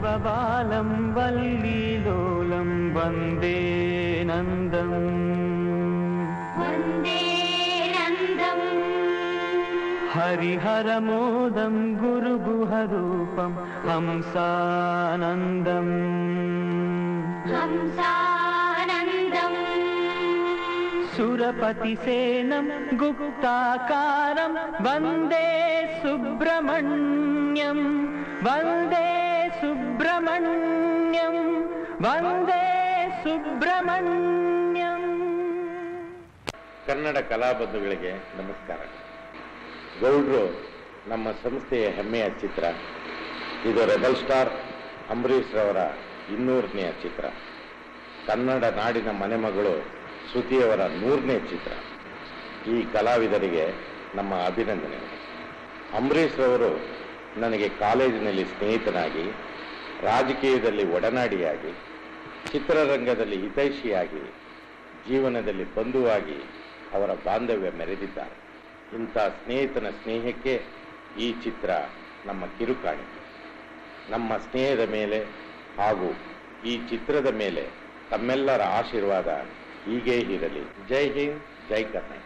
विश्वबालं वल्लीलोलं वन्दे नन्दम् हरिहरमोदं गुरुगुहरूपं हंसानन्दम् सुरपतिसेनं गुप्ताकारं वन्दे सुब्रह्मण्यं वन्दे सुब्रह्मण्यं वन्दे सुब्रह्मण्यं. ಕನ್ನಡ ಕಲಾಬಂಧುಗಳಿಗೆ ನಮಸ್ಕಾರ. ಗೌಡ್ರು ನಮ್ಮ ಸಂಸ್ಥೆಯ ಹೆಮ್ಮೆಯ ಚಿತ್ರ. ಇದು ರೆಬಲ್ ಸ್ಟಾರ್ ಅಂಬರೀಷ್ ರವರ 200ನೇ ಚಿತ್ರ. ಕನ್ನಡ ನಾಡಿನ ಮನೆಮಗಳು ಶ್ರುತಿಯವರ 100ನೇ ಚಿತ್ರ. ಈ ಕಲಾವಿದರಿಗೆ ನಮ್ಮ ಅಭಿನಂದನೆಗಳು. ಅಂಬರೀಷ್ ರವರು ನನಗೆ ಕಾಲೇಜಿನಲ್ಲಿ ಸ್ನೇಹಿತನಾಗಿ, ರಾಜಕೀಯದಲ್ಲಿ ಒಡನಾಡಿಯಾಗಿ, ಚಿತ್ರರಂಗದಲ್ಲಿ ಹಿತೈಷಿಯಾಗಿ, ಜೀವನದಲ್ಲಿ ಬಂಧುವಾಗಿ ಅವರ ಬಾಂಧವ್ಯ ಮೆರೆದಿದ್ದಾರೆ. ಇಂಥ ಸ್ನೇಹಿತನ ಸ್ನೇಹಕ್ಕೆ ಈ ಚಿತ್ರ ನಮ್ಮ ಕಿರುಕಾಣಿಕೆ. ನಮ್ಮ ಸ್ನೇಹದ ಮೇಲೆ ಹಾಗೂ ಈ ಚಿತ್ರದ ಮೇಲೆ ತಮ್ಮೆಲ್ಲರ ಆಶೀರ್ವಾದ ಹೀಗೇ ಇರಲಿ. ಜೈ ಹಿಂದ್, ಜೈ ಕರ್ನಾಟಕ.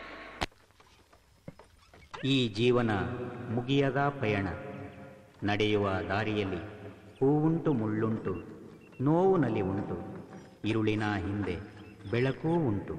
ಈ ಜೀವನ ಮುಗಿಯದ ಪಯಣ. ನಡೆಯುವ ದಾರಿಯಲ್ಲಿ ಹೂವುಂಟು ಮುಳ್ಳುಂಟು, ನೋವು ನಲಿ ಉಂಟು, ഇരുಳಿನ ಹಿಂದೆ ಬೆಳಕೂ ಉಂಟು.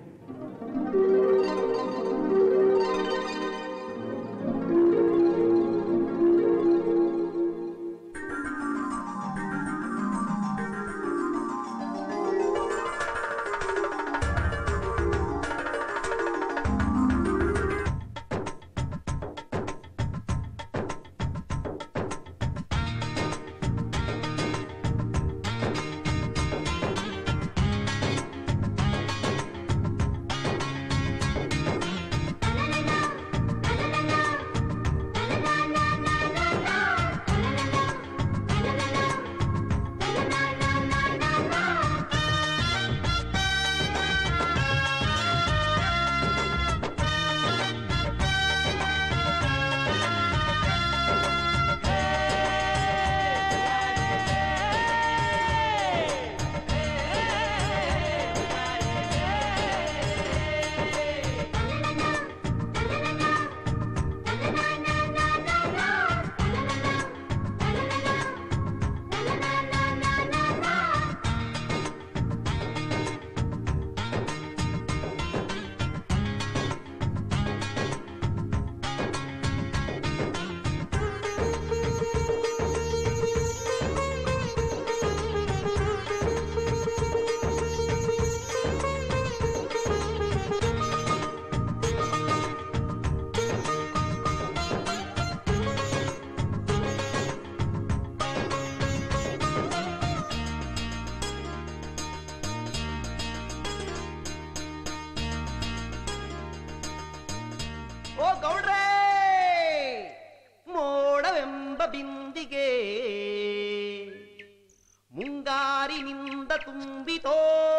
ಮುಂಗಾರಿನಿಂದ ತುಂಬಿತೋ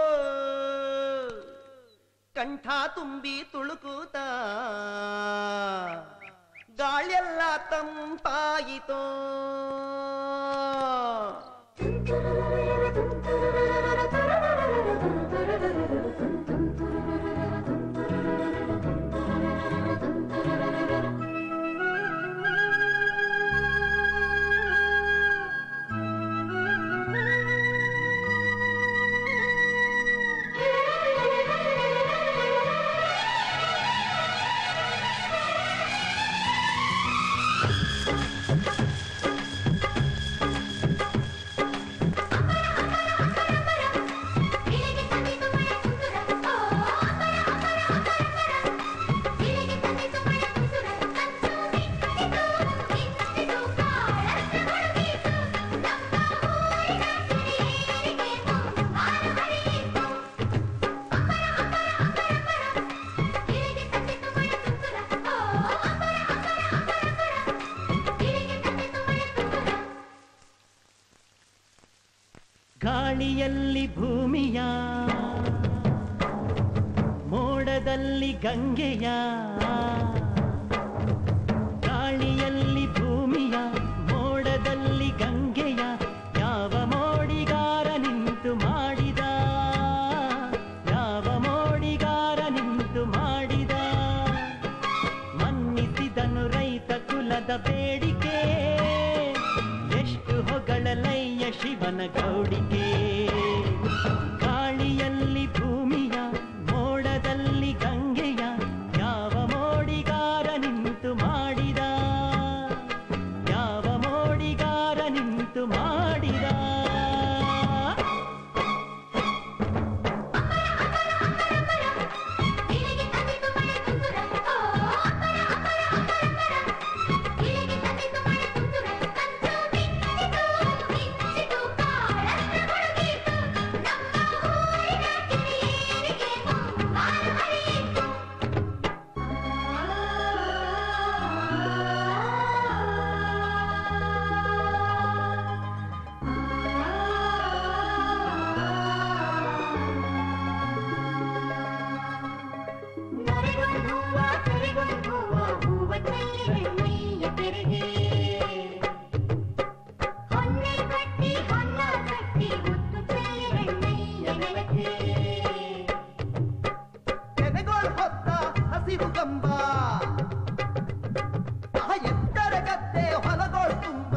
ಕಂಠ ತುಂಬಿ ತುಳುಕುತ್ತ ಗಾಳಿಯೆಲ್ಲ ತಂಪಾಯಿತೋ. ಗಾಳಿಯಲ್ಲಿ ಭೂಮಿಯ, ಮೋಡದಲ್ಲಿ ಗಂಗೆಯ, ಗಾಳಿಯಲ್ಲಿ ಭೂಮಿಯ, ಮೋಡದಲ್ಲಿ ಗಂಗೆಯ, ಯಾವ ತೆನೆಗೋಳು ಹೊತ್ತ ಹಸಿರು ಗಂಬ ಎತ್ತರ ಗದ್ದೆ ಹೊಲಗೋಳು ತುಂಬ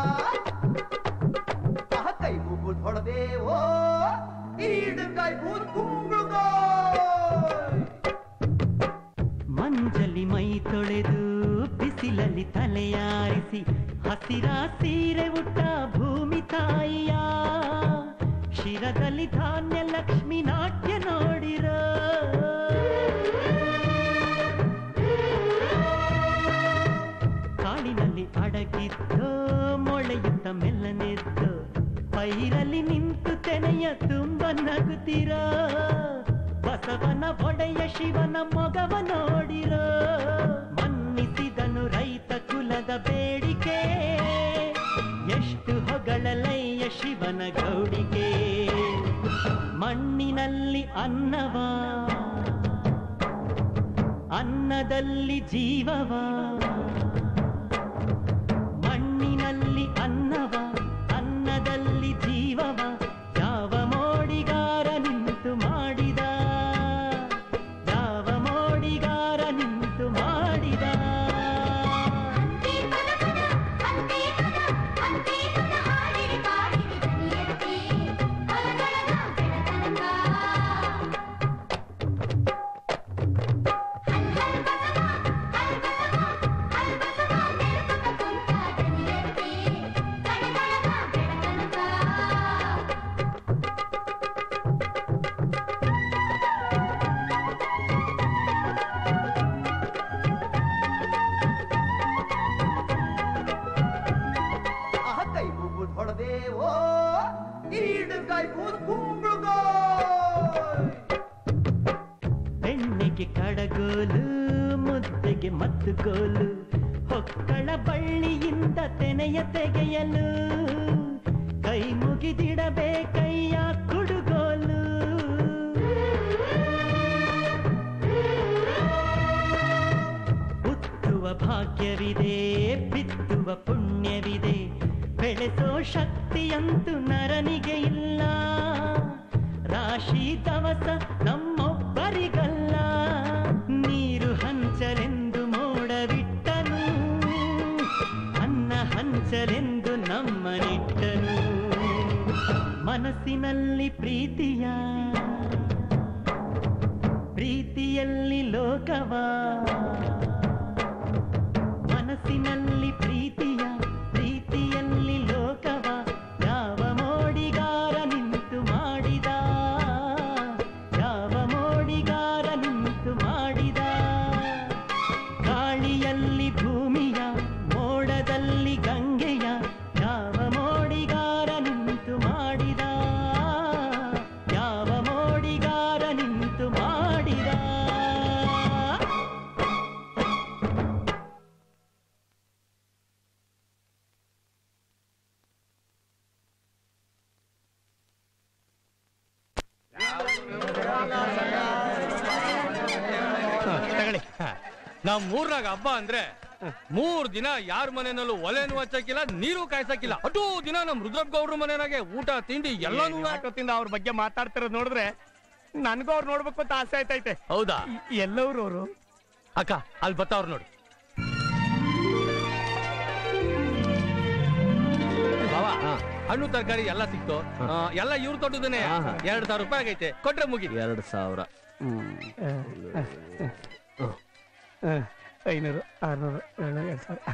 ಕೈ ಮುಗುದ್ ಹೊಡೆದೇವೋ ಈಡುಗಾಯ್ ಬೂದ್ ಕುಂಬಳುಗೋ ಮಂಜಲಿ ಮೈ ತೊಳೆದು ಬಿಸಿಲಲ್ಲಿ ತಲೆಯಾರಿಸಿ ಹಸಿರ ಸೀರೆ ಉಟ್ಟ ಭೂಮಿ ತಾಯಿಯ ಶಿರದಲ್ಲಿ ಧಾನ್ಯ ಲಕ್ಷ್ಮಿ ನಾಟ್ಯ ನೋಡಿರೋ ಕಾಡಿನಲ್ಲಿ ಅಡಗಿದ್ದು ಮೊಳೆಯುತ್ತ ಮೆಲ್ಲನೆದ್ದು ಪೈರಲ್ಲಿ ನಿಂತು ತೆನೆಯ ತುಂಬ ನಗುತ್ತಿರೋ ಬಸವನ ಒಡೆಯ ಶಿವನ ಮೊಗವ ನೋಡಿರೋ ಮನ್ನಿಸಿದನು ರೈತ ಕುಲದ ಬೇಡಿಕೆ ಎಷ್ಟು ಹೊಗಳಲಯ್ಯ ಶಿವನ ಗೌಡಿಗೆ ಮಣ್ಣಿನಲ್ಲಿ ಅನ್ನವ ಅನ್ನದಲ್ಲಿ ಜೀವವ ಮಣ್ಣಿನಲ್ಲಿ ಅನ್ನವ ಅನ್ನದಲ್ಲಿ ಜೀವವ ಯಾವ ಮೋಡಿಗಾರ ನಿಂತು ಮಾಡಿದ ಯಾವ ಮೋಡಿಗಾರ ನಿಂತು ಮಾಡಿದ ಕೈ ಮುಗುದ್ ಹೊಡೆದೇವೋ ಈಡುಗಾಯ್ ಬೂದ್ ಕುಂಬಳುಗೋ ಬೆಣ್ಣೆಗೆ ಕಡಗೋಲು ಮುದ್ದೆಗೆ ಮದ್ದುಗೋಲು ಹೊಕ್ಕಳ ಬಳ್ಳಿಯಿಂದ ತೆನೆಯ ತೆಗೆಯಲು ಕೈ ಮುಗಿದಿಡಬೇಕಯ್ಯ ಕುಡುಗೋಲು ಉತ್ತುವ ಭಾಗ್ಯವಿದೆ ಬಿತ್ತುವ ಪುಣ್ಯವಿದೆ ಬೆಳೆಸೋ ಶಕ್ತಿಯಂತೂ ನರನಿಗೆ ಇಲ್ಲ ರಾಶಿ ದವಸ ನಮ್ಮೊಬ್ಬರಿಗಲ್ಲ ನೀರು ಹಂಚಲೆಂದು ಮೋಡವಿಟ್ಟನು ಅನ್ನ ಹಂಚಲೆಂದು ನಮ್ಮನಿಟ್ಟನು ಮನಸ್ಸಿನಲ್ಲಿ ಪ್ರೀತಿಯಲ್ಲಿ ಲೋಕವ ಮನಸ್ಸಿನಲ್ಲಿ ಪ್ರೀತಿಯಲ್ಲಿ ಲೋಕವ ಯಾವ ಮೋಡಿಗಾರ ನಿಂತು ಮಾಡಿದ ಯಾವ ಮೋಡಿಗಾರ ನಿಂತು ಮಾಡಿದ ಗಾಳಿಯಲ್ಲಿ ಭೂಮಿಯ ಮೋಡದಲ್ಲಿ ಗಂಗೆಯ ಯಾವ ಮೋಡಿಗಾರ ನಿಂತು ಮಾಡಿದ ಯಾವ ಮೋಡಿಗಾರ ನಿಂತು ಮಾಡಿದ ತಗೊಳ್ಳಿ. ನಮ್ ಮೂರ್ನಾಗ ಹಬ್ಬ ಅಂದ್ರೆ 3 ದಿನ ಯಾರ ಮನೆಯಲ್ಲೂ ಒಲೆನೂ ಹಚ್ಚಕ್ಕಿಲ್ಲ ನೀರು ಕಾಯ್ಸಕ್ಕಿಲ್ಲ ಅಟೂ ದಿನ ನಮ್ ರುದ್ರಪ್ಪ ಗೌಡ್ರ ಮನೆಯಾಗೆ ಊಟ ತಿಂಡಿ ಎಲ್ಲಾನು ಆಟೋದಿಂದ ಅವ್ರ ಬಗ್ಗೆ ಮಾತಾಡ್ತಿರೋದ್ ನೋಡಿದ್ರೆ ನನ್ಗೂ ಅವ್ರು ನೋಡ್ಬೇಕು ಅಂತ ಆಸೆ ಆಯ್ತೈತೆ. ಹೌದಾ? ಎಲ್ಲವ್ರು ಅವರು ಅಕ್ಕ ಅಲ್ಲಿ ಬತ್ತವ್ರು ನೋಡಿ. ಬಾವಾ ಹಣ್ಣು ತರಕಾರಿ ಎಲ್ಲ ಸಿಕ್ತು. ಎಲ್ಲ ಇವ್ರು ತೊಟ್ಟದೇನೆ 2,000 ರೂಪಾಯಿ ಆಗೈತೆ. ಕೊಟ್ರೆ ಮುಗಿ. 2,000 500 600 2,000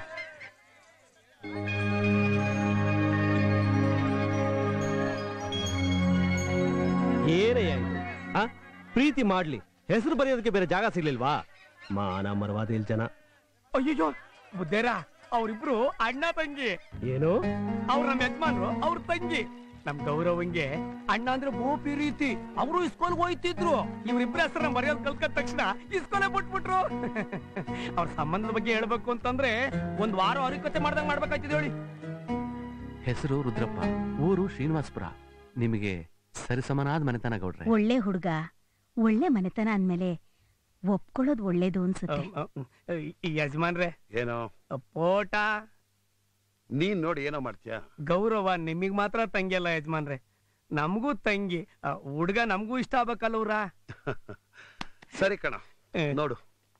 ಏನಯ್ಯ ಇದು? ಪ್ರೀತಿ ಮಾಡ್ಲಿ ಹೆಸರು ಬರೆಯೋದಕ್ಕೆ ಬೇರೆ ಜಾಗ ಸಿಗ್ಲಿಲ್ವಾ? ಮಾನ ಮರವಾದಿಲ್ ಜನ. ಅಯ್ಯೋ ಬುದ್ದೇರ, ಅವ್ರಿಬ್ರು ಅಣ್ಣ ತಂಗಿ. ಏನು? ಅವ್ರ ನಮ್ಮ ಯಜಮಾನ್ರು ಅವ್ರ ತಂಗಿ. ನಮ್ ಗೌರವಂಗೆ ಅಣ್ಣ ಅಂದ್ರೆ ಗೋಪಿ ರೀತಿ. ಅವರು ಇಸ್ಕೋಲ್ ಹೋಯ್ತಿದ್ರು. ಇವ್ರಿಬ್ರ ಹೆಸರ ಮರ್ಯಾದ ಕಲ್ಕದ ತಕ್ಷಣ ಇಸ್ಕೋಲೆ ಬಿಟ್ಬಿಟ್ರು. ಅವ್ರ ಸಂಬಂಧದ ಬಗ್ಗೆ ಹೇಳ್ಬೇಕು ಅಂತಂದ್ರೆ 1 ವಾರ ಅರಿಕತೆ ಮಾಡ್ದಂಗ್ ಮಾಡ್ಬೇಕಾಯ್ತಿದ್ ಹೇಳಿ. ಹೆಸರು ರುದ್ರಪ್ಪ, ಊರು ಶ್ರೀನಿವಾಸಪುರ. ನಿಮಗೆ ಸರಿಸಮನಾದ ಮನೆತನ ಗೌಡ್ರೆ. ಒಳ್ಳೆ ಹುಡುಗ, ಒಳ್ಳೆ ಮನೆತನ ಅಂದ್ಮೇಲೆ ಒಪ್ಕೊಳ್ಳೋದು ಒಳ್ಳೇದು ಅನ್ಸುತ್ತೆ. ಯಜಮಾನ್ರೆ ಏನೋ ಪೋಟ ನೀನ್ ನೋಡಿ ಏನೋ ಮಾಡ್ತೀಯ. ಗೌರವ ನಿಮಗ್ ಮಾತ್ರ ತಂಗಿ ಅಲ್ಲ ಯಜಮಾನ್ರೆ, ನಮಗೂ ತಂಗಿ. ಹುಡ್ಗ ನಮಗೂ ಇಷ್ಟ ಆಗ್ಬೇಕಲ್ಲವ್ರ. ಸರಿ ಕಣ, ನೋಡು.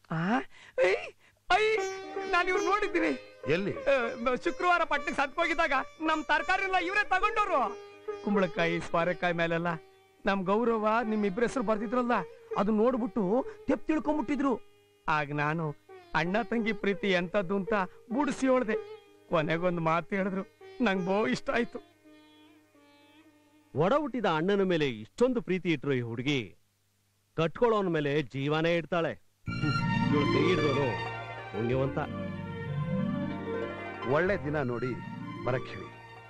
ನಾನು ಇವ್ರು ನೋಡಿದ್ದೀನಿ. ಎಲ್ಲಿ? ಶುಕ್ರವಾರ ಪಟ್ಟಣಕ್ಕೆ ಸತ್ಕೋಗಿದ್ದಾಗ ನಮ್ ತರಕಾರಿ ಎಲ್ಲ ಇವರೇ ತಗೊಂಡವ್ರು. ಕುಂಬಳಕಾಯಿ ಸ್ವಾರೆಕಾಯಿ ಮೇಲೆಲ್ಲ ನಮ್ ಗೌರವ ನಿಮ್ಮಿಬ್ರ ಹೆಸರು ಬರ್ತಿದ್ರಲ್ಲ, ಅದು ನೋಡ್ಬಿಟ್ಟು ತೆಪ್ ತಿಳ್ಕೊಂಡ್ಬಿಟ್ಟಿದ್ರು. ಆಗ ನಾನು ಅಣ್ಣ ತಂಗಿ ಪ್ರೀತಿ ಎಂತದ್ದು ಅಂತ ಬುಡಿಸಿ ಹೇಳ್ದೆ. ಕೊನೆಗೊಂದು ಮಾತು ಹೇಳಿದ್ರು, ನಂಗೆ ಬಹು ಇಷ್ಟ ಆಯ್ತು. ಒಡ ಹುಟ್ಟಿದ ಅಣ್ಣನ ಮೇಲೆ ಇಷ್ಟೊಂದು ಪ್ರೀತಿ ಇಟ್ರು ಈ ಹುಡುಗಿ ಕಟ್ಕೊಳ್ಳೋನ ಮೇಲೆ ಜೀವನೇ ಇಡ್ತಾಳೆ. ಇವಳು ಕೈ ಹಿಡಿದೋನು ಪುಣ್ಯವಂತ. ಒಳ್ಳೆ ದಿನ ನೋಡಿ ಬರಕ್ ಹೇಳಿ.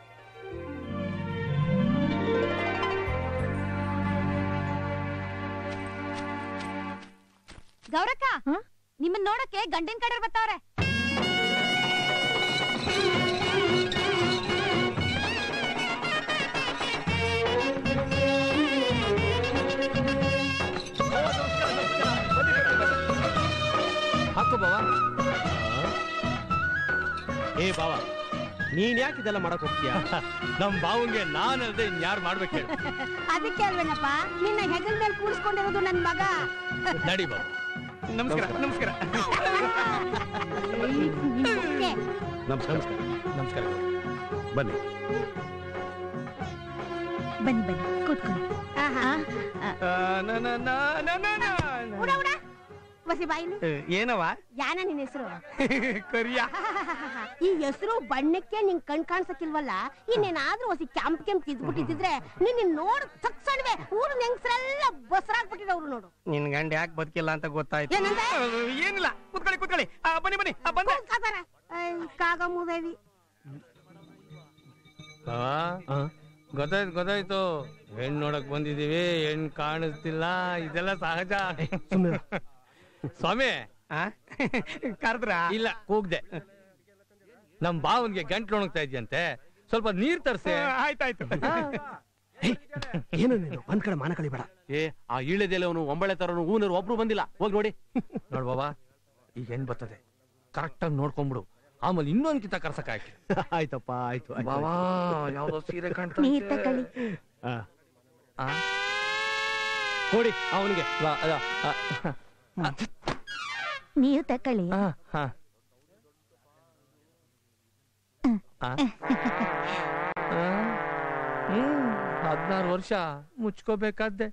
ಗೌರಕ್ಕ, ನಿಮ್ಮನ್ನ ನೋಡಕ್ಕೆ ಗಂಡಿನ ಕಡೆ ಬರ್ತಾವ್ರೆ. ಹಾಕೋ ಬಾವ. ಏ ಬಾವ, ನೀನ್ ಯಾಕೆ ಇದೆಲ್ಲ ಮಾಡಕ್ ಹೋಗ್ತೀಯಾ? ನಮ್ ಬಾವಂಗೆ ನಾನಲ್ದೆ ಇನ್ಯಾರು ಮಾಡ್ಬೇಕು ಹೇಳಿ. ಅದಕ್ಕೆ ಅಲ್ವೇನಪ್ಪ ನಿನ್ನ ಹೆಗಲ್ ಮೇಲೆ ಕೂರಿಸ್ಕೊಂಡಿರೋದು ನನ್ ಮಗ. ನಡಿ ಬಾವ. ನಮಸ್ಕಾರ. ನಮಸ್ಕಾರ. ನಮಸ್ಕಾರ. ನಮಸ್ಕಾರ. ಬನ್ನಿ ಬನ್ನಿ ಬನ್ನಿ ಕೂತ್ಕೊಳ್ಳಿ. ಬಸಿ ಬಾಯಿಲಿ. ಏನವ ಯಾನ ನಿನ್ ಹೆಸರು? ಕರಿಯ. ಈ ಹೆಸರು ಬಣ್ಣಕ್ಕೆ ನಿಂಗ್ ಕಣ್ ಕಾಣ್ಸಕ್ಕಿಲ್ವಲ್ಲ, ಇನ್ನೇನಾದ್ರೂ ಹೊಸಿ ಕೆಂಪ್ ತಿದ್ಬಿಟ್ಟಿದ್ರೆ ನಿನ್ನ ನೋಡ್ ತಕ್ಷಣವೇ ಊರು ನೆಂಗಸರೆಲ್ಲ ಬಸರಾಗ್ಬಿಟ್ಟಿದವ್ರು ನೋಡು. ನಿನ್ ಗಂಡ ಯಾಕೆ ಬದುಕಿಲ್ಲ ಅಂತ ಗೊತ್ತಾಯ್ತು. ಏನಂದೆ? ಏನಿಲ್ಲ, ಕೂತ್ಕೊಳ್ಳಿ ಕೂತ್ಕೊಳ್ಳಿ. ಬನ್ನಿ ಬನ್ನಿ ಬಂದೆ. ಕಾಗ ಮೂದೇವಿ. ಗೊತ್ತಾಯ್ತು. ಹೆಣ್ ನೋಡಕ್ ಬಂದಿದೀವಿ, ಹೆಣ್ ಕಾಣಿಸ್ತಿಲ್ಲ, ಇದೆಲ್ಲ ಸಹಜ. ಸ್ವಾಮಿ ಕರೆದ್ರ? ಇಲ್ಲ, ಕೂಗ್ದೆ. ನಮ್ ಬಾವನ್ಗೆ ಗಂಟ್ಲು ಒಣಗ್ತಾ ಇದೆಯಂತೆ, ಸ್ವಲ್ಪ ನೀರ್ ತರ್ಸೆ. ಆಯ್ತಾಯ್ತು. ಏನು ನೀನು ಒಂದ್ ಕಡೆ ಮಾನ ಕಳಿಬೇಡ. ಆ ಇಳೆದೆಲೆವನು ಒಂಬಳೆ ತರನು ಊನರು ಒಬ್ರು ಬಂದಿಲ್ಲ, ಹೋಗಿ ನೋಡಿ. ನೋಡ್ ಬಾಬಾ, ಈಗ ಹೆಣ್ ಬರ್ತದೆ, ಕರೆಕ್ಟ್ ಆಗಿ ನೋಡ್ಕೊಂಡ್ಬಿಡು. ಆಮೇಲೆ ಇನ್ನೊಂದ್ಕಿಂತ ಕರ್ಸಕ್ ಆಯ್ತು. ಆಯ್ತಪ್ಪ, ಆಯ್ತು. ಬಾಬಾ, ಯಾವ್ದೋ ಸೀರೆ ನೀರ್ ತಕೊಳ್ಳಿ. ಕೊಡಿ ಅವನಿಗೆ. ನೀರು ತಕೊಳ್ಳಿ. 16 ವರ್ಷ ಮುಚ್ಕೋಬೇಕಾದ್ದೆ.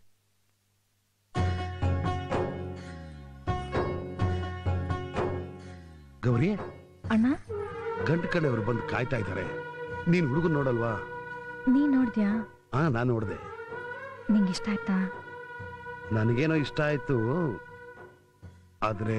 ಗೌರಿ, ಅಣ್ಣ, ಗಂಡ ಕಡೆಯವರು ಬಂದು ಕಾಯ್ತಾ ಇದ್ದಾರೆ. ನೀನ್ ಹುಡುಗನ್ ನೋಡಲ್ವಾ? ನೀ ನೋಡ್ದ್ಯಾ? ನಾನ್ ನೋಡ್ದೆ. ನಿಂಗೆ ಇಷ್ಟ ಆಯ್ತಾ? ನನಗೇನೋ ಇಷ್ಟ ಆಯ್ತು, ಆದ್ರೆ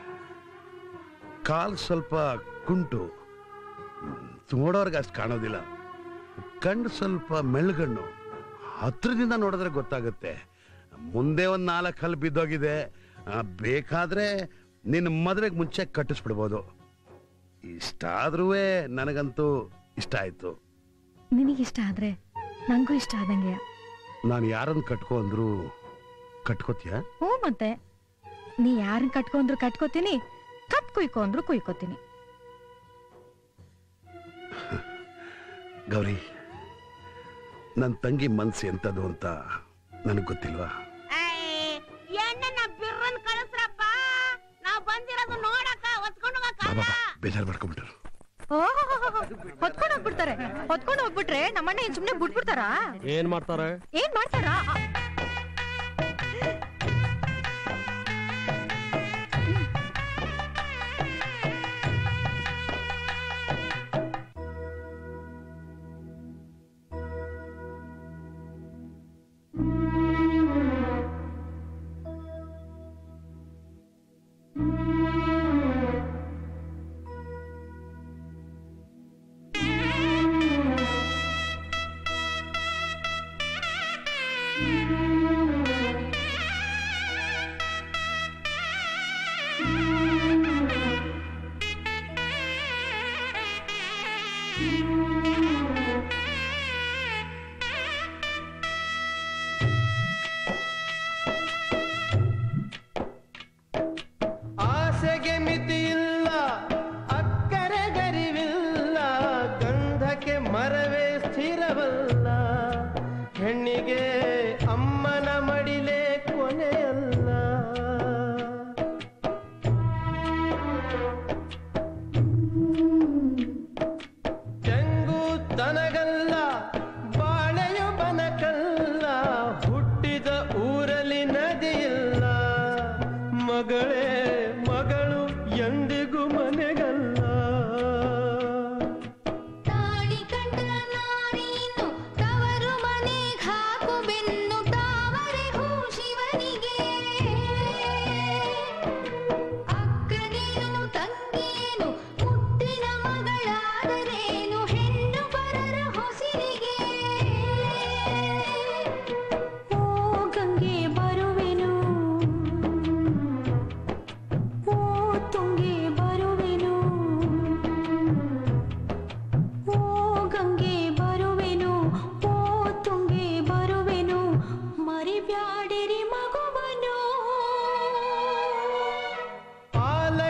ಕಾಲ್ ಸ್ವಲ್ಪ ಕುಂಟು, ನೋಡೋರ್ಗೆ ಅಷ್ಟು ಕಾಣೋದಿಲ್ಲ. ಕಣ್ಣು ಸ್ವಲ್ಪ ಮೆಳ್ಗಣ್ಣು, ಹತ್ರದಿಂದ ನೋಡಿದ್ರೆ ಗೊತ್ತಾಗುತ್ತೆ. ಮುಂದೆ ಒಂದ್ 4 ಹಲ್ಲು ಬಿದ್ದೋಗಿದೆ. ಬೇಕಾದ್ರೆ ನಿನ್ನ ಮದುವೆಗೆ ಮುಂಚೆ ಕಟ್ಟಿಸ್ಬಿಡ್ಬೋದು. ಇಷ್ಟ ಆದ್ರೂ ನನಗಂತೂ ಇಷ್ಟ ಆಯ್ತು. ನಿನಗಿಷ್ಟ ಆದ್ರೆ ನಂಗೂ ಇಷ್ಟ ಆದಂಗೆ. ನಾನು ಯಾರನ್ನು ಕಟ್ಕೊ ಅಂದ್ರು ಕಟ್ಕೋತೀಯ? ಹ್ಞೂ, ಮತ್ತೆ ನೀ ಯಾರನ್ನ ಕಟ್ಕೊಂಡ್ರು ಕಟ್ಕೋತೀನಿ, ಕಪ್ ಕುಯ್ಕೊ ಅಂದ್ರು ಕುಯ್ಕೋತೀನಿ. ಗೌರಿ, ನನ್ನ ತಂಗಿ ಮನ್ಸು ಎಂತದು ಅಂತ ನನಗೆ ಗೊತ್ತಿಲ್ವಾ? ಬೇಜಾರು ಮಾಡ್ಕೊಂಡ್ಬಿಟ್ರು. ಹೊತ್ಕೊಂಡು ಹೋಗ್ಬಿಡ್ತಾರೆ. ಹೊತ್ಕೊಂಡು ಹೋಗ್ಬಿಟ್ರೆ ನಮ್ಮಣ್ಣ ಏನ್ ಸುಮ್ನೆ ಬಿಟ್ಬಿಡ್ತಾರ? ಏನ್ ಮಾಡ್ತಾರೆ? ಏನ್ ಮಾಡ್ತಾರ?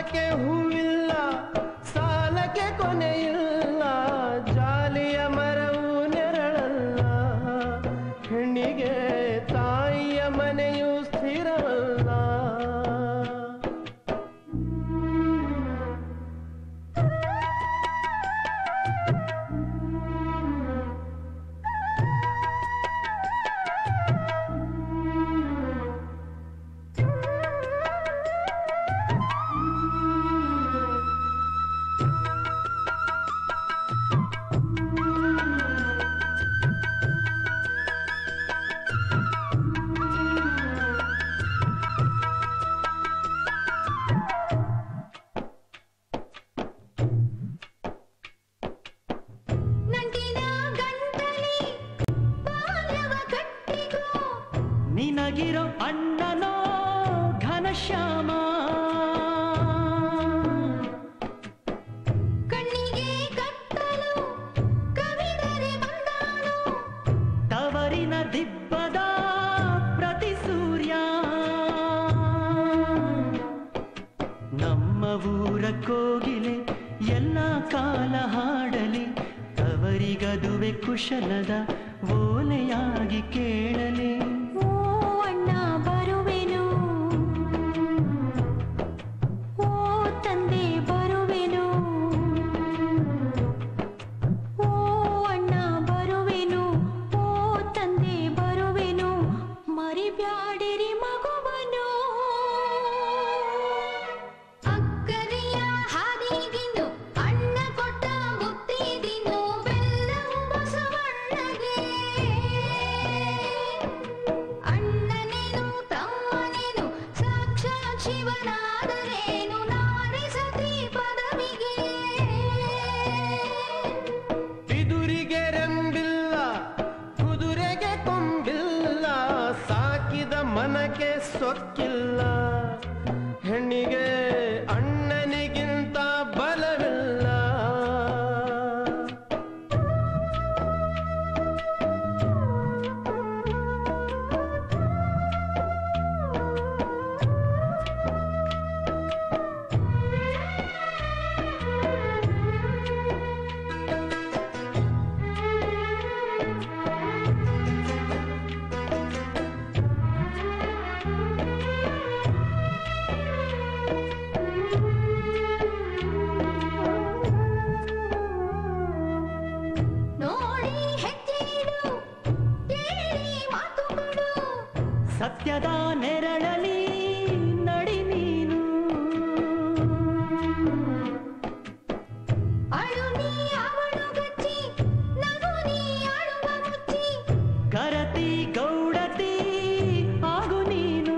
ಹಾರಕ್ಕೆ ಹೂವಿಲ್ಲ ಸಾಲಕ್ಕೆ ಕೊನೆಯಿಲ್ಲ ಜಾಲಿಯ ಮರವು ನೆರಳಲ್ಲ ಹೆಣ್ಣಿಗೆ ತಾಯಿಯ ಮನೆಯು ಸ್ಥಿರವಲ್ಲ ನಿನಗಿರೋ ಅಣ್ಣನೋ ಘನಶ್ಯಾಮ ಕಣ್ಣಿಗೆ ಕತ್ತಲು ಕವಿದರೆ ಬಂದಾನು ತವರಿನ ದಿಬ್ಬದ ಪ್ರತಿ ಸೂರ್ಯ ನಮ್ಮ ಊರ ಕೋಗಿಲೆ ಎಲ್ಲ ಕಾಲ ಹಾಡಲಿ ತವರಿಗದುವೆ ಕುಶಲದ ಓಲೆಯಾಗಿ ಕೇಳಲಿ ಸೊಕ್ಕಿಲ್ಲ ಹೆಣ್ಣಿಗೆ ಅಣ್ಣನಿಗಿಂತ ಬಲವಿಲ್ಲ ಸತ್ಯದ ನೆರಳಲಿ ನಡಿ ನೀನು ಕರತಿ ಗೌಡತಿ ಆಗು ನೀನು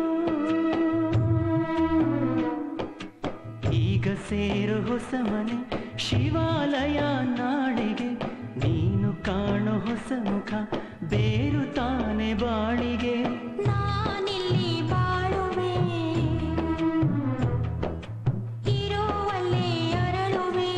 ಈಗ ಸೇರು ಹೊಸ ಮನೆ ಶಿವಾಲಯ ನಾಳೆಗೆ ನೀನು ಕಾಣೋ ಹೊಸ ಮುಖ ಬೇರು ತಾನೆ ಬಾಳಿಗೆ ನಾನಿಲ್ಲಿ ಬಾಳುವೆ ಇರುವಲ್ಲೇ ಅರಳುವೆ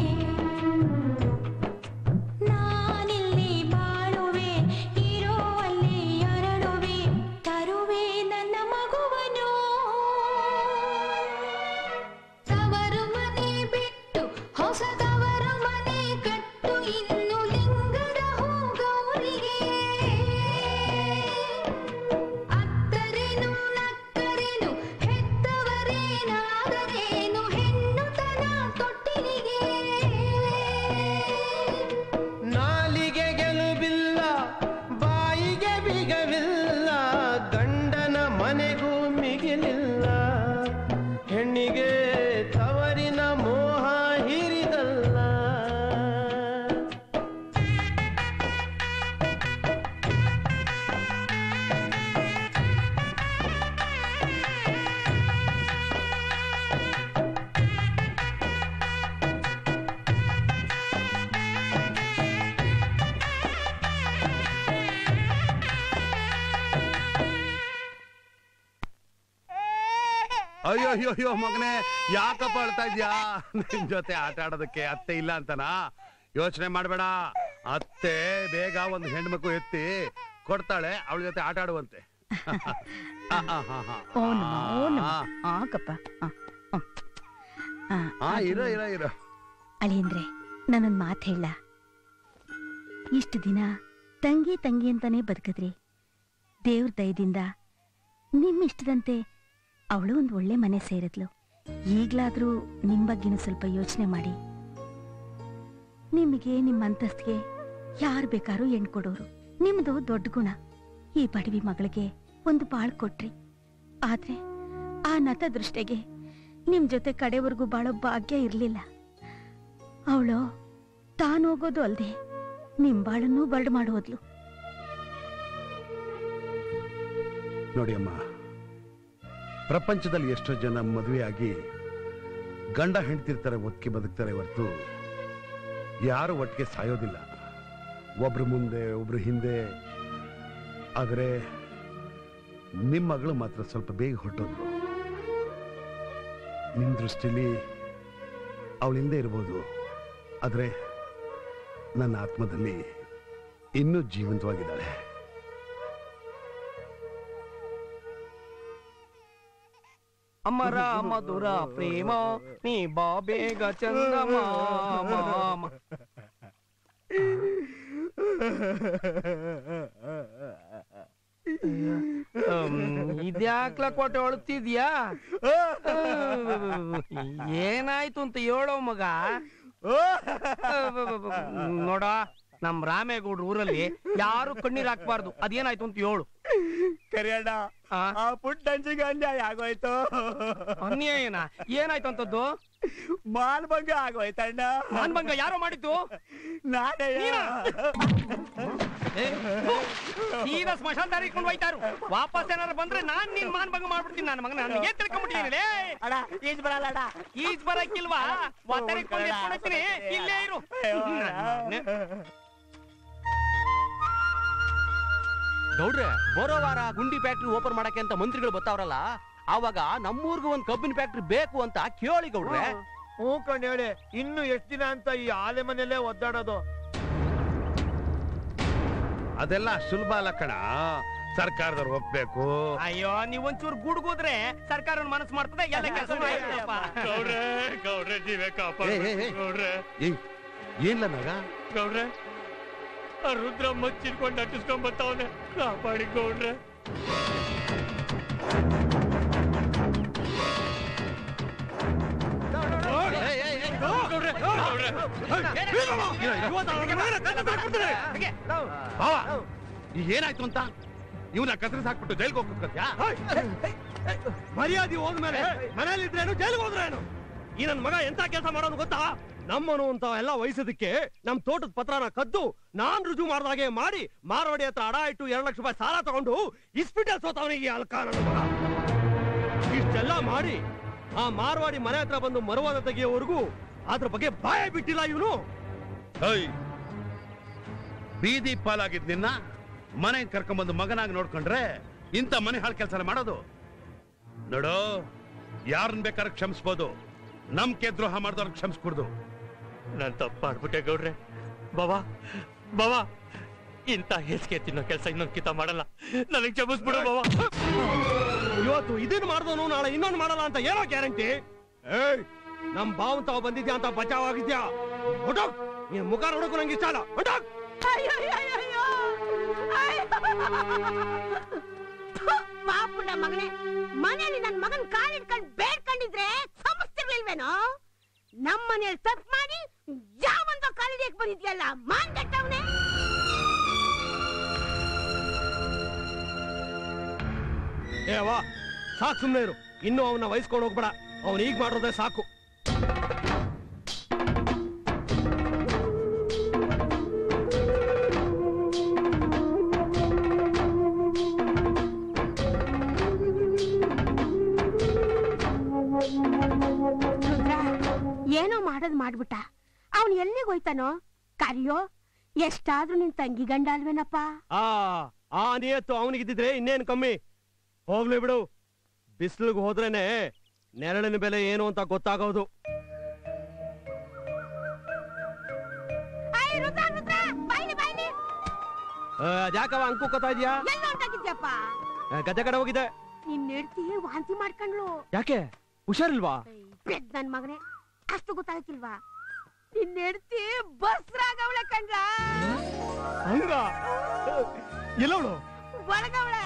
ನಾನಿಲ್ಲಿ ಬಾಳುವೆ ಇರುವಲ್ಲೇ ಅರಳುವೆ ತರುವೆ ನನ್ನ ಮಗುವನು ತವರು ಮನೆ ಬಿಟ್ಟು ಹೊಸ ತವರು ಮನೆ ಕಟ್ಟು ಇನ್ನು ಲಿಂಗದ ಹೂಗೌರಿಗೆ ಅತ್ತರೇನು ನಕ್ಕರೇನು ಹೆತ್ತವರೇನಾದರೇನು ಹೆಣ್ಣು ತನ ತೊಟ್ಟಿಲಿಗೆ ನಾಲಿಗೆ ಗೆಲುವಿಲ್ಲ ಬಾಯಿಗೆ ಬಿಗವಿಲ್ಲ ಗಂಡನ ಮನೆಗೂ ಮಿಗಿಲಿಲ್ಲ ಹೆಣ್ಣಿಗೆ ತವರಿನ ಮೋಹ ಹಿರಿದಲ್ಲ ಅಯ್ಯೋ ಅಯ್ಯೋ ಅಯ್ಯೋ ಮಗನೇ ಯಾಕಪ್ಪ ಅಳ್ತಾ ಇದ್ಯಾ? ನಿನ್ ಜೊತೆ ಆಟ ಆಡೋದಕ್ಕೆ ಅತ್ತೆ ಇಲ್ಲ ಅಂತನಾ? ಯೋಚನೆ ಮಾಡ್ಬೇಡ, ಅತ್ತೆ ಬೇಗ ಒಂದು ಹೆಣ್ಮಕ್ಳು ಎತ್ತಿ ಕೊಡ್ತಾಳೆ, ಅವಳ ಜೊತೆ ಆಟ ಆಡುವಂತೆ. ಇರೋ ಇರೋ ಇರೋ. ಅಳಿಯಂದ್ರೆ ನಾನೊಂದ್ ಮಾತು ಹೇಳ. ಇಷ್ಟು ದಿನ ತಂಗಿ ತಂಗಿ ಅಂತಾನೆ ಬದುಕಿದ್ರಿ. ದೇವ್ರ ದಯದಿಂದ ನಿಮ್ಮಿಷ್ಟದಂತೆ ಅವಳು ಒಂದು ಒಳ್ಳೆ ಮನೆ ಸೇರಿದ್ಲು. ಈಗ್ಲಾದ್ರೂ ನಿಮ್ ಬಗ್ಗೆನೂ ಸ್ವಲ್ಪ ಯೋಚನೆ ಮಾಡಿ. ನಿಮಗೆ ನಿಮ್ಮ ಅಂತಸ್ತಿಗೆ ಯಾರು ಬೇಕಾದ್ರೂ ಹೆಣ್ ಕೊಡೋರು. ನಿಮ್ದು ದೊಡ್ಡ ಗುಣ. ಈ ಬಡವಿ ಮಗಳಿಗೆ ಒಂದು ಬಾಳ್ ಕೊಟ್ರಿ. ಆದ್ರೆ ಆ ನತ ದೃಷ್ಟಿಗೆ ನಿಮ್ ಜೊತೆ ಕಡೆವರೆಗೂ ಬಾಳೋ ಭಾಗ್ಯ ಇರ್ಲಿಲ್ಲ. ಅವಳು ತಾನೋಗೋದು ಅಲ್ದೆ ನಿಮ್ ಬಾಳನ್ನೂ ಬರ್ಡ್ ಮಾಡೋದ್ಲು. ನೋಡಿ ಅಮ್ಮ, ಪ್ರಪಂಚದಲ್ಲಿ ಎಷ್ಟೋ ಜನ ಮದುವೆಯಾಗಿ ಗಂಡ ಹೆಂಡ್ತಿರ್ತಾರೆ, ಒಟ್ಟಿಗೆ ಬದುಕ್ತಾರೆ ಹೊರತು ಯಾರು ಒಟ್ಟಿಗೆ ಸಾಯೋದಿಲ್ಲ. ಒಬ್ರು ಮುಂದೆ ಒಬ್ರು ಹಿಂದೆ. ಆದರೆ ನಿಮ್ಮ ಮಗಳು ಮಾತ್ರ ಸ್ವಲ್ಪ ಬೇಗ ಹೊರಟೋದ್ರು. ನಿಮ್ ದೃಷ್ಟಿಲಿ ಅವಳಿಂದ ಇರ್ಬೋದು, ಆದರೆ ನನ್ನ ಆತ್ಮದಲ್ಲಿ ಇನ್ನೂ ಜೀವಂತವಾಗಿದ್ದಾಳೆ. ಅಮರ ಮಧುರ ಪ್ರೇಮ ನೀ ಬಾ ಬೇಗ ಚಂದಮಾಮ. ಇದ್ಯಾಕ್ಲ ಕೊಟ್ಟೆ ಅಳ್ತಿದ್ಯಾ? ಏನಾಯ್ತು ಅಂತ ಹೇಳೋ ಮಗ. ನೋಡ, ನಮ್ ರಾಮೇಗೌಡ್ರ ಊರಲ್ಲಿ ಯಾರು ಕಣ್ಣೀರ್ ಹಾಕ್ಬಾರ್ದು. ಅದೇನಾಯ್ತು ಅಂತ ಹೇಳು. ಕರಿಯಣ್ಣ, ಆ ಪುಟ್ಟ ಅಂಚಿಗೆ ಅನ್ಯಾಯ ಆಗೋಯ್ತು. ಅನ್ಯಾಯನ? ಏನಾಯ್ತು ಅಂತದ್ದು? ಮಾನಭಂಗ ಆಗೋಯ್ತಣ್ಣ. ಮಾನಭಂಗ ಯಾರೋ ಮಾಡಿದ್ದು? ನಾನೇ. ಸೀದಾ ಸ್ಮಶಾನದಾರಿ ಇಟ್ಕೊಂಡು ಹೋಯ್ತಾರು. ವಾಪಸ್ ಏನಾರು ಬಂದ್ರೆ ನಾನ್ ನೀನ್ ಮಾನಭಂಗ ಮಾಡ್ಬಿಡ್ತೀನಿ. ನನ್ನ ಮಗನ ನನಗೆ ತಿಳ್ಕೊಂಡ್ಬಿಟ್ಟಿದ್ದೀನಿ. ಅಣ್ಣ ಈಜ್ ಬರಲ್ಲ ಅಣ್ಣ. ಈಜ್ ಬರಕ್ಕಿಲ್ವಾ? ಹೋಗ್ತೀನಿ, ಇಲ್ಲೇ ಇರು. ಗೌಡ್ರೆ, ಬರೋ ವಾರ ಗುಂಡಿ ಫ್ಯಾಕ್ಟ್ರಿ ಓಪನ್ ಮಾಡಕ್ಕೆ ಅಂತ ಮಂತ್ರಿಗಳು ಬರ್ತಾವ್ರಲ್ಲ, ಆವಾಗ ನಮ್ಮೂರ್ಗೂ ಒಂದ್ ಕಬ್ಬಿನ ಫ್ಯಾಕ್ಟ್ರಿ ಬೇಕು ಅಂತ ಕೇಳಿ ಗೌಡ್ರೆ. ಹ್ಞೂ ಕಣ್ ಹೇಳಿ. ಇನ್ನು ಎಷ್ಟ್ ದಿನ ಅಂತ ಈ ಆಲೆ ಮನೆಯಲ್ಲೇ ಒದ್ದಾಡೋದು? ಅದೆಲ್ಲ ಸುಲಭ ಅಲ್ಲ ಕಣ, ಸರ್ಕಾರದವ್ರು ಒಪ್ಬೇಕು. ಅಯ್ಯೋ, ನೀವೊಂಚೂರು ಗುಡ್ಗುದ್ರೆ ಸರ್ಕಾರ ಮನಸ್ಸು ಮಾಡ್ತದೆ, ಎಲ್ಲ ಕೆಲಸ ಗೌಡ್ರೆ ನೀವೇ ಕಾಪಾಡ ಗೌಡ್ರೆ. ಏನ್ಲ ಮಗ? ಗೌಡ್ರೆ, ಆ ರುದ್ರ ಮಚ್ಚಿಡ್ಕೊಂಡು ಅಟ್ಟಿಸ್ಕೊಂಡ್ ಬರ್ತಾವನೆ, ಕಾಪಾಡಿ ಗೌಡ್ರೆ. ಏನಾಯ್ತು ಅಂತ ಇವನ ಕತ್ರಿಸ್ ಹಾಕ್ಬಿಟ್ಟು ಜೈಲ್ಗೆ ಹೋಗ್ಬಿಟ್ಯಾ? ಮರ್ಯಾದೆ ಹೋದ್ಮೇಲೆ ಮನೇಲಿ ಇದ್ರೇನು ಜೈಲ್ಗೆ ಹೋದ್ರೇನು? ಈ ನನ್ ಮಗ ಎಂತ ಕೆಲಸ ಮಾಡೋದು ಗೊತ್ತಾ? ನಮ್ಮನು ಅಂತ ಎಲ್ಲ ವಹಿಸೋದಕ್ಕೆ ನಮ್ ತೋಟದ ಪತ್ರನ ಕದ್ದು ನಾನ್ ರುಜು ಮಾಡ್ದಾಗೆ ಮಾಡಿ ಮಾರವಾಡಿ ಹತ್ರ ಅಡ ಇಟ್ಟು 2 ಲಕ್ಷ ರೂಪಾಯಿ ಸಾಲ ತಗೊಂಡು ಇಸ್ಪಿಟಲ್ ಸೋತವನಿಗೆ ಅಲ್ಕ ನನ್ನ ಮಗ. ಇಷ್ಟೆಲ್ಲ ಮಾಡಿ ಆ ಮಾರವಾಡಿ ಮನೆ ಹತ್ರ ಬಂದು ಮರವಾದ ತೆಗೆಯೋವರೆಗೂ ಅದ್ರ ಬಗ್ಗೆ ಬಾಯ ಬಿಟ್ಟಿಲ್ಲ ಇವನು. ಬೀದಿ ಪಾಲಾಗಿದ್ ನಿನ್ನ ಮನೆ ಕರ್ಕೊಂಡ್ಬಂದು ಮಗನಾಗಿ ನೋಡ್ಕೊಂಡ್ರೆ ಇಂಥ ಮನೆ ಹಾಳು ಕೆಲಸ ಮಾಡೋದು? ನೋಡು, ಯಾರನ್ನ ಬೇಕಾದ್ರೆ ಕ್ಷಮಿಸ್ಬೋದು, ನಂಬಿಕೆ ದ್ರೋಹ ಮಾಡಿದವ್ರಿಗೆ ಕ್ಷಮಿಸ್ಕೊಡ್ದು. ನಾನ್ ತಪ್ಪಾಡ್ಬಿಟ್ಟೆ ಗೌಡ್ರೆ. ಬಾವಾ ಇಂಥ ಹೇಸಿಗೆ ತಿನ್ನೋ ಕೆಲಸ ಇನ್ನೊಂದು ಕಿತ ಮಾಡಲ್ಲ. ನನಗೆ ಕ್ಷಮಿಸ್ಬಿಡು ಬಾವಾ. ಇವತ್ತು ಇದನ್ನ ಮಾಡ್ದವನು ನಾಳೆ ಇನ್ನೊಂದು ಮಾಡಲ್ಲ ಅಂತ ಏನೋ ಗ್ಯಾರಂಟಿ? ನಮ್ ಬಾವು ತಾವು ಬಂದಿದ್ಯಾ ಅಂತ ಬಚಾವ್ ಆಗಿದ್ಯಾ? ಹೊಟ್ಟೋಗ್, ನೀನ್ ಮುಖ ನೋಡೋಕು ನಂಗೆ ಇಷ್ಟ ಅಲ್ಲ. ಹೊಟ್ಟೋಗ್. ಪಾಪುಂಡ ಮಗನೇ, ಮನೆಯಲ್ಲಿ ನನ್ ಮಗನ್ ಕಾಲಿಟ್ಕೊಂಡ್ ಬೇಡ್ಕೊಂಡಿದ್ರೆ ಸಮಸ್ತಿರ್ಲಿಲ್ವೇನೋ? ನಮ್ಮ ಮನೆಯಲ್ಲಿ ತಪ್ಪು ಮಾಡಿ ಯಾವಂತ ಕಾಲಿಡಿಯಕ್ ಬಂದಿದ್ಯಲ್ಲ, ಮಾನ್ ಕೆಟ್ಟವನೇ. ಏವಾ, ಸಾಕು, ಸುಮ್ನೆ ಇರು. ಇನ್ನು ಅವನ್ನ ವಹಿಸ್ಕೊಂಡು ಹೋಗ್ಬೇಡ. ಅವನ್ ಈಗ ಮಾಡೋದೇ ಸಾಕು. ಏನೋ ಮಾಡೋದ್ ಮಾಡ್ಬಿಟ್ಟ. ಅವನ್ ಎಲ್ಲಿಗೆ ಹೋಯ್ತಾನೋ? ಕರಿಯೋ, ಎಷ್ಟಾದ್ರೂ ನಿನ್ ತಂಗಿ ಗಂಡ ಅಲ್ವೇನಪ್ಪ? ಆ ನಿಯತ್ತು ಅವನಿಗಿದ್ದಿದ್ರೆ ಇನ್ನೇನು ಕಮ್ಮಿ. ಹೋಗ್ಲಿ ಬಿಡು, ಬಿಸಿಲಿಗೆ ಹೋದ್ರೇನೆ ನೆರಳಿನ ಬೆಲೆ ಏನು ಅಂತ ಗೊತ್ತಾಗೋದು. ಅದ್ಯಾಕವ ಅಂಕು ಕೊತ್ತಾ ಇದೀಯಾ? ಗದ್ದೆ ಕಡೆ ಹೋಗಿದ್ದೆ. ನಿನ್ ಹೆಂಡ್ತಿ ವಾಂತಿ ಮಾಡ್ಕೊಂಡ್ಲು. ಯಾಕೆ, ಹುಷಾರಿಲ್ವಾ? ನನ್ ಮಗನೇ, ಅಷ್ಟು ಗೊತ್ತಾಗಕ್ಕಿಲ್ವಾ? ನಿನ್ನ ಹೆಂಡತಿ ಬಸ್ರಾಗವಳೆ ಕಣ್ಲ. ಹಂಗ ಎಲ್ಲವಳು ಒಳಗವಳೆ.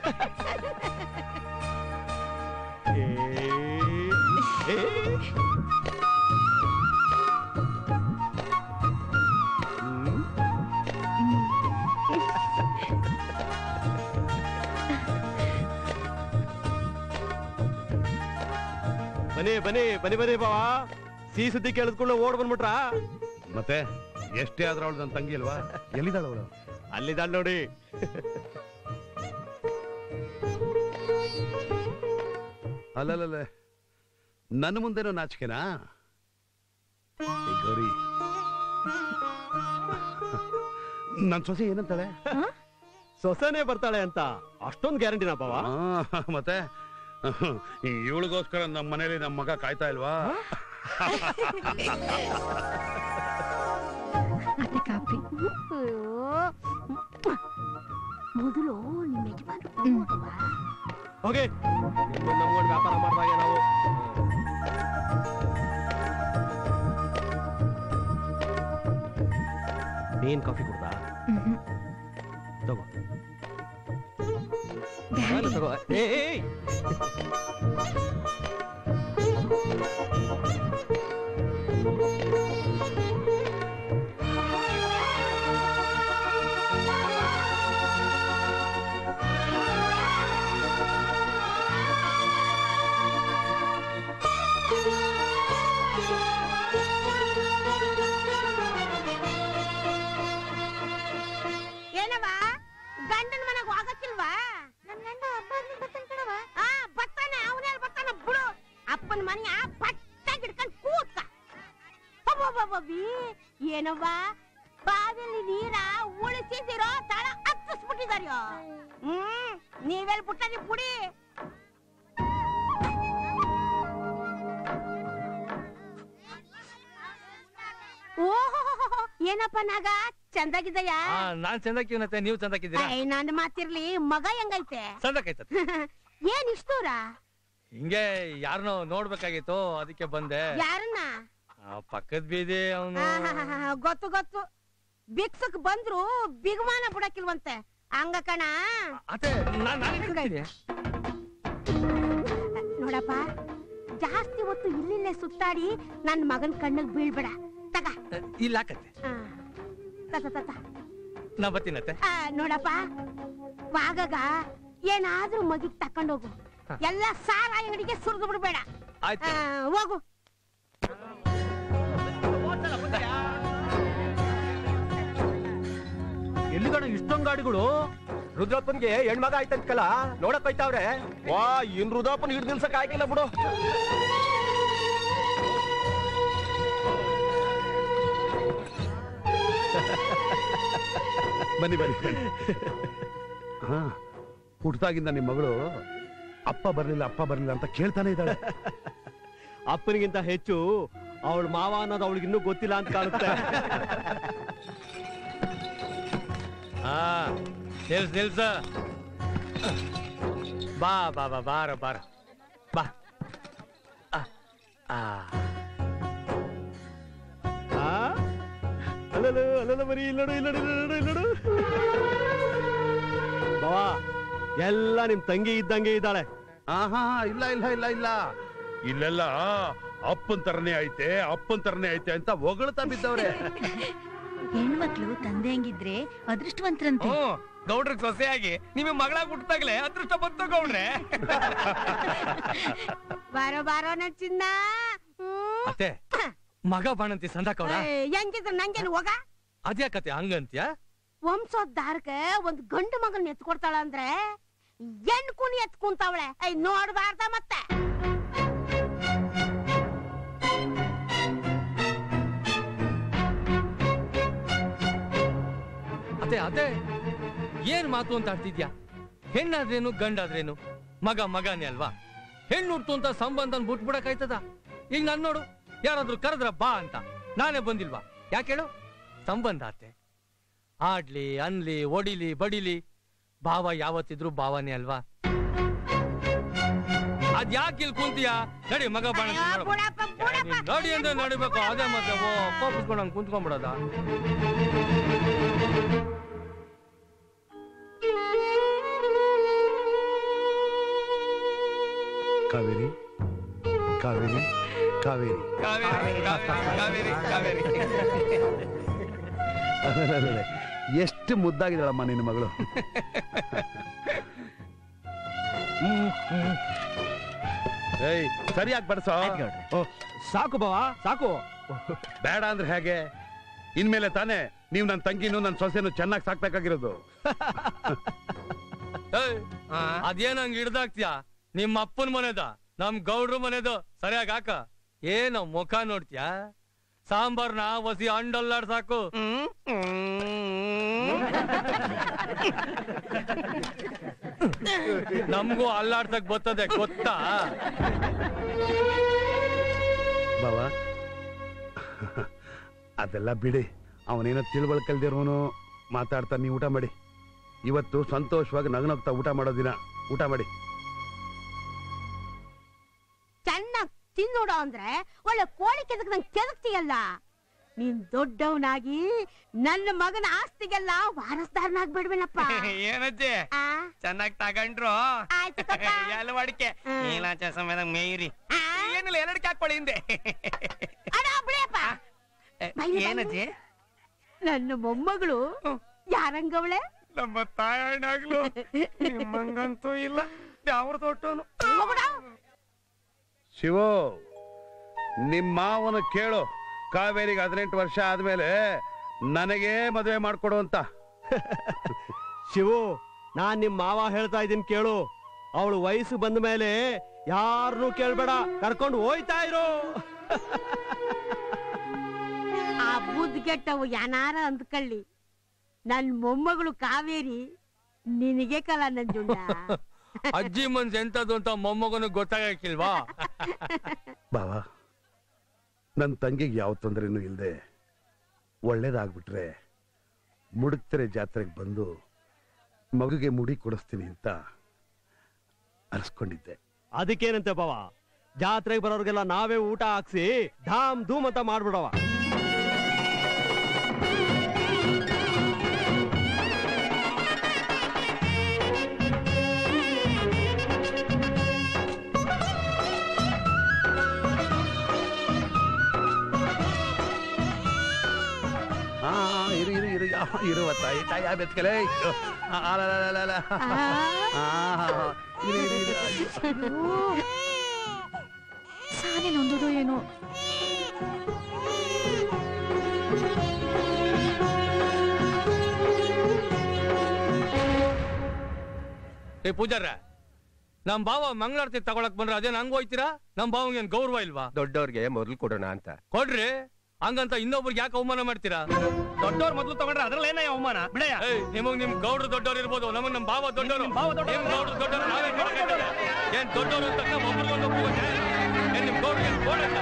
ಬನ್ನಿ ಬನ್ನಿ ಬನ್ನಿ ಬನ್ನಿ ಬಾವಾ, ಸಿಹಿ ಸುದ್ದಿ ಕೇಳಿದ್ಕೊಂಡು ಓಡ್ ಬಂದ್ಬಿಟ್ರಾ? ಮತ್ತೆ ಎಷ್ಟೇ ಆದ್ರೂ ಅವಳು ನನ್ನ ತಂಗಿ ಅಲ್ವಾ? ಎಲ್ಲಿದ್ದಾಳ ಅವಳು? ಅಲ್ಲಿದ್ದಾಳ ನೋಡಿ. ಅಲ್ಲಲ್ಲ, ನನ್ನ ಮುಂದೆನೋ ನಾಚಿಕೆನಾ? ಗೌರಿ, ನನ್ ಸೊಸೆ ಏನಂತಾಳೆ? ಸೊಸೆನೇ ಬರ್ತಾಳೆ ಅಂತ ಅಷ್ಟೊಂದು ಗ್ಯಾರಂಟಿನಾ ಬಾವಾ? ಮತ್ತೆ ಇವಳಿಗೋಸ್ಕರ ನಮ್ಮ ಮನೇಲಿ ನಮ್ಮ ಮಗ ಕಾಯ್ತಾ ಇಲ್ವಾ? ಅತ್ತೆ ಕಾಪಿ. ಮೊದಲು ನಿಮ್ಮ ಯಜಮಾನ ಹೋಗಿ ನಮ್ಗೊಂಡು ವ್ಯಾಪಾರ ಮಾಡಿದಾಗ ನಾವು ನೀನ್ ಕಾಫಿ ಕುಡ್ದಾ? ತಗೋ ತಗೋ. ಏಯ್ ಏನವ ಗಂಡನ ಮನೆಗೆ ಹೋಗಕ್ಕಿಲ್ವಾ? ನನ್ ಗಂಡ ಬರ್ತಾನೆ, ಅವನೇ ಬರ್ತಾನ ಬಿಡು. ಅಪ್ಪನ ಮನೆಯ ಬಟ್ಟ ಹಿಡ್ಕೊಂಡ್ ಕೂತ್ಕ. ಏನವ್ವ ಬಾವಿಲಿ ನೀರ ಉಳಿಸಿದಿರೋ ತಳ ಹತ್ತಿಸ್ಬಿಟ್ಟಿದಾರ್ಯೋ. ನೀವೆಲ್ ಬಿಟ್ಟದಿ ಪುಡಿ. ಓಹೋ, ಏನಪ್ಪ ನಾಗ ಚಂದಾಗಿದ್ದಯ್ಯ? ನಾನ್ ಚಂದಕ್ಕಿವನತ್ತೆ, ನೀವು ಚಂದಕ್ಕಿದ್ದೀರಾ? ನಾನು ಮಾತಿರ್ಲಿ, ಮಗ ಹೆಂಗೈತೆ? ಚಂದಕ್ಕೈತ. ಏನ್ ಇಷ್ಟೂರ? ಹಿಂಗೆ ಯಾರನ್ನೋ ನೋಡ್ಬೇಕಾಗಿತ್ತು, ಅದಕ್ಕೆ ಬಂದೆ. ಯಾರನ್ನ? ಪಕ್ಕದ ಬೀದಿ ಅವನು. ಗೊತ್ತು ಗೊತ್ತು, ಬಿಕ್ಸಕ್ ಬಂದ್ರು ಬಿಗುಮಾನ ಬಿಡಕ್ಕಿಲ್ವಂತೆ. ಹಂಗ ಕಣ. ನೋಡಪ್ಪ, ಜಾಸ್ತಿ ಹೊತ್ತು ಇಲ್ಲಿಲ್ಲೇ ಸುತ್ತಾಡಿ ನನ್ ಮಗನ್ ಕಣ್ಣಿಗೆ ಬೀಳ್ಬೇಡ. ತಗ ಇಲ್ಲ ನಾ ಬರ್ತೀನತ್ತೆ. ನೋಡಪ್ಪ, ವಾಗಗ ಏನಾದ್ರೂ ಮಗಿಗ್ ತಕೊಂಡೋಗು. ಎಲ್ಲ ಸಾರ ಅಂಗಡಿಗೆ ಸುರಿದು ಬಿಡ್ಬೇಡ. ಹೋಗು. ಎಲ್ಲಿಗಣ ಇಷ್ಟೊಂದು ಗಾಡಿಗಳು? ರುದ್ರಪ್ಪನ್ಗೆ ಹೆಣ್ಮಗ ಆಯ್ತಂತಲ್ಲ, ನೋಡಕ್ ಹೋಯ್ತಾವ್ರೆ. ವಾ, ಇನ್ ರುದ್ರಪ್ಪನ್ ಹಿಡ್ ನಿಲ್ಸಕ್ ಆಗಿಲ್ಲ ಬಿಡು. ಬನ್ನಿ ಬನ್ನಿ. ಹಾ, ಹುಟ್ಟಾಗಿಂದ ನಿಮ್ ಮಗಳು ಅಪ್ಪ ಬರ್ಲಿಲ್ಲ ಅಂತ ಕೇಳ್ತಾನೆ ಇದ್ದಾಳೆ. ಅಪ್ಪನಿಗಿಂತ ಹೆಚ್ಚು ಅವಳ ಮಾವ ಅನ್ನೋದು ಅವಳಿಗೆ ಇನ್ನೂ ಗೊತ್ತಿಲ್ಲ ಅಂತ ಕಾಣುತ್ತೆ. ನಿಲ್ಸ ಬಾ ಬಾ ಬಾ ಬಾರ ಬಾರ ಬಾ. ಅಲ್ಲ ಬರೀ ಇಲ್ಲಡು. ಬಾವಾ, ಎಲ್ಲ ನಿಮ್ ತಂಗಿ ಇದ್ದಂಗೆ ಇದ್ದಾಳೆ. ಇಲ್ಲ ಇಲ್ಲೆಲ್ಲ ಅಪ್ಪನ್ ತರನೇ ಐತೆ ಅಂತ ಹೊಗಳ್ತಾ ಬಿದ್ದವ್ರೆ. ಹೆಣ್ಮಕ್ಳು ತಂದೆ ಹಂಗಿದ್ರೆ ಅದೃಷ್ಟವಂತರಂತೆ. ಗೌಡ್ರ ಸೊಸೆಯಾಗಿ ನಿಮಗೆ ಮಗಳಾಗಿ ಹುಟ್ಟಾಗ್ಲೆ ಅದೃಷ್ಟ ಬಂತು ಗೌಡ್ರೆ. ಬಾರೋ ಬಾರೋ ನನ್ ಚಿನ್ನ. ಅತ್ತೆ, ಮಗ ಬಾಣಂತಿ ಸಂದಾಕವ್ರ ಹೆಂಗಿದ್ರ ನಂಗೇನು ಹೋಗ? ಅದ್ಯಾಕತೆ ಹಂಗಂತ್ಯ? ವಂಶೋದ್ಧಾರಕ ಒಂದ್ ಗಂಡು ಮಗನ್ ಎತ್ಕೊಡ್ತಾಳ ಅಂದ್ರೆ ಹೆಣ್ ಕುಣಿ ಎತ್ ಕುಂತಾವಳೆ. ನೋಡ್ಬಾರ್ದ ಮತ್ತೆ. ಅದೇ ಏನ್ ಮಾತು ಅಂತ ಆಡ್ತಿದ್ಯಾ? ಹೆಣ್ಣಾದ್ರೇನು ಗಂಡಾದ್ರೇನು ಮಗ ಮಗನೇ ಅಲ್ವಾ? ಹೆಣ್ಣು ಹುಡ್ತು ಅಂತ ಸಂಬಂಧನ ಬಿಟ್ಬಿಡಕ್ಕಾಯ್ತದ? ಈಗ ನಾನ್ ನೋಡು, ಯಾರಾದ್ರೂ ಕರೆದ್ರ ಬಾ ಅಂತ, ನಾನೇ ಬಂದಿಲ್ವಾ? ಯಾಕೇಳು? ಸಂಬಂಧ ಆತೆ. ಆಡ್ಲಿ ಅನ್ಲಿ ಒಡಿಲಿ ಬಡಿಲಿ ಭಾವ ಯಾವತ್ತಿದ್ರು ಭಾವನೇ ಅಲ್ವಾ? ಆ ಅದ್ಯಾಕೆ ಇಲ್ಲಿ ಕುಂತೀಯ? ನಡಿ ಮಗ ಬಾಣ ನೋಡಿ ಅಂದ್ರೆ ನಡಿಬೇಕು. ಅದೇ ಮತ್ತೆ ಕೋಪಿಸ್ಕೊಂಡು ಹಂಗೆ ಕುಂತ್ಕೊಂಡ್ಬಿಡೋದ? ಕಾವೇರಿ ಕಾವೇರಿ ಕಾವೇರಿ ಎಷ್ಟು ಮುದ್ದಾಗಿದ್ದಾಳಮ್ಮ ನಿನ್ನ ಮಗಳು. ಏಯ್ ಸರಿಯಾಗಿ ಬಡ್ಸೋ. ಸಾಕು ಬಾವ ಸಾಕು. ಬೇಡ ಅಂದ್ರೆ ಹೇಗೆ? ಇನ್ಮೇಲೆ ತಾನೇ ನೀವು ನನ್ನ ತಂಗಿನೂ ನನ್ನ ಸೊಸೆನೂ ಚೆನ್ನಾಗಿ ಸಾಕ್ಬೇಕಾಗಿರೋದು. ಅದೇನ ಹಂಗ ಹಿಡ್ದಾಕ್ತಿಯಾ? ನಿಮ್ಮ ಅಪ್ಪನ ಮನೆದ ನಮ್ ಗೌಡ್ರ ಮನೆದು ಸರಿಯಾಗಿ ಹಾಕ. ಏನ ಮುಖ ನೋಡ್ತೀಯಾ? ಸಾಂಬಾರ್ನ ಒಸಿ ಅಂಡಲ್ಲಾಡ್ ಸಾಕು. ನಮ್ಗೂ ಅಲ್ಲಾಡ್ಸಕ್ ಬರ್ತದೆ ಗೊತ್ತಾ? ಬಾವ ಅದೆಲ್ಲ ಬಿಡಿ. ಅವನೇನೋ ತಿಳುವಳ್ಕಲ್ದಿರೋನು ಮಾತಾಡ್ತಾ ನೀವು ಊಟ ಮಾಡಿ. ಇವತ್ತು ಸಂತೋಷವಾಗಿ ನಗನಗ್ತಾ ಊಟ ಮಾಡೋ ದಿನ. ಊಟ ಮಾಡಿ. ಚೆನ್ನಾಗ್ ತಿನ್ನೋಡ ಅಂದ್ರೆ ಒಳ್ಳೆ ಕೋಳಿ ಕೆದಕ್ ನಂಗೆ ಕೆದಕ್ತಿಯಲ್ಲ. ನೀನ್ ದೊಡ್ಡವನಾಗಿ ನನ್ನ ಮಗನ ಆಸ್ತಿಗೆಲ್ಲ ವಾರಸ್ದಾರನಾಗ್ಬಿಡ್ಬೇನಪ್ಪ. ಏನಜ್ಜಿ ಚೆನ್ನಾಗ್ ತಗೊಂಡ್ರು ಎಲ್ಲ ಅಡಿಕೆ ನೀಲಾಚ ಸಮಯದ ಮೇಯ್ರಿ ಏನಿಲ್ಲ ಎರಡಕ್ಕೆ ಹಾಕೊಳ್ಳಿ ಹಿಂದೆ. ಏನಜ್ಜಿ ನನ್ನ ಮೊಮ್ಮಗಳು ಯಾರಂಗವಳೆ? ನಮ್ಮ ತಾಯಣ್ಣಾಗ್ಲು ನಿಮ್ಮಂಗಂತೂ ಇಲ್ಲ. ಅವ್ರ ದೊಡ್ಡವನು ಶಿವು, ನಿಮ್ಮ ಮಾವನ ಕೇಳು. ಕಾವೇರಿಗೆ 18 ವರ್ಷ ಆದ್ಮೇಲೆ ನನಗೇ ಮದುವೆ ಮಾಡ್ಕೊಡು ಅಂತ. ಶಿವು, ನಾನ್ ನಿಮ್ ಮಾವ ಹೇಳ್ತಾ ಇದೀನಿ ಕೇಳು. ಅವಳು ವಯಸ್ಸು ಬಂದ ಮೇಲೆ ಯಾರನ್ನೂ ಕೇಳ್ಬೇಡ, ಕರ್ಕೊಂಡು ಹೋಯ್ತಾ ಇರು. ಆ ಬುದ್ಧಿಗೆಟ್ಟವು ಯಾನಾರ ಅಂದ್ಕೊಳ್ಳಿ, ನನ್ ಮೊಮ್ಮಗಳು ಕಾವೇರಿ ನಿನಗೆ ಕಲ ನಂಜುಂಡ. ಅಜ್ಜಿ ಮನ್ಸ್ ಎಂತದ್ದು ಅಂತ ಮೊಮ್ಮಗನು ಗೊತ್ತಾಗಕ್ಕಿಲ್ವಾ? ಬಾವಾ, ನನ್ನ ತಂಗಿಗೆ ಯಾವ ತೊಂದರೆನೂ ಇಲ್ಲದೆ ಒಳ್ಳೇದಾಗ್ಬಿಟ್ರೆ ಮುಡುಕ್ತೆರೆ ಜಾತ್ರೆಗೆ ಬಂದು ಮಗುಗೆ ಮುಡಿ ಕೊಡಿಸ್ತೀನಿ ಅಂತ ಅರ್ಸ್ಕೊಂಡಿದ್ದೆ. ಅದಕ್ಕೇನಂತೆ ಬಾವ, ಜಾತ್ರೆಗೆ ಬರೋರ್ಗೆಲ್ಲ ನಾವೇ ಊಟ ಹಾಕ್ಸಿ ಧಾಮ್ ಧೂಮ್ ಅಂತ ಮಾಡ್ಬಿಡವ. ಇರುವ ತಾಯಿ ತಾಯಿ ಬೆತ್ಕಲೇ. ಸಾಲೆ ನೊಂದುದು ಏನೋ. ಏ ಪೂಜಾರ, ನಮ್ ಬಾವ ಮಂಗಳಾರತಿ ತಗೊಳಕ್ ಬಂದ್ರೆ ಅದೇನ್ ಹಂಗ ಹೋಯ್ತೀರಾ? ನಮ್ ಬಾವಂಗೆ ಏನ್ ಗೌರವ ಇಲ್ವಾ? ದೊಡ್ಡವ್ರಿಗೆ ಮೊದಲು ಕೊಡೋಣ ಅಂತ. ಕೊಡ್ರಿ, ಹಂಗಂತ ಇನ್ನೊಬ್ರಿಗೆ ಯಾಕೆ ಅವಮಾನ ಮಾಡ್ತೀರಾ? ದೊಡ್ಡವ್ರ ಮೊದ್ಲು ತಗೊಂಡ್ರೆ ಅದ್ರಲ್ಲಿ ಏನ ಅವಮಾನ ಬಿಡಯ್ಯ. ನಿಮಗ್ ನಿಮ್ ಗೌಡ್ರು ದೊಡ್ಡವ್ರು ಇರ್ಬೋದು, ನಮಗ್ ನಮ್ ಬಾವ ದೊಡ್ಡವರು. ಗೌಡ್ರು ದೊಡ್ಡವರು ನಾವೇ ಏನ್ ದೊಡ್ಡವರು ಅಂತ ಒಬ್ರಿಗೊಂದು ಏನ್ ನಿಮ್ ಗೌಡ್ರಿಗೆ ಗೋಡಲ್ಲ.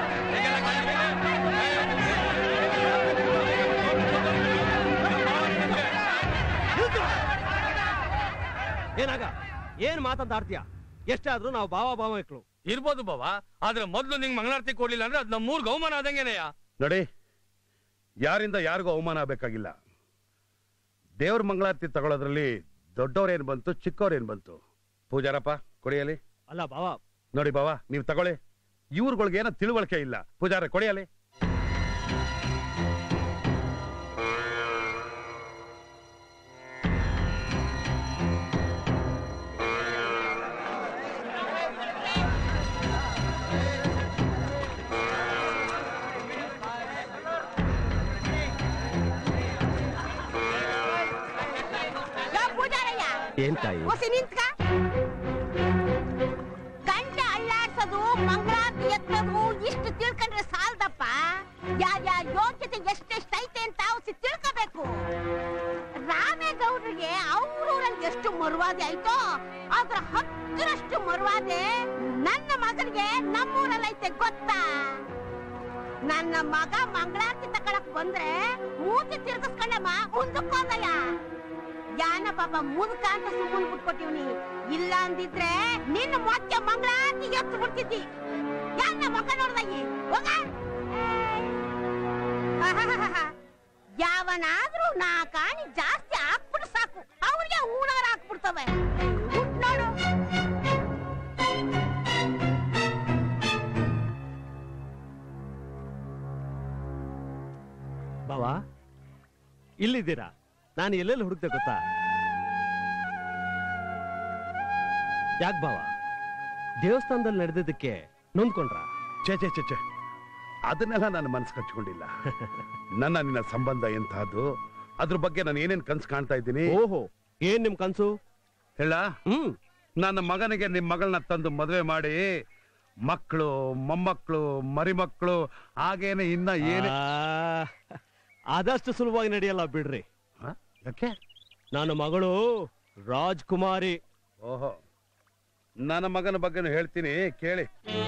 ಏನಾಗ ಏನ್ ಮಾತಾಡ್ತೀಯ? ಎಷ್ಟಾದ್ರೂ ನಾವು ಬಾವ ಬಾವ ಮಕ್ಕಳು ಇರ್ಬೋದು ಬಾವ, ಆದ್ರೆ ಮೊದ್ಲು ನಿಂಗ್ ಮಂಗಳಾರತಿ ಕೊಡ್ಲಿಲ್ಲ ಅಂದ್ರೆ ಅದ್ ನಮ್ಮೂರ್ಗೆ ಅವಮಾನ ಆದಂಗೆನೆಯ. ನೋಡಿ, ಯಾರಿಂದ ಯಾರಿಗೂ ಅವಮಾನ ಆಗ್ಬೇಕಾಗಿಲ್ಲ. ದೇವ್ರ ಮಂಗಳಾರತಿ ತಗೊಳ್ಳೋದ್ರಲ್ಲಿ ದೊಡ್ಡವ್ರೇನ್ ಬಂತು, ಚಿಕ್ಕವ್ರೇನ್ ಬಂತು? ಪೂಜಾರಪ್ಪ ಕೊಡಿಯಲಿ. ಅಲ್ಲ ಬಾವ, ನೋಡಿ ಬಾವ, ನೀವು ತಗೊಳ್ಳಿ. ಇವ್ರುಗಳಿಗೆ ಏನೋ ತಿಳುವಳಿಕೆ ಇಲ್ಲ. ಪೂಜಾರ ಕೊಡಿಯಲಿ. ಏನ್ ತಾಯಿ? ಗಂಟೆ ಅಲ್ಲಾಡ್ಸೋದು, ಮಂಗಳಾರತಿ ಎತ್ತೋದು ಇಷ್ಟು ತಿಳ್ಕೊಂಡ್ರೆ ಸಾಲದಪ್ಪ. ಯಾರ್ಯಾರ ಯೋಗ್ಯತೆ ಎಷ್ಟೆಷ್ಟೈತೆ ಅಂತ ತಿಳ್ಕೋಬೇಕು. ರಾಮೇಗೌಡರಿಗೆ ಅವ್ರೂರಲ್ಲಿ ಎಷ್ಟು ಮರುವಾದೆ ಆಯ್ತೋ ಅದ್ರ 10ರಷ್ಟು ಮರುವಾದೆ ನನ್ನ ಮಗನಿಗೆ ನಮ್ಮೂರಲ್ಲೈತೆ ಗೊತ್ತಾ? ನನ್ನ ಮಗ ಮಂಗಳಾರತಿ ತಕೊಳಕ್ ಬಂದ್ರೆ ಮೂತಿ ತಿರ್ಗಿಸ್ಕೊಂಡಮ್ಮ ಮುಂದಕ್ಕೋದಯ್ಯ. ಯಾನ ಪಾಪ ಮುದುಕ ಅಂತ ಸುಮ್ಮನೆ ಬಿಟ್ಕೊಟ್ಟಿವ್ನಿ. ಇಲ್ಲ ಅಂದಿದ್ರೆ ನಿನ್ನ ಮೊಚ್ಚ ಮಂಗಳಾತಿ ಎತ್ತು ಬಿಡ್ತಿದ್ದಿ. ಯಾರ ಮಕ್ಕ ನೋಡ್ದಾಗಿ ಹೋಗ. ಯಾವನಾದ್ರೂ ನಾ ಕಾಣಿ ಜಾಸ್ತಿ ಹಾಕ್ಬಿಟ್ಟು ಸಾಕು, ಅವ್ರಿಗೆ ಹೂನಾರ ಹಾಕ್ಬಿಡ್ತವೆ. ನೋಡು ಬಾವಾ, ಇಲ್ಲಿದ್ದೀರಾ? ನಾನು ಎಲ್ಲೆಲ್ಲಿ ಹುಡುಕ್ತೆ ಗೊತ್ತಾ? ಯಾಕೆ ಬಾವ, ದೇವಸ್ಥಾನದಲ್ಲಿ ನಡೆದಿದ್ದಕ್ಕೆ ನೊಂದ್ಕೊಂಡ್ರ? ಛೇ ಛೇ ಛೇ ಛೇ, ಅದನ್ನೆಲ್ಲ ನಾನು ಮನಸ್ಸು ಕಚ್ಕೊಂಡಿಲ್ಲ. ನನ್ನ ನಿನ್ನ ಸಂಬಂಧ ಎಂತಹದ್ದು, ಅದ್ರ ಬಗ್ಗೆ ನಾನು ಏನೇನ್ ಕನ್ಸು ಕಾಣ್ತಾ ಇದ್ದೀನಿ. ಓಹೋ, ಏನ್ ನಿಮ್ ಕನ್ಸು ಹೇಳ? ನನ್ನ ಮಗನಿಗೆ ನಿಮ್ ಮಗಳನ್ನ ತಂದು ಮದುವೆ ಮಾಡಿ ಮಕ್ಕಳು, ಮೊಮ್ಮಕ್ಕಳು, ಮರಿಮಕ್ಕಳು, ಹಾಗೇನೆ ಇನ್ನ ಏನೇ. ಆದಷ್ಟು ಸುಲಭವಾಗಿ ನಡೆಯಲ್ಲ ಬಿಡ್ರಿ. ಯಾಕೆ? ನನ್ನ ಮಗಳು ರಾಜ್ಕುಮಾರಿ. ಓಹೋ, ನನ್ನ ಮಗನ ಬಗ್ಗೆನೂ ಹೇಳ್ತೀನಿ ಕೇಳಿ.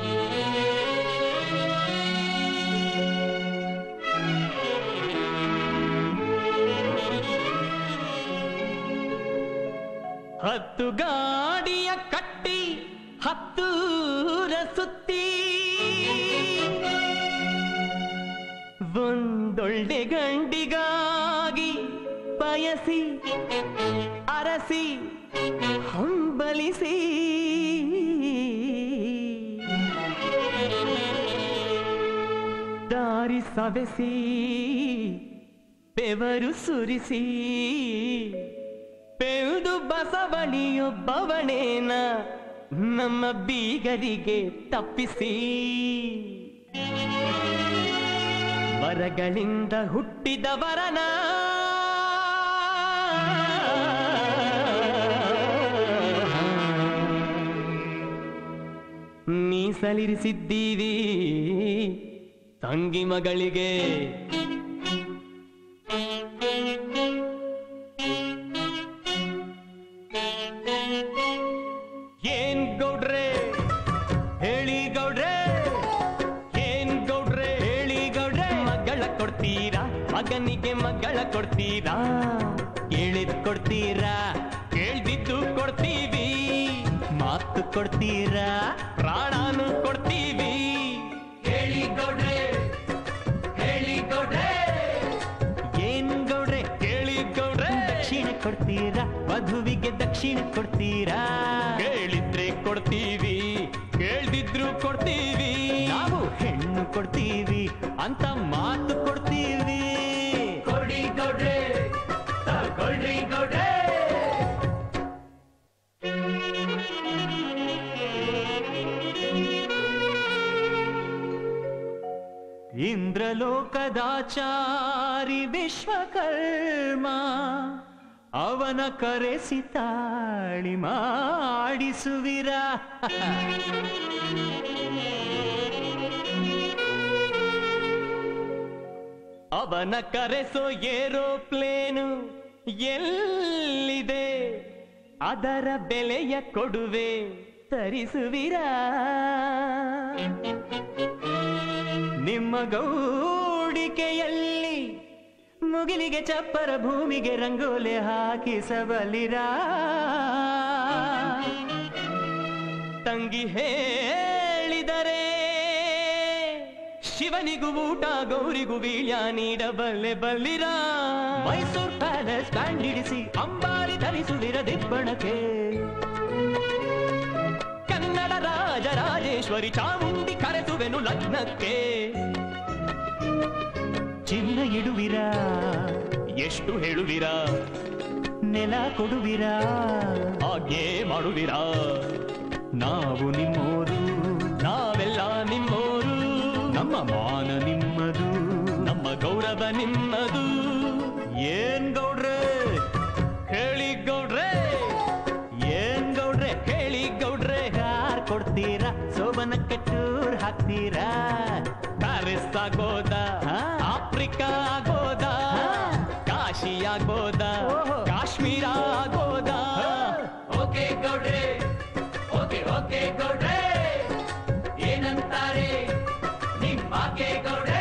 ಹತ್ತು ಗಾಡಿಯ ಕಟ್ಟಿ ಹತ್ತೂರ ಸುತ್ತಿ ಒಂದೊಳ್ಳೆ ಗಂಡಿಗಾಗಿ ಬಯಸಿ ಅರಸಿ ಹಂಬಲಿಸಿ ದಾರಿ ಸವೆಸಿ ಬೆವರು ಸುರಿಸಿ ಪೆಳ್ದು ಬಸವಳಿಯೊಬ್ಬವನೇನ ನಮ್ಮ ಬೀಗರಿಗೆ ತಪ್ಪಿಸಿ ವರಗಳಿಂದ ಹುಟ್ಟಿದ ವರನ ಮೀಸಲಿರಿಸಿದ್ದೀವಿ ತಂಗಿ ಮಗಳಿಗೆ. ಏನ್ ಗೌಡ್ರೆ ಹೇಳಿ ಗೌಡ್ರೆ, ಏನ್ ಗೌಡ್ರೆ ಹೇಳಿ ಗೌಡ್ರೆ, ಮಗಳ ಕೊಡ್ತೀರಾ ಮಗನಿಗೆ ಮಗಳ ಕೊಡ್ತೀರಾ? ಕೇಳಿದ್ ಕೊಡ್ತೀರಾ, ಕೇಳ್ದಿದ್ದು ಕೊಡ್ತೀವಿ, ಮಾತು ಕೊಡ್ತೀರಾ, ಪ್ರಾಣಾನು ಕೊಡ್ತೀವಿ. ಹೇಳಿ ಗೌಡ್ರೆ ಹೇಳಿ ಗೌಡ್ರೆ, ಏನ್ ಗೌಡ್ರೆ ಹೇಳಿ ಗೌಡ್ರೆ, ದಕ್ಷಿಣ ಕೊಡ್ತೀರಾ ವಧುವಿಗೆ ದಕ್ಷಿಣ ಕೊಡ್ತೀರಾ? ಕೇಳಿದ್ರೆ ಕೊಡ್ತೀವಿ, ಕೇಳ್ದಿದ್ರು ಕೊಡ್ತೀವಿ, ನಾವು ಹೆಣ್ಣು ಕೊಡ್ತೀವಿ ಅಂತ ಮಾತು ಕೊಡ್ತೀವಿ. ಕೊಡಿ ಗೌಡ್ರೆ ತಗೊಳ್ರಿ ಗೌಡ್ರೆ. ಇಂದ್ರಲೋಕದಾಚಾರಿ ವಿಶ್ವಕರ್ಮ ಅವನ ಕರೆಸಿ ತಾಳಿ ಮಾಡಿಸುವಿರ. ಅವನ ಕರೆಸೋ ಏರೋಪ್ಲೇನು ಎಲ್ಲಿದೆ, ಅದರ ಬೆಲೆಯ ಕೊಡುವೆ ತರಿಸುವಿರ. ನಿಮ್ಮ ಗೌಡಿಕೆಯಲ್ಲಿ ಮುಗಿಲಿಗೆ ಚಪ್ಪರ ಭೂಮಿಗೆ ರಂಗೋಲೆ ಹಾಕಿಸಬಲಿರ. ತಂಗಿ ಹೇಳಿದರೆ ಶಿವನಿಗೂ ಊಟ ಗೌರಿಗೂ ವೀಳ್ಯ ನೀಡಬಲ್ಲೆ ಬಲ್ಲಿರ. ಮೈಸೂರು ಪ್ಯಾಲೇಸ್ ಬ್ಯಾಂಡ್ ಹಿಡಿಸಿ ಅಂಬಾರಿ ಧರಿಸುವಿರ ದಿಬ್ಬಣಕ್ಕೆ. ಕನ್ನಡ ರಾಜರಾಜೇಶ್ವರಿ ಚಾಮುಂಡಿ ಕರೆಸುವೆನು ಲಗ್ನಕ್ಕೆ. ಚಿನ್ನ ಇಡುವಿರ ಎಷ್ಟು ಹೇಳುವಿರ, ನೆಲ ಕೊಡುವಿರ ಆಜ್ಞೆ ಮಾಡುವಿರ. ನಾವು ನಿಮ್ಮೋರು ನಾವೆಲ್ಲ ನಿಮ್ಮೋರು, ನಮ್ಮ ಮಾನ ನಿಮ್ಮದು ನಮ್ಮ ಗೌರವ ನಿಮ್ಮದು. ಏನ್ ಗೌಡ್ರೆ ಹೇಳಿ ಗೌಡ್ರೆ, ಏನ್ ಗೌಡ್ರೆ ಹೇಳಿ ಗೌಡ್ರೆ, ಯಾರ್ ಕೊಡ್ತೀರಾ ಸೋಬನಕ್ಕೆ ಟೂರ್ ಹಾಕ್ತೀರಾ? ಪ್ಯಾರಿಸ್ ಆಗೋದಾ, ಆಫ್ರಿಕಾ ಆಗೋದಾ, ಕಾಶಿ ಆಗೋದಾ, ಕಾಶ್ಮೀರ ಆಗೋದಾ? ಓಕೆ ಗೌಡ್ರೆ ಓಕೆ ಓಕೆ ಗೌಡ್ರೆ, ಏನಂತಾರೆ ನಿಮ್ಮಾಕೆ ಗೌಡ್ರೆ?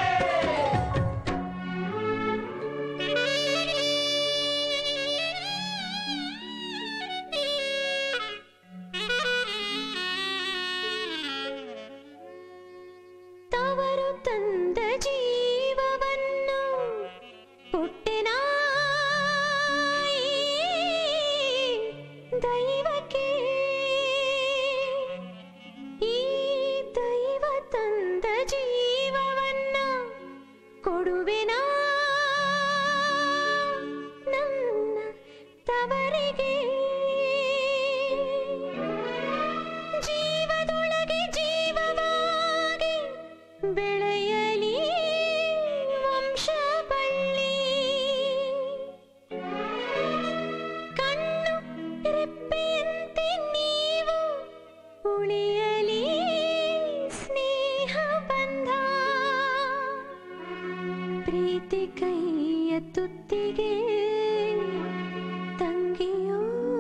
ಪ್ರೀತಿ ಕೈಯ ತುತ್ತಿಗೆ ತಂಗಿಯೋ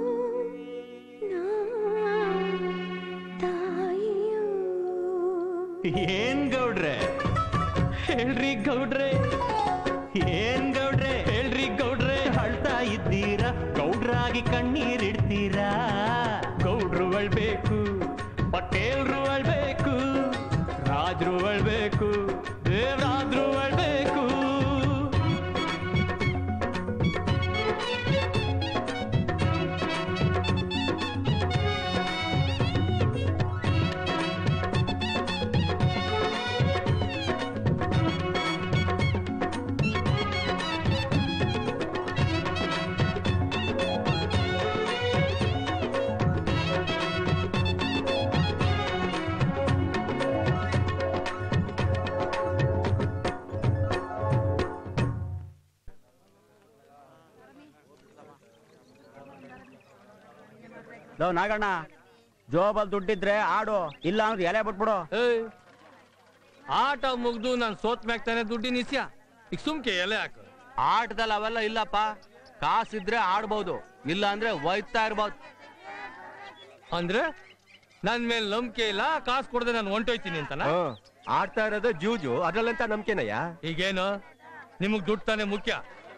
ತಾಯಿಯೋ. ಏನ್ ಗೌಡ್ರೆ ಹೇಳ್ರಿ ಗೌಡ್ರೆ, ಏನ್ ಗೌಡ್ರೆ ಹೇಳ್ರಿ ಗೌಡ್ರೆ, ಅಳ್ತಾ ಇದ್ದೀರಾ ಗೌಡ್ರಾಗಿ ಕಣ್ಣೀರಿಡ್ತೀರಾ? ಗೌಡ್ರು ಅಳ್ಬೇಕು, ಪಟೇಲ್ರು ಅಳ್ಬೇಕು, ರಾಜ್ರು ಅಳ್ಬೇಕು, ದೇವರಾದ್ರು ಅಳ್ಬೇಕು. ನಾಗಣ್ಣ, ಜೋಬಲ್ ದುಡ್ಡಿದ್ರೆ ಆಡು, ಇಲ್ಲ ಅಂದ್ರೆ ಎಲೆ ಬಿಟ್ಬಿಡು. ಆಟ ಮುಗ್ದು ನಾನು ಸೋತ್ ಮ್ಯಾಗ್ತಾನೆ ದುಡ್ಡಿನ ಇಸ್ಯ, ಈಗ ಸುಮ್ಕೆ ಎಲೆ ಹಾಕು. ಆಟದಲ್ಲಿ ಅವೆಲ್ಲ ಇಲ್ಲಪ್ಪ, ಕಾಸಿದ್ರೆ ಆಡ್ಬೋದು, ಇಲ್ಲ ಅಂದ್ರೆ ಒಯ್ತಾ ಇರ್ಬೋದು. ಅಂದ್ರೆ ನನ್ ಮೇಲೆ ನಂಬಿಕೆ ಇಲ್ಲ, ಕಾಸು ಕೊಡದೆ ನಾನು ಹೊಂಟೋಯ್ತೀನಿ ಅಂತನ? ಆಡ್ತಾ ಇರೋದು ಜೂಜು, ಅದ್ರಲ್ಲಂತ ನಂಬಿಕೆನಯ್ಯ. ಈಗೇನು ನಿಮಗ್ ದುಡ್ಡು ತಾನೇ ಮುಖ್ಯ?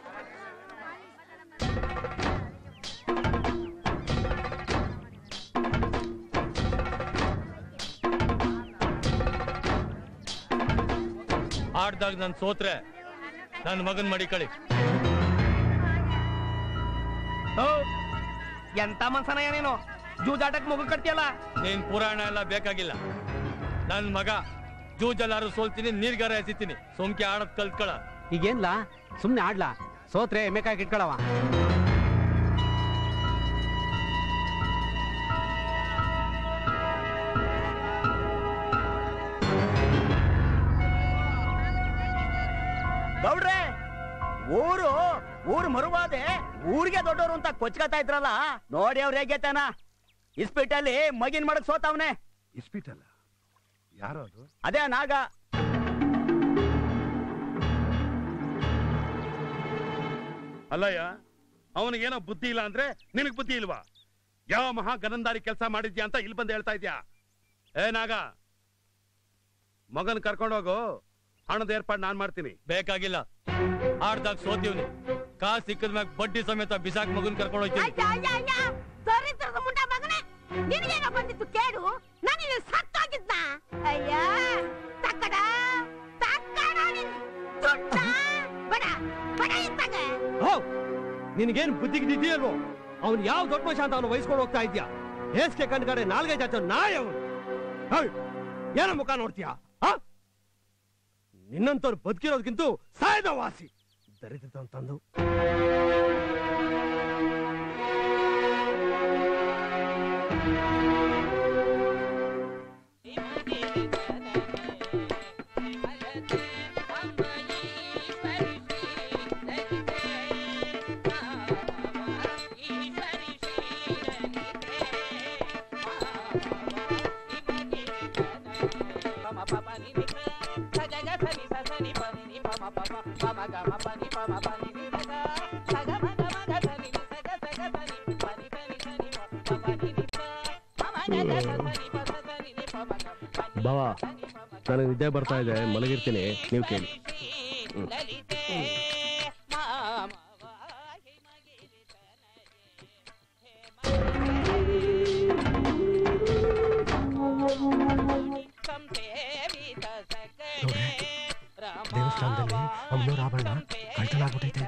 ಆಡ್ದಾಗ ನಾನು ಸೋತ್ರೆ ನನ್ನ ಮಗನ್ ಮಾಡಿ ಕಳಿ. ಎಂತ ಮನ್ಸನಯ್ಯ ನೀನು, ಜೂಜಾಟಕ್ ಮಗು ಕಟ್ತಿಯಲ್ಲ. ನೀನ್ ಪುರಾಣ ಎಲ್ಲ ಬೇಕಾಗಿಲ್ಲ, ನನ್ ಮಗ ಜೂಜಲ್ಲಾರು ಸೋಲ್ತೀನಿ, ನೀರ್ಗಾರ ಎಸಿತೀನಿ, ಸೋಮ್ಕೆ ಆಡದ್ ಕಲ್ತ್ಕೊಳ. ಈಗೇನ್ಲಾ ಸುಮ್ನೆ ಆಡ್ಲಾ, ಸೋತ್ರೆ ಎಮ್ಮೆಕಾಯಿ ಇಟ್ಕೊಳವ. ಗೌಡ್ರೆ, ಊರು ಮರುವಾದೆ ಊರಿಗೆ ದೊಡ್ಡವರು ಅಂತ ಕೊಚ್ಕತಾ ಇದ್ರಲ್ಲ, ನೋಡಿ ಅವ್ರು ಹೇಗೆತಾನ. ಇಸ್ಪೀಟಲ್ಲಿ ಮಗಿನ್ ಮಾಡಕ್ ಸೋತವ್ನೆ. ಇಸ್ಪೀಟಲ್ಲ? ಯಾರು ಅದು? ಅದೇ ನಾಗ. ಅಲ್ಲಯ್ಯ, ಅವನಿಗೇನೋ ಬುದ್ಧಿ ಇಲ್ಲ ಅಂದ್ರೆ ನಿನಗ್ ಬುದ್ಧಿ ಇಲ್ವಾ? ಯಾವ ಮಹಾ ಗನಂದಾರಿ ಕೆಲಸ ಮಾಡಿದ್ಯಾ ಅಂತ ಇಲ್ಲಿ ಬಂದು ಹೇಳ್ತಾ ಇದ್ಯಾ? ಏ ನಾಗ, ಮಗನ್ ಕರ್ಕೊಂಡೋಗು, ಹಣದ ಏರ್ಪಾಡು ನಾನ್ ಮಾಡ್ತೀನಿ. ಬೇಕಾಗಿಲ್ಲ, ಆಡ್ದಾಗ ಸೋತೀವ್ನಿ, ಕಾಸು ಸಿಕ್ಕದ ಮ್ಯಾಗ ಬಡ್ಡಿ ಸಮೇತ ಬಿಸಾಕ್ ಮಗನ್ ಕರ್ಕೊಂಡು ಹೋಗ್ತೀನಿ. ದರಿದ್ರದ ಮುಂಡ ಮಗನೇ, ನಿನಗೇನೋ ಬಂದಿತ್ತು ಕೇಳು, ನಾನು ಸತ್ತೋಗಿದ್ನ. ಅಯ್ಯ ತಕ್ಕಡ ತಕ್ಕಡ ನಿನ್ ದುಡ್ಡ ಬಡ ಬಡ ಇದ್ದಾಗ. ನಿನ್ಗೇನ್ ಬುದ್ಧಿಗಿದ್ದಿದೆಯಲ್ವೋ? ಅವ್ನು ಯಾವ ದೊಡ್ಡ ಮನುಷ್ಯ ಅಂತ ಅವನು ವಹಿಸ್ಕೊಂಡು ಹೋಗ್ತಾ ಇದ್ಯಾ? ಹೇಸ್ಗೆ ಕಂಡ್ಕಡೆ ನಾಲ್ಗೈದು ಜಾತ ನಾಯಿ ಅವನು. ಏನ ಮುಖ ನೋಡ್ತೀಯಾ? ನಿನ್ನಂತವ್ರು ಬದುಕಿರೋದಕ್ಕಿಂತ ಸಾಯ್ದ ವಾಸಿ. ದರಿದ್ರ ಅಂತಂದು ಬಾವ, ನನಗೆ ನಿದ್ದೆ ಬರ್ತಾ ಇದೆ, ಮಲಗಿರ್ತೀನಿ, ನೀವು ಕೇಳಿ. ದೇವಸ್ಥಾನದಲ್ಲಿ ಅಮ್ಮನವ್ರ ಆಭರಣ ಕಳ್ತನ ಆಗ್ಬಿಟ್ಟೈತೆ.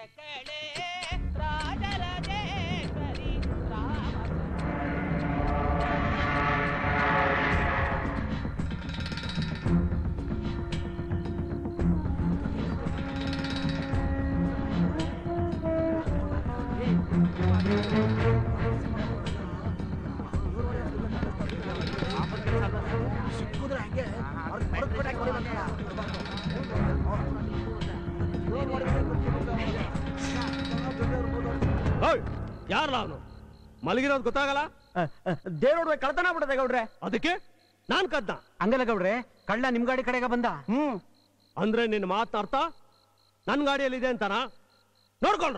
ಯಾರಲ್ಲ ಅವನು? ಮಲಗಿರೋದು ಗೊತ್ತಾಗಲ್ಲ? ದೇವ್ರ ಕಳ್ತನ ಬಿಡದೆ ಗೌಡ್ರೆ. ಅದಕ್ಕೆ ನಾನ್ ಕದ್ದ? ಹಂಗಲ್ಲ ಗೌಡ್ರೆ, ಕಳ್ಳ ನಿಮ್ ಗಾಡಿ ಕಡೆಗೆ ಬಂದ. ಅಂದ್ರೆ ನಿನ್ನ ಮಾತನ್ನ ಅರ್ಥ ನನ್ನ ಗಾಡಿಯಲ್ಲಿದೆ ಅಂತಾನ ನೋಡ್ಕೊಳ್ರು.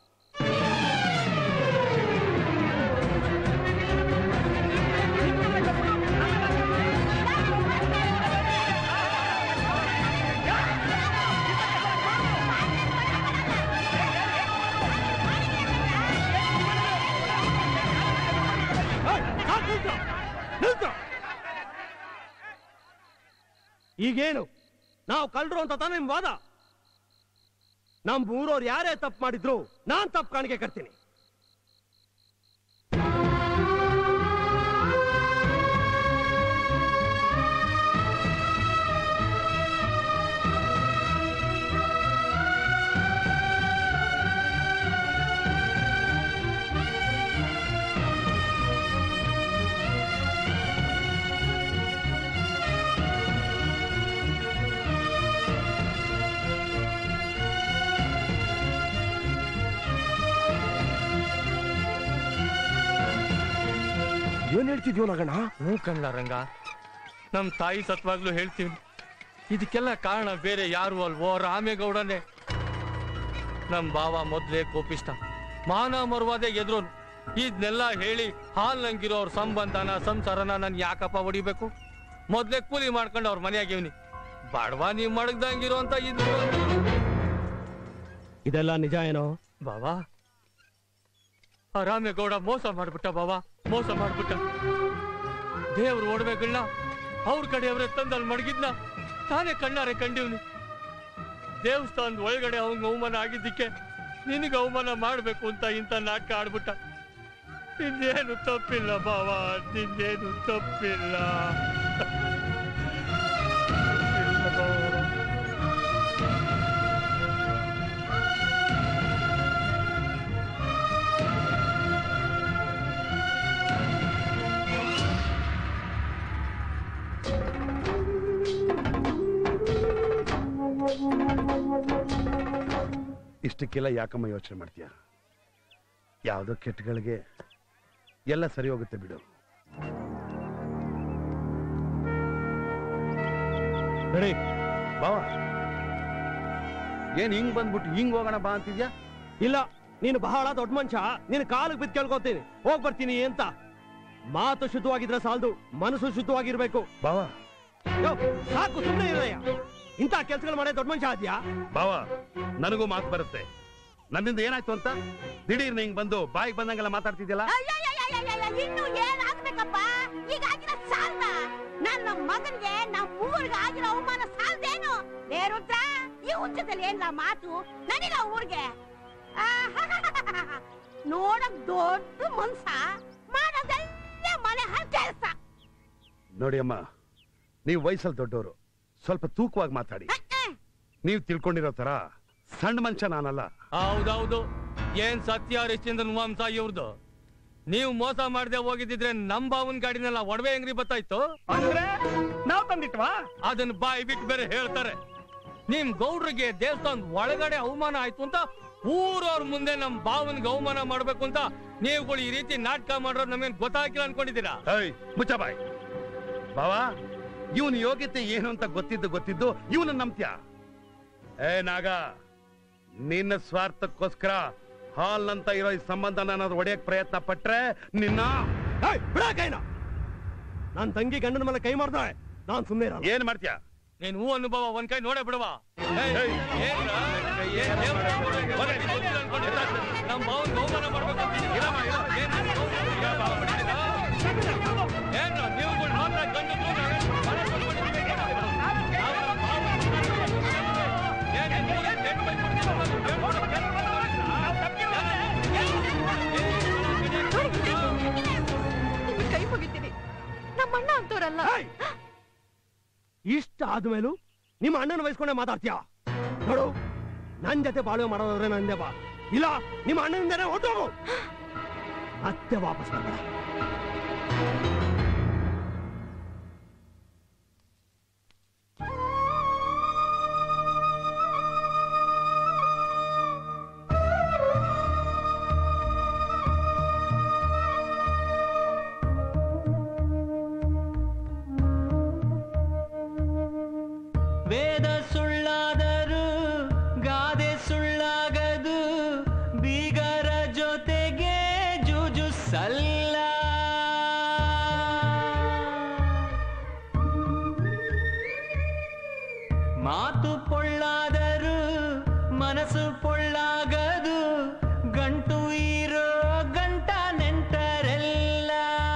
ಈಗೇನು ನಾವು ಕಳ್ರು ಅಂತ ತಾನೇ ನಿಮ್ ವಾದ? ನಮ್ ಊರವ್ರು ಯಾರೇ ತಪ್ಪು ಮಾಡಿದ್ರು ನಾನ್ ತಪ್ಪು ಕಾಣಿಕೆ ಕಟ್ತೀನಿ. ಏನ್ ಹೇಳ್ತಿದ್ಯೋ ನಗಣ್ಣ? ಹ್ಞೂ ಕಣ್ಣ ರಂಗ, ನಮ್ ತಾಯಿ ಸತ್ವಾಗ್ಲೂ ಹೇಳ್ತೀವಿ. ಇದಕ್ಕೆಲ್ಲ ಕಾರಣ ಬೇರೆ ಯಾರು ಅಲ್ವೋ, ರಾಮೇಗೌಡನೇ. ನಮ್ ಬಾವ ಮೊದ್ಲೇ ಕೋಪಿಷ್ಟ, ಮಾನ ಮರುವಾದೆ ಎದ್ರೋನು. ಇದನ್ನೆಲ್ಲ ಹೇಳಿ ಹಾಲ್ನಂಗಿರೋ ಅವ್ರ ಸಂಬಂಧನ ಸಂಸಾರನ ನನ್ ಯಾಕಪ್ಪ ಹೊಡಿಬೇಕು? ಮೊದ್ಲೇ ಕೂಲಿ ಮಾಡ್ಕೊಂಡು ಅವ್ರ ಮನೆಯಾಗಿವ್ನಿ. ಬಾಡ್ವಾ ನೀವ್ ಮಡಗ್ದಂಗಿರೋ ಅಂತ ಇದೆಲ್ಲ ನಿಜ ಏನೋ ಬಾವಾ? ಆ ರಾಮೇಗೌಡ ಮೋಸ ಮಾಡ್ಬಿಟ್ಟ ಬಾವಾ, ಮೋಸ ಮಾಡ್ಬಿಟ್ಟ. ದೇವ್ರು ಒಡವೆಗಳನ್ನ ಅವ್ರ ಕಡೆಯವ್ರೆ ತಂದಲ್ಲಿ ಮಡಗಿದ್ನ ತಾನೇ ಕಣ್ಣಾರೆ ಕಂಡಿವ್ನಿ. ದೇವಸ್ಥಾನದ ಒಳಗಡೆ ಅವಂಗ ಅವಮಾನ ಆಗಿದ್ದಕ್ಕೆ ನಿನಗೆ ಅವಮಾನ ಮಾಡ್ಬೇಕು ಅಂತ ಇಂಥ ನಾಟಕ ಆಡ್ಬಿಟ್ಟ. ನಿಂದೇನು ತಪ್ಪಿಲ್ಲ ಬಾವಾ, ನಿಂದೇನು ತಪ್ಪಿಲ್ಲ. ಇಷ್ಟಕ್ಕೆಲ್ಲ ಯಾಕಮ್ಮ ಯೋಚನೆ ಮಾಡ್ತೀಯ? ಯಾವುದೋ ಕೆಟ್ಟಗಳಿಗೆ ಎಲ್ಲ ಸರಿ ಹೋಗುತ್ತೆ ಬಿಡು. ಬಾವ, ಏನ್ ಹಿಂಗ್ ಬಂದ್ಬಿಟ್ಟು ಹಿಂಗ್ ಹೋಗೋಣ ಬಾ ಅಂತಿದ್ಯಾ? ಇಲ್ಲ, ನೀನು ಬಹಳ ದೊಡ್ಡ ಮನುಷ್ಯ, ನೀನು ಕಾಲಿಗೆ ಬಿದ್ದು ಕೇಳ್ಕೊತೀನಿ, ಹೋಗ್ ಬರ್ತೀನಿ ಅಂತ. ಮಾತು ಶುದ್ಧವಾಗಿದ್ರೆ ಸಾಲದು, ಮನಸ್ಸು ಶುದ್ಧವಾಗಿರ್ಬೇಕು. ಬಾವ ಸಾಕು, ಸುಮ್ಮನೆ ಇರಯ್ಯ. ಇಂಥ ಕೆಲ್ಸಗಳು ಮಾಡೇ ದೊಡ್ಡ ಮನುಷ್ಯ ಆದ್ಯಾ? ಬಾವ, ನನಗೂ ಮಾತು ಬರುತ್ತೆ. ನನ್ನಿಂದ ಏನಾಯ್ತು ಅಂತ ದಿಢೀರ್ನ ಹಿಂಗ್ ಬಂದು ಬಾಯಿಗೆ ಬಂದಂಗೆಲ್ಲ ಮಾತಾಡ್ತಿದ್ಯಲ್ಲ? ಇನ್ನು ಏನಾಗ್ಬೇಕಪ್ಪ? ಈಗಾಗಿರೋ ಸಾಲ್ದ ನನ್ನ ಮಗನ್ಗೆ ನಮ್ಮ ಊರಿಗೆ ಆಗಿರೋ ಅವಮಾನ ಸಾಲ್ದೇನು? ಬೇರುದ್ರ ಈ ಹುಚ್ಚದಲ್ಲಿ ಏನ್ಲ ಮಾತು ನನಿಲ್ಲ ಊರ್ಗೆ. ನೋಡಕ್ ದೊಡ್ಡ ಮನ್ಸ, ಮಾಡೋದೆಲ್ಲ ಮನೆ ಹಲ್ ಕೆಲಸ. ನೋಡಿ ಅಮ್ಮ, ನೀವು ವಯಸ್ಸಲ್ಲಿ ದೊಡ್ಡವರು, ಸ್ವಲ್ಪ ತೂಕವಾಗಿ ಮಾತಾಡಿ. ನೀವು ತಿಳ್ಕೊಂಡಿರೋ ತರ ಸಣ್ಣ ಮನುಷ್ಯ ನಾನಲ್ಲ. ಹೌದೌದು, ಏನ್ ಸತ್ಯ ಹರಿಶ್ಚಂದ್ರನ್ ವಂಶ ಇವ್ರದ್ದು. ನೀವು ಮೋಸ ಮಾಡದೆ ಹೋಗಿದ್ದಿದ್ರೆ ನಮ್ ಬಾವನ್ ಗಾಡಿನೆಲ್ಲ ಒಡವೆ ಅಂಗಡಿ ಬತ್ತಾಯ್ತು ಅಂದ್ರೆ ನಾವ್ ತಂದಿಟ್ವಾ? ಅದನ್ನ ಬಾಯಿ ಬಿಟ್ಟು ಬೇರೆ ಹೇಳ್ತಾರೆ. ನಿಮ್ ಗೌಡ್ರಿಗೆ ದೇವಸ್ಥಾನದ ಒಳಗಡೆ ಅವಮಾನ ಆಯ್ತು ಅಂತ ಊರವ್ರ ಮುಂದೆ ನಮ್ ಬಾವನ್ಗೆ ಅವಮಾನ ಮಾಡ್ಬೇಕು ಅಂತ ನೀವುಗಳು ಈ ರೀತಿ ನಾಟಕ ಮಾಡೋರು ನಮ್ಗೇನ್ ಗೊತ್ತಾಗಿಲ್ಲ ಅನ್ಕೊಂಡಿದ್ದೀರಾ? ಮುಚ್ಚ ಬಾಯ್. ಬಾವಾ, ಇವನ್ ಯೋಗ್ಯತೆ ಏನು ಅಂತ ಗೊತ್ತಿದ್ದು ಇವನ ನಂಬ್ತ್ಯಾ? ಏ ನಾಗ, ನಿನ್ನ ಸ್ವಾರ್ಥಕ್ಕೋಸ್ಕರ ಹಾಲ್ನಂತ ಇರೋ ಈ ಸಂಬಂಧ ನಾನು ಒಡೆಯಕ್ ಪ್ರಯತ್ನ ಪಟ್ರೆ ನಿನ್ನ ಬಿಡಕೈನ. ನಾನ್ ತಂಗಿ ಗಂಡನ ಮೇಲೆ ಕೈ ಮಾಡ್ದೆ, ನಾನ್ ಸುಮ್ಮನೆ ಇರಲ್ಲ. ಏನ್ ಮಾಡ್ತೀಯಾ? ನೀನ್ ಹೂ ಅನುಭವ ಒಂದ್ ಕೈ ನೋಡೇ ಬಿಡವಾ? ನಮ್ ಬಾವನ್ ಅವಮಾನ ಮಾಡ್ಬೇಕು ಏನ್ ನೀವುಗಳು ಮಾತ್ರ ಗಂಡು ಕೈ ಮುಗಿತೀನಿ. ನಮ್ಮ ಅಣ್ಣ ಅಂತವ್ರಲ್ಲ. ಇಷ್ಟ ಆದ್ಮೇಲೂ ನಿಮ್ಮ ಅಣ್ಣನ ವಹಿಸ್ಕೊಂಡೆ ಮಾತಾಡ್ತೀಯ? ನೋಡು, ನನ್ ಜೊತೆ ಬಾಳ್ವೆ ಮಾಡೋದ್ರೆ ನಂದೆ ಬಾ, ಇಲ್ಲ ನಿಮ್ಮ ಅಣ್ಣನಿಂದನೇ ಹೊಟ್ಟೋಗು. ಮತ್ತೆ ವಾಪಸ್ ಬರ್ಬೇಡ. ವೇದ ಸುಳ್ಳಾದರೂ ಗಾದೆ ಮಾತು ಪೊಳ್ಳಾದರೂ ಮನಸ್ಸು ಪೊಳ್ಳಾಗದು, ಗಂಟು ಇರೋ ಗಂಟ ನೆಂಟರೆಲ್ಲ.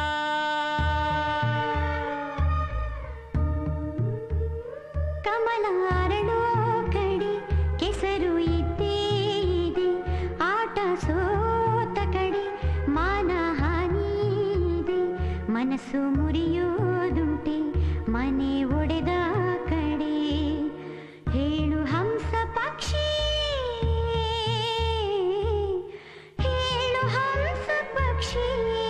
ಕಮಲ ಅರಳೋ ಕಡೆ ಕೆಸರು ಇದ್ದೇ ಇದೆ, ಆಟ ಸೋತ ಕಡೆ ಮಾನಹಾನಿ ಇದೆ, ಮನಸ್ಸು ಮುರಿಯೋದುಂಟೆ ಮನೆ ಒಡೆದ ಕಡೆ. ಹೇಳು ಹಂಸ ಪಕ್ಷಿ, ಹೇಳು ಹಂಸ ಪಕ್ಷಿ.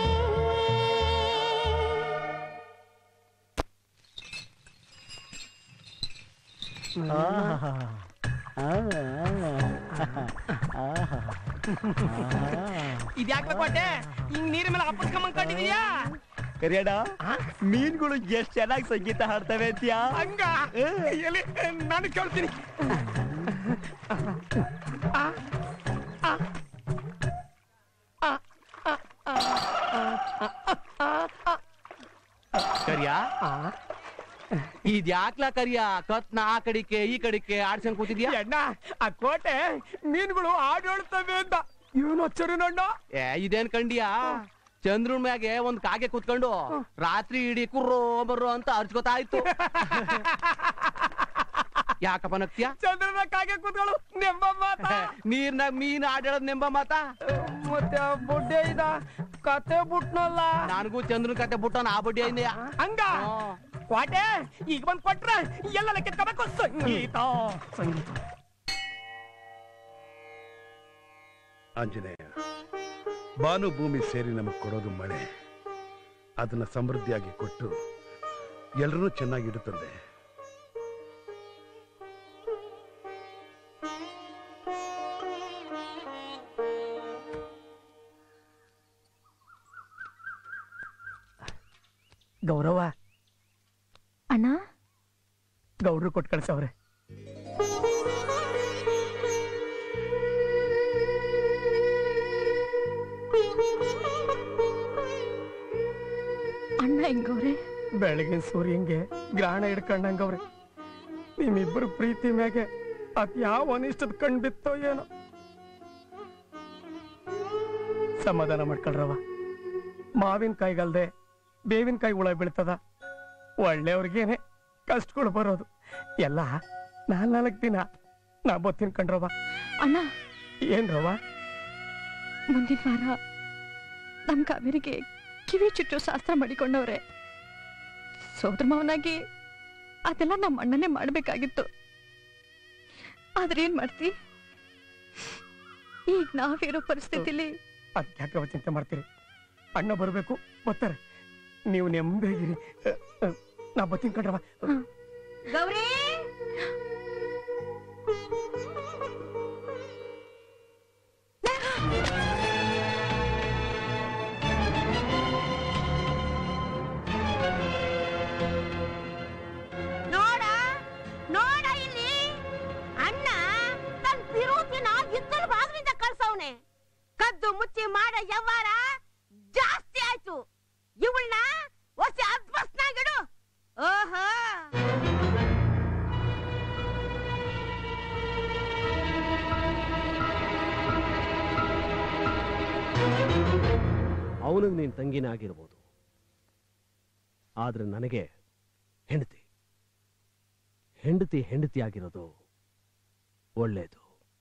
ಇದ್ಯಾಕೆ ಕೋಟೆ ಹಿಂಗ್ ನೀರ್ ಮೇಲೆ ಅಪ್ಪಸ್ಕೊಂಬಂದ್ಕೊಂಡಿದೀಯಾ? ಕರಿಯಣ್ಣ, ಮೀನ್ಗಳು ಎಷ್ಟ್ ಚೆನ್ನಾಗಿ ಸಂಗೀತ ಹಾಡ್ತವೆ ಅಂತ್ಯಾ? ಹಂಗ ಎಲ್ಲಿ ನಾನು ಕೇಳ್ತೀನಿ. ಕರಿಯ ಇದ್ಯಾಕ್ಲ ಕರಿಯ ಕತ್ನ ಆ ಕಡಿಕೆ ಈ ಕಡಿಕೆ ಆಡ್ಸಂಗ್ ಕೂತಿದ್ಯಾ? ಅಣ್ಣ, ಆ ಕೋಟೆ ಮೀನುಗಳು ಹಾಡಾಡ್ತವೆ ಅಂತ ಏನು ಅಚ್ಚರಿ ನಣ್ಣ. ಇದೇನ್ ಕಂಡಿಯಾ? ಚಂದ್ರನ್ ಮ್ಯಾಗೆ ಒಂದ್ ಕಾಗೆ ಕೂತ್ಕೊಂಡು ರಾತ್ರಿ ಇಡೀ ಕುರ್ರೋ ಬರ್ರೋ ಅಂತ ಅರ್ಚ್ಕೋತಾ ಇತ್ತು. ಯಾಕಪ್ಪ ನಗ್ತೀಯ? ಚಂದ್ರನ ಕಾಗೆ ಕೂತ್ಗಳು ನೆಂಬ ಮಾತಾ? ನೀರ್ನಾಗ ಮೀನ್ ಆಡಾಡೋದ್ ನೆಂಬ ಮಾತಾ? ಮತ್ತೆ ಬೊಡ್ಡೆ ಇದ ಕತೆ ಬಿಟ್ನಲ್ಲ. ನನಗೂ ಚಂದ್ರನ್ ಕತೆ ಬಿಟ್ಟವನ ಆ ಬಡ್ಡಿ ಐಂದ್ಯಾ? ಹಂಗ ಕೋಟೆ ಈಗ ಬಂದ್ ಕೊಟ್ರೆ ಎಲ್ಲ ಕಿತ್ಕೋಬೇಕು. ಸಂಗೀತ ಸಂಗೀತ. ಆಂಜನೇಯ, ಬಾನು ಭೂಮಿ ಸೇರಿ ನಮಗೆ ಕೊಡೋದು ಮಳೆ. ಅದನ್ನ ಸಮೃದ್ಧಿಯಾಗಿ ಕೊಟ್ಟು ಎಲ್ಲರೂ ಚೆನ್ನಾಗಿಡುತ್ತದೆ. ಗೌರವ ಅಣ್ಣ, ಗೌಡ್ರು ಕೊಟ್ಟು ಕಳ್ಸವ್ರೆ. ಅಣ್ಣ ಹೆಂಗವ್ರೆ? ಬೆಳಗಿನ ಸೂರ್ಯಂಗೆ ಗ್ರಹಣ ಹಿಡ್ಕೊಂಡಂಗವ್ರೆ. ನಿಮ್ಮಿಬ್ಬರು ಪ್ರೀತಿ ಮ್ಯಾಗೆ ಅದ್ ಯಾವ ಅನಿಷ್ಟದ ಕಣ್ ಬಿತ್ತೋ ಏನೋ. ಸಮಾಧಾನ ಮಾಡ್ಕೊಳ್ರವ. ಮಾವಿನಕಾಯಿಗಲ್ದೆ ಬೇವಿನಕಾಯಿ ಹುಳ ಬೀಳ್ತದ. ಒಳ್ಳೆಯವ್ರಿಗೇನೆ ಕಷ್ಟಗಳು ಬರೋದು. ಎಲ್ಲ 4 ದಿನ ನಾ ಬತ್ತೀನಿ ಕಣ್ರವ. ಅಣ್ಣ, ಏನ್ರವ? ಮುಂದಿನ ವಾರ ನಮ್ ಕಾವೇರಿಗೆ ಕಿವಿ ಚುಚ್ಚೋ ಶಾಸ್ತ್ರ ಮಾಡಿಕೊಂಡವ್ರೆ. ಸೋದರ ಮಾವನಾಗಿ ಅದೆಲ್ಲ ನಮ್ಮ ಅಣ್ಣನೇ ಮಾಡ್ಬೇಕಾಗಿತ್ತು. ಆದ್ರೆ ಏನ್ ಮಾಡ್ತಿ? ಈಗ ನಾವಿರೋ ಪರಿಸ್ಥಿತಿಲಿ ಅದ್ಯಾಕವ ಚಿಂತೆ ಮಾಡ್ತೀರಿ? ಅಣ್ಣ ಬರ್ಬೇಕು, ಬರ್ತಾರೆ. ನೀವು ನೆಮ್ಮದಿಯಾಗಿರಿ. ನಾ ಬತ್ತೀನಿ ಕಣ್ರವ. ಗೌರಿ, ನೋಡ ನೋಡ ಇಲ್ಲಿ ಅಣ್ಣ ತನ್ನ ತಿರುತಿನ ಇದ್ದರ ಬಾಗಿಲಿಂದ ಕಳ್ಸವ್ನೆ. ಕದ್ದು ಮುಚ್ಚಿ ಮಾಡ ವ್ಯವಹಾರ ಜಾಸ್ತಿ ಆಯ್ತು. ಇವಳನ್ನ ಹೊಸ ಅದ್ಭಸ್ನಾಗಿಡು. ಓಹೋ, ಅವನಿಗೆ ನೀನ್ ತಂಗಿನೇ ಆಗಿರ್ಬೋದು, ಆದ್ರೆ ನನಗೆ ಹೆಂಡತಿ ಹೆಂಡತಿ ಹೆಂಡತಿ ಆಗಿರೋದು ಒಳ್ಳೇದು.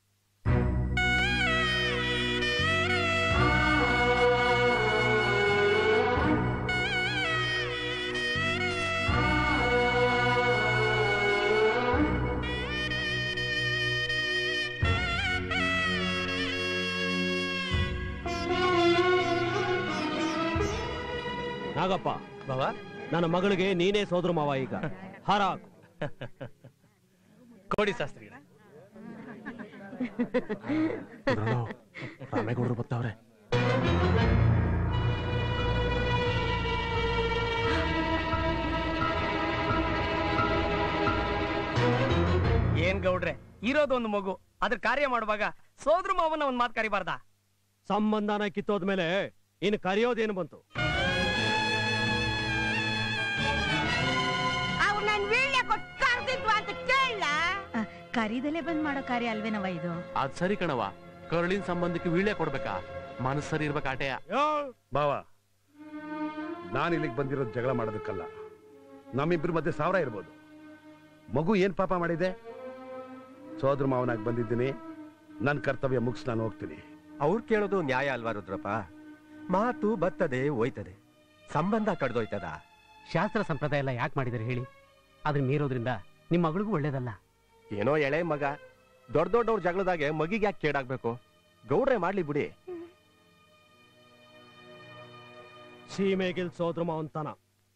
ನಾಗಪ್ಪ ಬಾಬಾ, ನನ್ನ ಮಗಳಿಗೆ ನೀನೇ ಸೋದರ ಮಾವ. ಈಗ ಹಾರ ಕೋಡಿ ಶಾಸ್ತ್ರಿ. ರಾಮೇಗೌಡರು ಬರ್ತಾವ್ರೆ. ಏನ್ ಗೌಡ್ರೆ, ಇರೋದೊಂದು ಮಗು, ಅದ್ರ ಕಾರ್ಯ ಮಾಡುವಾಗ ಸೋದರ ಮಾವನ ಒಂದ್ ಮಾತು ಕರಿಬಾರ್ದ? ಸಂಬಂಧನ ಕಿತ್ತೋದ್ಮೇಲೆ ಇನ್ನು ಕರೆಯೋದೇನು ಬಂತು? ಅವ್ರು ನನ್ ವೀಳ್ಯ ಕೊಟ್ಟು ಕರ್ದಿದ್ವಾ ಅಂತ ಕೇಳ. ಕರಿದಲೆ ಬಂದ್ ಮಾಡೋ ಕಾರ್ಯ ಅಲ್ವೇನವ ಇದು? ಅದ್ ಸರಿ ಕಣವ, ಕರುಳಿನ ಸಂಬಂಧಕ್ಕೆ ವೀಳ್ಯ ಕೊಡ್ಬೇಕಾ? ಮನಸ್ಸು ಸರಿ ಇರ್ಬೇಕ ಆಟೆಯ. ಬಾವ, ನಾನು ಇಲ್ಲಿಗೆ ಬಂದಿರೋದು ಜಗಳ ಮಾಡೋದಕ್ಕಲ್ಲ. ನಮ್ಮಿಬ್ರ ಮಧ್ಯೆ 1000 ಇರ್ಬೋದು. ಮಗು ಏನ್ ಪಾಪ ಮಾಡಿದೆ? ಸೋದರ ಮಾವನಾಗಿ ಬಂದಿದ್ದೀನಿ. ನನ್ನ ಕರ್ತವ್ಯ ಮುಗಿಸ್ ನಾನು ಹೋಗ್ತೀನಿ. ಅವ್ರು ಕೇಳೋದು ನ್ಯಾಯ ಅಲ್ವಾ ರುದ್ರಪ್ಪ? ಮಾತು ಬರ್ತದೆ ಹೋಯ್ತದೆ, ಸಂಬಂಧ ಕಡ್ದೋಯ್ತದ. ಶಾಸ್ತ್ರ ಸಂಪ್ರದಾಯ ಎಲ್ಲ ಯಾಕೆ ಮಾಡಿದಾರೆ ಹೇಳಿ? ಅದನ್ನ ಮೀರೋದ್ರಿಂದ ನಿಮ್ಮ ಮಗಳಿಗೂ ಒಳ್ಳೇದಲ್ಲ. ಏನೋ ಎಳೆ ಮಗ, ದೊಡ್ಡ ದೊಡ್ಡವ್ರ ಜಗಳದಾಗೆ ಮಗಿಗೆ ಯಾಕೆ ಕೇಡಾಗ್ಬೇಕು? ಗೌಡ್ರೆ ಮಾಡ್ಲಿ ಬಿಡಿ. ಸೀಮೆ ಗೆಲ್ಸೋದ್ರ ಮಾವಂತನ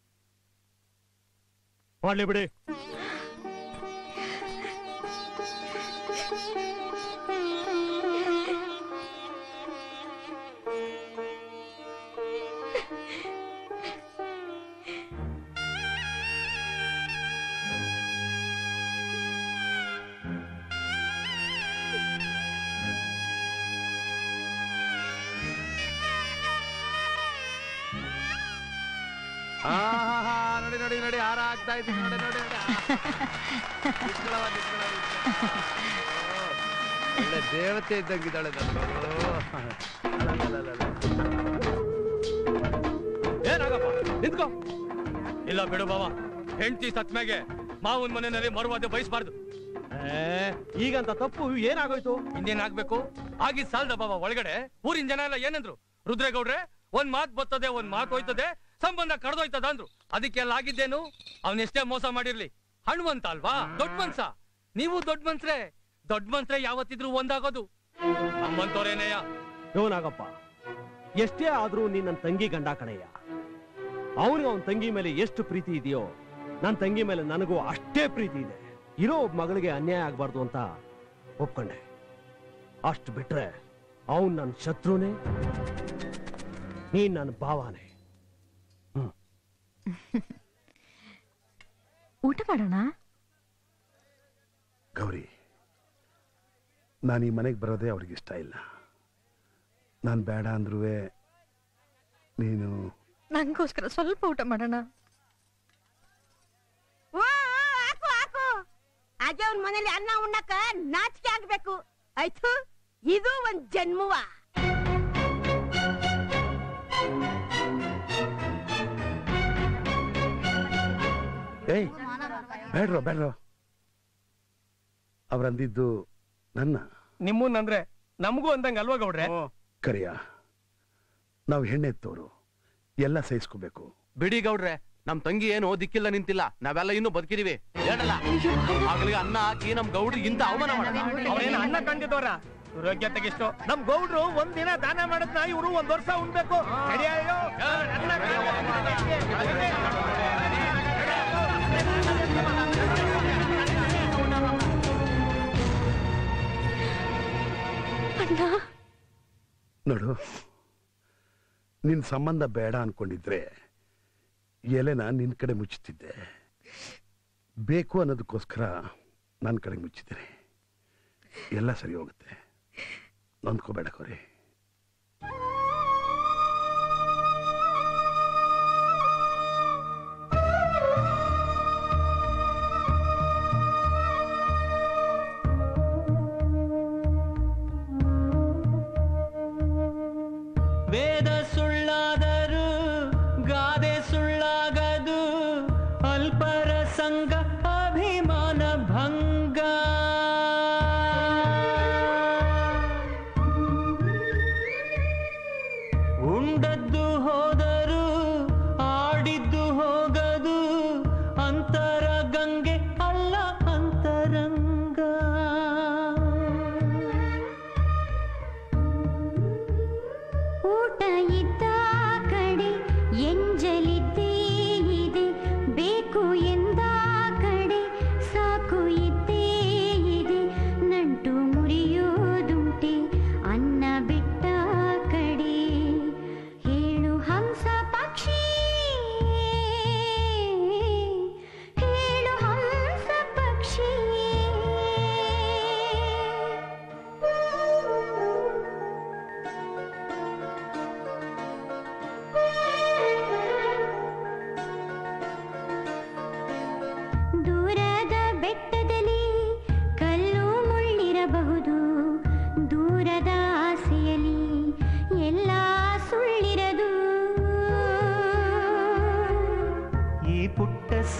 ಮಾಡ್ಲಿ ಬಿಡಿ. ನೋಡಿ ನೋಡಿ ನೋಡಿ, ಹಾರ ಆಗ್ತಾ ಇದ್ದೀನಿ. ನೋಡಿ ನೋಡಿ ಒಳ್ಳೆ ದೇವತೆ ಇದ್ದಂಗಿದ್ದಾಳೆ. ಏನಾಗಪ್ಪ ನಿಂತ್ಕೋ. ಇಲ್ಲ ಬಿಡು ಬಾವ, ಹೆಂಡತಿ ಸತ್ಮ್ಯಾಗೆ ಮಾವನ್ ಮನೆಯಲ್ಲಿ ಮರುವಾದೆ ಬಯಸ್ಬಾರ್ದು. ಈಗಂತ ತಪ್ಪು ಏನಾಗೋಯ್ತು? ಇನ್ನೇನಾಗ್ಬೇಕು? ಆಗಿ ಸಾಲ್ದ ಬಾವ. ಒಳಗಡೆ ಊರಿನ ಜನ ಎಲ್ಲ ಏನಂದ್ರು? ರುದ್ರೇಗೌಡ್ರೆ, ಒಂದ್ ಮಾತ್ ಬರ್ತದೆ, ಒಂದ್ ಮಾತು ಹೋಯ್ತದೆ, ಸಂಬಂಧ ಕಡ್ದೋಯ್ತದ ಅಂದ್ರು. ಅದಕ್ಕೆಲ್ಲ ಆಗಿದ್ದೇನು? ಅವನೆಷ್ಟೇ ಮೋಸ ಮಾಡಿರ್ಲಿ, ಹಣ್ವಂತ ಅಲ್ವಾ? ದೊಡ್ಡ ಮನ್ಸ. ನೀವು ದೊಡ್ಡ ಮನ್ಸ್ರೆ. ದೊಡ್ಡ ಮನ್ಸ್ರೆ ಯಾವತ್ತಿದ್ರು ಒಂದಾಗೋದು. ನಮ್ಮಂತವ್ರೇನೆಯ? ಇವನಾಗಪ್ಪ, ಎಷ್ಟೇ ಆದ್ರೂ ನೀನ್ ನನ್ನ ತಂಗಿ ಗಂಡ ಕಣಯ್ಯ. ಅವನಿಗೆ ಅವನ ತಂಗಿ ಮೇಲೆ ಎಷ್ಟು ಪ್ರೀತಿ ಇದೆಯೋ, ನನ್ನ ತಂಗಿ ಮೇಲೆ ನನಗೂ ಅಷ್ಟೇ ಪ್ರೀತಿ ಇದೆ. ಇರೋ ಒಬ್ಬ ಮಗಳಿಗೆ ಅನ್ಯಾಯ ಆಗ್ಬಾರ್ದು ಅಂತ ಒಪ್ಕೊಂಡೆ. ಅಷ್ಟು ಬಿಟ್ರೆ ಅವನ್ ನನ್ನ ಶತ್ರುನೇ, ನೀನ್ ನನ್ನ ಭಾವನೆ. ಊಟ ಮಾಡೋಣ. ಗೌರಿ, ನಾನು ಈ ಮನೆಗೆ ಬರೋದೇ ಅವ್ರಿಗೆ ಇಷ್ಟ ಇಲ್ಲ. ನಾನು ಬೇಡ ಅಂದ್ರೂ ನೀನು ನಂಗೋಸ್ಕರ ಸ್ವಲ್ಪ ಊಟ ಮಾಡೋಣ. ಹಾಗೆ ಅವ್ನ ಮನೇಲಿ ಅನ್ನ ಉಣ್ಣಕ ನಾಚಿಕೆ ಆಗ್ಬೇಕು. ಆಯ್ತು, ಇದು ಒಂದ್ ಜನ್ಮವ. ಏಯ್, ಬೇಡ್ರೋ ಬೇಡ್ರೋ. ಅವ್ರಂದಿದ್ದು ನನ್ನ ನಿಮ್ಮನ್ನಂದ್ರೆ ನಮಗೂ ಅಂದಂಗ ಅಲ್ವಾ ಗೌಡ್ರೆ? ಕರಿಯ, ನಾವು ಹೆಣ್ಣೆತ್ತೋರು, ಎಲ್ಲ ಸಹಿಸ್ಕೋಬೇಕು. ಬಿಡಿ ಗೌಡ್ರೆ, ನಮ್ ತಂಗಿ ಏನು ದಿಕ್ಕಿಲ್ಲ ನಿಂತಿಲ್ಲ, ನಾವೆಲ್ಲ ಇನ್ನೂ ಬದುಕಿದೀವಿ. ಹೇಳಲ್ಲ ಆಗ್ಲಿಗೆ ಅನ್ನ ಹಾಕಿ ನಮ್ ಗೌಡ್ರಿಗೆ ಇಂತ ಅವಮಾನ ಅವ್ರೇನು ಅನ್ನ ಕಂಡಿದ್ದವ್ರ? ಯೋಗ್ಯತೆಗಿಷ್ಟು ನಮ್ ಗೌಡ್ರು ಒಂದಿನ ದಾನ ಮಾಡದ್ನ ಇವ್ರು 1 ವರ್ಷ ಉಣ್ಬೇಕು. ನೋಡು, ನಿನ್ ಸಂಬಂಧ ಬೇಡ ಅನ್ಕೊಂಡಿದ್ರೆ ಎಲೆನ ನಿನ್ ಕಡೆ ಮುಚ್ಚುತ್ತಿದ್ದೆ. ಬೇಕು ಅನ್ನೋದಕ್ಕೋಸ್ಕರ ನನ್ನ ಕಡೆ ಮುಚ್ಚಿದ್ರೆ ಎಲ್ಲ ಸರಿ ಹೋಗುತ್ತೆ. ನೊಂದ್ಕೋಬೇಡ ಕೋರಿ. ವೇದ ಸುಳ್ಳಾದರೂ ಗಾದೆ ಸುಳ್ಳಾಗದು, ಅಲ್ಪರ ಸಂಗ ಅಭಿಮಾನ ಭಂಗ. ಉಂಡದ್ದು ಹೋದರೂ ಆಡಿದ್ದು ಹೋಗದು, ಅಂತರ ಗಂಗೆ ಅಲ್ಲ ಅಂತರಂಗ. ಊಟ ಇದ್ದ ಕಡೆ ಎಂಜಲಿದ್ದೇ ಇದೆ, ಬೇಕು ಎಂದ ಕಡೆ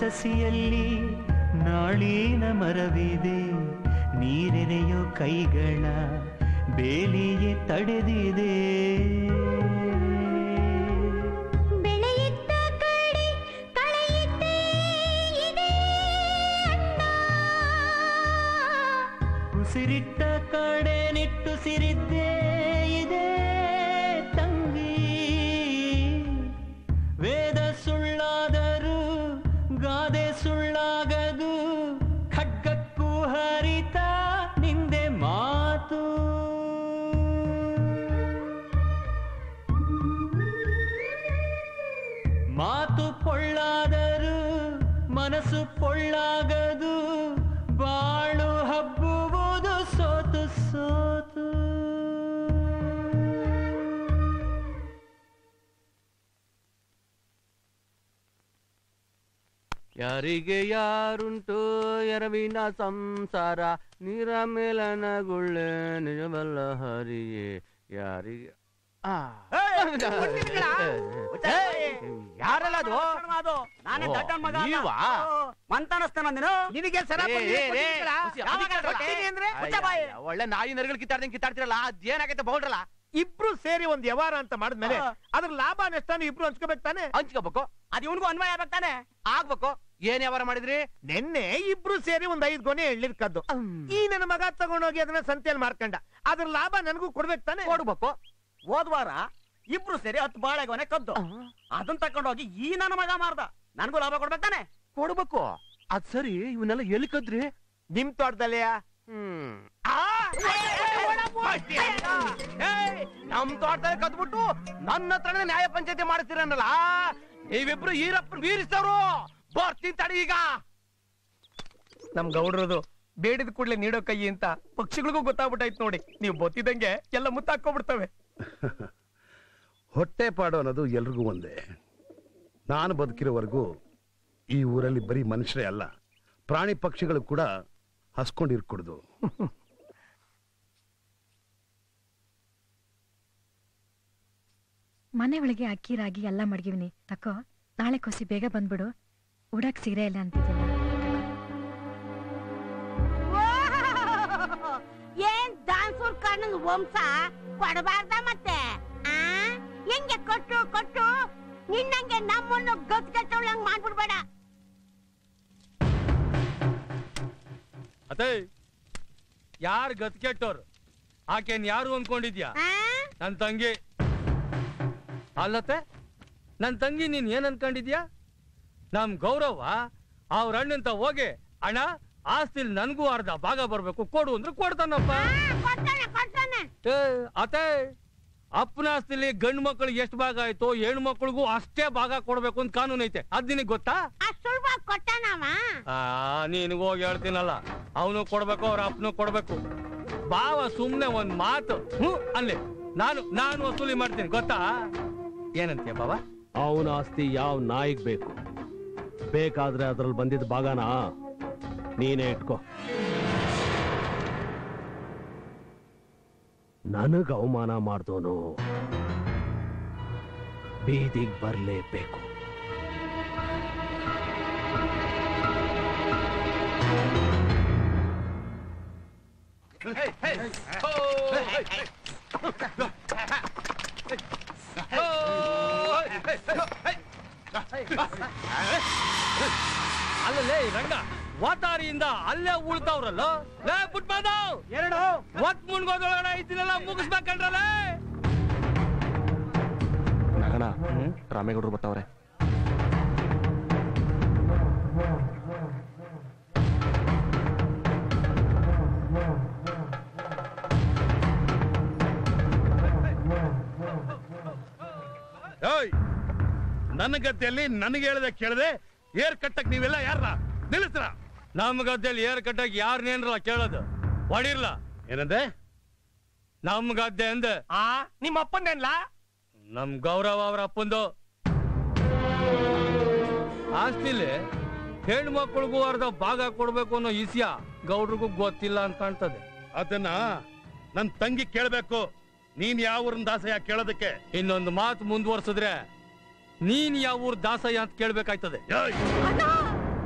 ಸಸಿಯಲ್ಲಿ ನಾಳಿನ ಮರವಿದೆ, ನೀರೆರೆಯೋ ಕೈಗಳ ಬೇಲಿಯೇ ತಡೆದಿದೆ. ಬೆಳೆಯಿದ್ದ ಕಡೆ ಕಳೆಯಿದ್ದೇ ಇದೆ ಅಣ್ಣ, ಉಸಿರಿಟ್ಟ ಕಡೆ ನಿಟ್ಟುಸಿರಿದ್ದೇ ಇದೆ ತಂಗಿ. ವೇದ ಸುಳ್ಳಾದರೂ ಗಾದೆ ಸುಳ್ಳಾಗದು, ಖಡ್ಗಕ್ಕೂ ಹರಿತ ನಿಂದೆ ಮಾತು. ಮಾತು ಪೊಳ್ಳಾದರೂ ಮನಸ್ಸು ಪೊಳ್ಳಾಗದು, ಬಾಳು ಹಬ್ಬುವುದು ಸೋತು ಸೋತು. ಯಾರಿಗೆ ಯಾರುಂಟು ಎರವಿನ ಸಂಸಾರ, ನೀರ ಮೇಲನಗುಳ್ಳೆ ನಿಜವಲ್ಲ ಹರಿಯೇ. ಯಾರಿಗೆ ಯಾರಲ್ಲ ಅದು? ನಾನೇ ಓ, ದಡ್ಡನ್ ಮಗ ಅಲ್ಲ. ನೀವಾ? ಮಂತಾನಸ್ತಾನ ನೀನು ನಿನಗೆ ಸರ ಒಳ್ಳೆ ನಾಯಿ ನರಿಗಳು ಕಿತ್ತಾಡ್ತಿರಲ್ಲ, ಅದೇನಾಗೈತೆ ಬೌಲ್ರಲ್ಲ. ಇಬ್ರು ಸೇರಿ ಒಂದ್ ವ್ಯವಹಾರ ಅಂತ ಮಾಡಿದ್ಮೇಲೆ ಅದ್ರ ಲಾಭ ನಷ್ಟನು ಇಬ್ರು ಹಂಚ್ಕೋಬೇಕು ತಾನೆ. ಹಂಚ್ಕೋಬೇಕು, ಅದ್ ಇವನ್ಗೂ ಅನ್ವಯ ಆಗ್ಬೇಕು ತಾನೆ. ಆಗ್ಬೇಕು. ಏನ್ ವ್ಯವಹಾರ ಮಾಡಿದ್ರಿ? ನಿನ್ನೆ ಇಬ್ರು ಸೇರಿ ಒಂದ್ 5 ಗೊನೆ ಎಳ್ಳಿರ್ ಕದ್ದು ಈ ನನ್ನ ಮಗ ತಗೊಂಡೋಗಿ ಅದನ್ನ ಸಂತೆಯಲ್ಲಿ ಮಾರ್ಕೊಂಡ. ಅದ್ರ ಲಾಭ ನನಗೂ ಕೊಡ್ಬೇಕು ತಾನೆ. ಕೊಡ್ಬೇಕು. ಹೋದ್ವಾರ ಇಬ್ರು ಸೇರಿ 10 ಬಾಳೆಗೊನೆ ಕದ್ದು ಅದನ್ನ ತಕೊಂಡೋಗಿ ಈ ನನ್ನ ಮಗ ಮಾರ್ದ. ನನಗೂ ಲಾಭ ಕೊಡ್ಬೇಕು ತಾನೆ. ಕೊಡ್ಬೇಕು. ಅದ್ ಸರಿ, ಇವನ್ನೆಲ್ಲ ಎಲ್ಲಿ ಕದ್ರಿ? ನಿಮ್ ತೋಟದಲ್ಲಿಯ? ನಮ್ ತೋಟದಲ್ಲಿ ಕದ್ಬಿಟ್ಟು ನನ್ನ ಹತ್ರನೇ ನ್ಯಾಯ ಪಂಚಾಯತಿ ಮಾಡ್ತೀರನ್ನಲ್ಲ. ನೀವಿಬ್ರು ಈರಪ್ಪ ಬೀರಿಸ್ತವ್ರು. ಬರ್ತೀನಿ ತಡಿ ಈಗ. ನಮ್ ಗೌಡ್ರದು ಬೇಡಿದ ಕೂಡ್ಲೆ ನೀಡೋ ಕೈ ಅಂತ ಪಕ್ಷಿಗಳಿಗೂ ಗೊತ್ತಾಗ್ಬಿಟ್ಟಾಯ್ತು ನೋಡಿ. ನೀವು ಬೊತ್ತಿದಂಗೆ ಎಲ್ಲ ಮುತ್ತಾಕೋಬಿಡ್ತವೆ. ಹೊಟ್ಟೆ ಪಾಡು ಅನ್ನೋದು ಎಲ್ರಿಗೂ ಒಂದೇ. ನಾನು ಬದುಕಿರೋವರೆಗೂ ಈ ಊರಲ್ಲಿ ಬರೀ ಮನುಷ್ಯರೇ ಅಲ್ಲ, ಪ್ರಾಣಿ ಪಕ್ಷಿಗಳು ಕೂಡ ಹಸ್ಕೊಂಡಿರ್ಕೂಡ್ದು. ಮನೆ ಒಳಗೆ ಅಕ್ಕಿ ರಾಗಿ ಎಲ್ಲ ಮಡಗಿವ್ನಿ ತಕೋ. ನಾಳೆ ಕೊಸಿ ಬೇಗ ಬಂದ್ಬಿಡು. ಉಡಕ್ ಸೀರೆ ಇಲ್ಲ ಅಂತಿದ್ದಿಲ್ಲ. ಏನ್ ದಾನ್ಸೂರ್ ಕಣ್ಣನ್ ವಂಶ ಕೊಡಬಾರ್ದ ಮತ್ತೆ? ಹೆಂಗೆ ಕೊಟ್ಟು ಕೊಟ್ಟು ನಿನ್ನಂಗೆ ನಮ್ಮನ್ನು ಗಟ್ಗಟ್ಟೋಳಂಗ್ ಮಾಡ್ಬಿಡ್ಬೇಡ. ಅದೇ ಯಾರು ಗತ್ಕೆಟ್ಟೋರು? ಆಕೆನ್ ಯಾರು ಅನ್ಕೊಂಡಿದ್ಯಾ? ನನ್ ತಂಗಿ ಅಲ್ಲತ್ತೆ. ನನ್ ತಂಗಿ ನೀನ್ ಏನ್ ಅನ್ಕೊಂಡಿದ್ಯಾ? ನಮ್ ಗೌರವ ಅವ್ರ ಅಣ್ಣಂತ ಹೋಗಿ, ಅಣ್ಣ ಆಸ್ತಿಲ್ ನನ್ಗೂ ಅರ್ಧ ಭಾಗ ಬರ್ಬೇಕು ಕೊಡು ಅಂದ್ರೆ ಕೊಡ್ತಾನಪ್ಪ. ಅತ್ತೆ ಅಪ್ಪನ ಆಸ್ತಿಲಿ ಗಂಡು ಮಕ್ಳಿಗೆ ಎಷ್ಟು ಭಾಗ ಆಯ್ತು, ಹೆಣ್ಣು ಮಕ್ಳಿಗೂ ಅಷ್ಟೇ ಭಾಗ ಕೊಡ್ಬೇಕು ಅಂತ ಕಾನೂನು ಐತೆ. ಅದ್ ನಿನಗ್ ಗೊತ್ತಾ? ನೀನ್ಗ ಹೋಗಿ ಹೇಳ್ತೀನಲ್ಲ, ಅವನು ಕೊಡ್ಬೇಕು, ಅವ್ರ ಅಪ್ಪನು ಕೊಡ್ಬೇಕು. ಬಾವ ಸುಮ್ನೆ ಒಂದ್ ಮಾತು ಅಲ್ಲೇ ನಾನು ವಸೂಲಿ ಮಾಡ್ತೀನಿ, ಗೊತ್ತಾ? ಏನಂತೀಯ ಬಾವ? ಅವನ ಆಸ್ತಿ ಯಾವ ನಾಯಿಗ್ ಬೇಕು? ಬೇಕಾದ್ರೆ ಅದ್ರಲ್ಲಿ ಬಂದಿದ್ದ ಭಾಗನ ನೀನೇ ಇಟ್ಕೋ. ನನಗ್ ಅವಮಾನ ಮಾಡ್ದೋನು ಬೀದಿಗೆ ಬರ್ಲೇಬೇಕು. ಅಲ್ಲೇ ರಂಗ ವಾತಾರಿಯಿಂದ ಅಲ್ಲೇ ಉಳ್ತಾವ್ರಲ್ಲ. ಲೇ ಪುಟ್ಬಾದವ್, ಎರಡು ಒತ್ ಮುನ್ಗೋದೊಳಗಡೆ ಐತಿನಲ್ಲ, ಮುಗಿಸ್ಬೇಕಂಡ್ರಲ್ಲ. ನಗಣ ರಾಮೇಗೌಡರು ಬರ್ತಾವ್ರೆ. ನನ್ನ ಗದ್ದೆಯಲ್ಲಿ ನನಗೆ ಹೇಳ್ದೆ ಕೇಳದೆ ಏರ್ ಕಟ್ಟಕ್ ನೀವೆಲ್ಲ ಯಾರ ನಿಲ್ಲಿಸ್ರ? ನಮ್ಮ ಗದ್ದೆಯಲ್ಲಿ ಏರ್ ಕಟ್ಟಕ್ ಯಾರನ್ನೇನ್ರಲ್ಲ ಕೇಳೋದು? ಹೊಡಿರ್ಲ ಏನಂದೆ? ನಮ್ಮ ಗದ್ದೆ ಅಂದೆ. ನಿಮ್ಮ ಅಪ್ಪಂದೇನ್ಲ? ನಮ್ ಗೌರವ ಅವ್ರ ಅಪ್ಪಂದು. ಆಸ್ತಿಲಿ ಹೆಣ್ಣು ಮಕ್ಕಳಿಗೂ ಅರ್ಧ ಭಾಗ ಕೊಡ್ಬೇಕು ಅನ್ನೋ ಇಸ್ಯ ಗೌಡ್ರಿಗೂ ಗೊತ್ತಿಲ್ಲ ಅಂತ ಕಾಣ್ತದೆ. ಅದನ್ನ ನನ್ ತಂಗಿ ಕೇಳ್ಬೇಕು. ನೀನ್ ಯಾವ ಊರಿನ ದಾಸಯ್ಯ ಕೇಳೋದಕ್ಕೆ? ಇನ್ನೊಂದು ಮಾತು ಮುಂದುವರ್ಸಿದ್ರೆ ನೀನ್ ಯಾವ ಊರ್ ದಾಸಯ್ಯ ಅಂತ ಕೇಳ್ಬೇಕಾಯ್ತದೆ.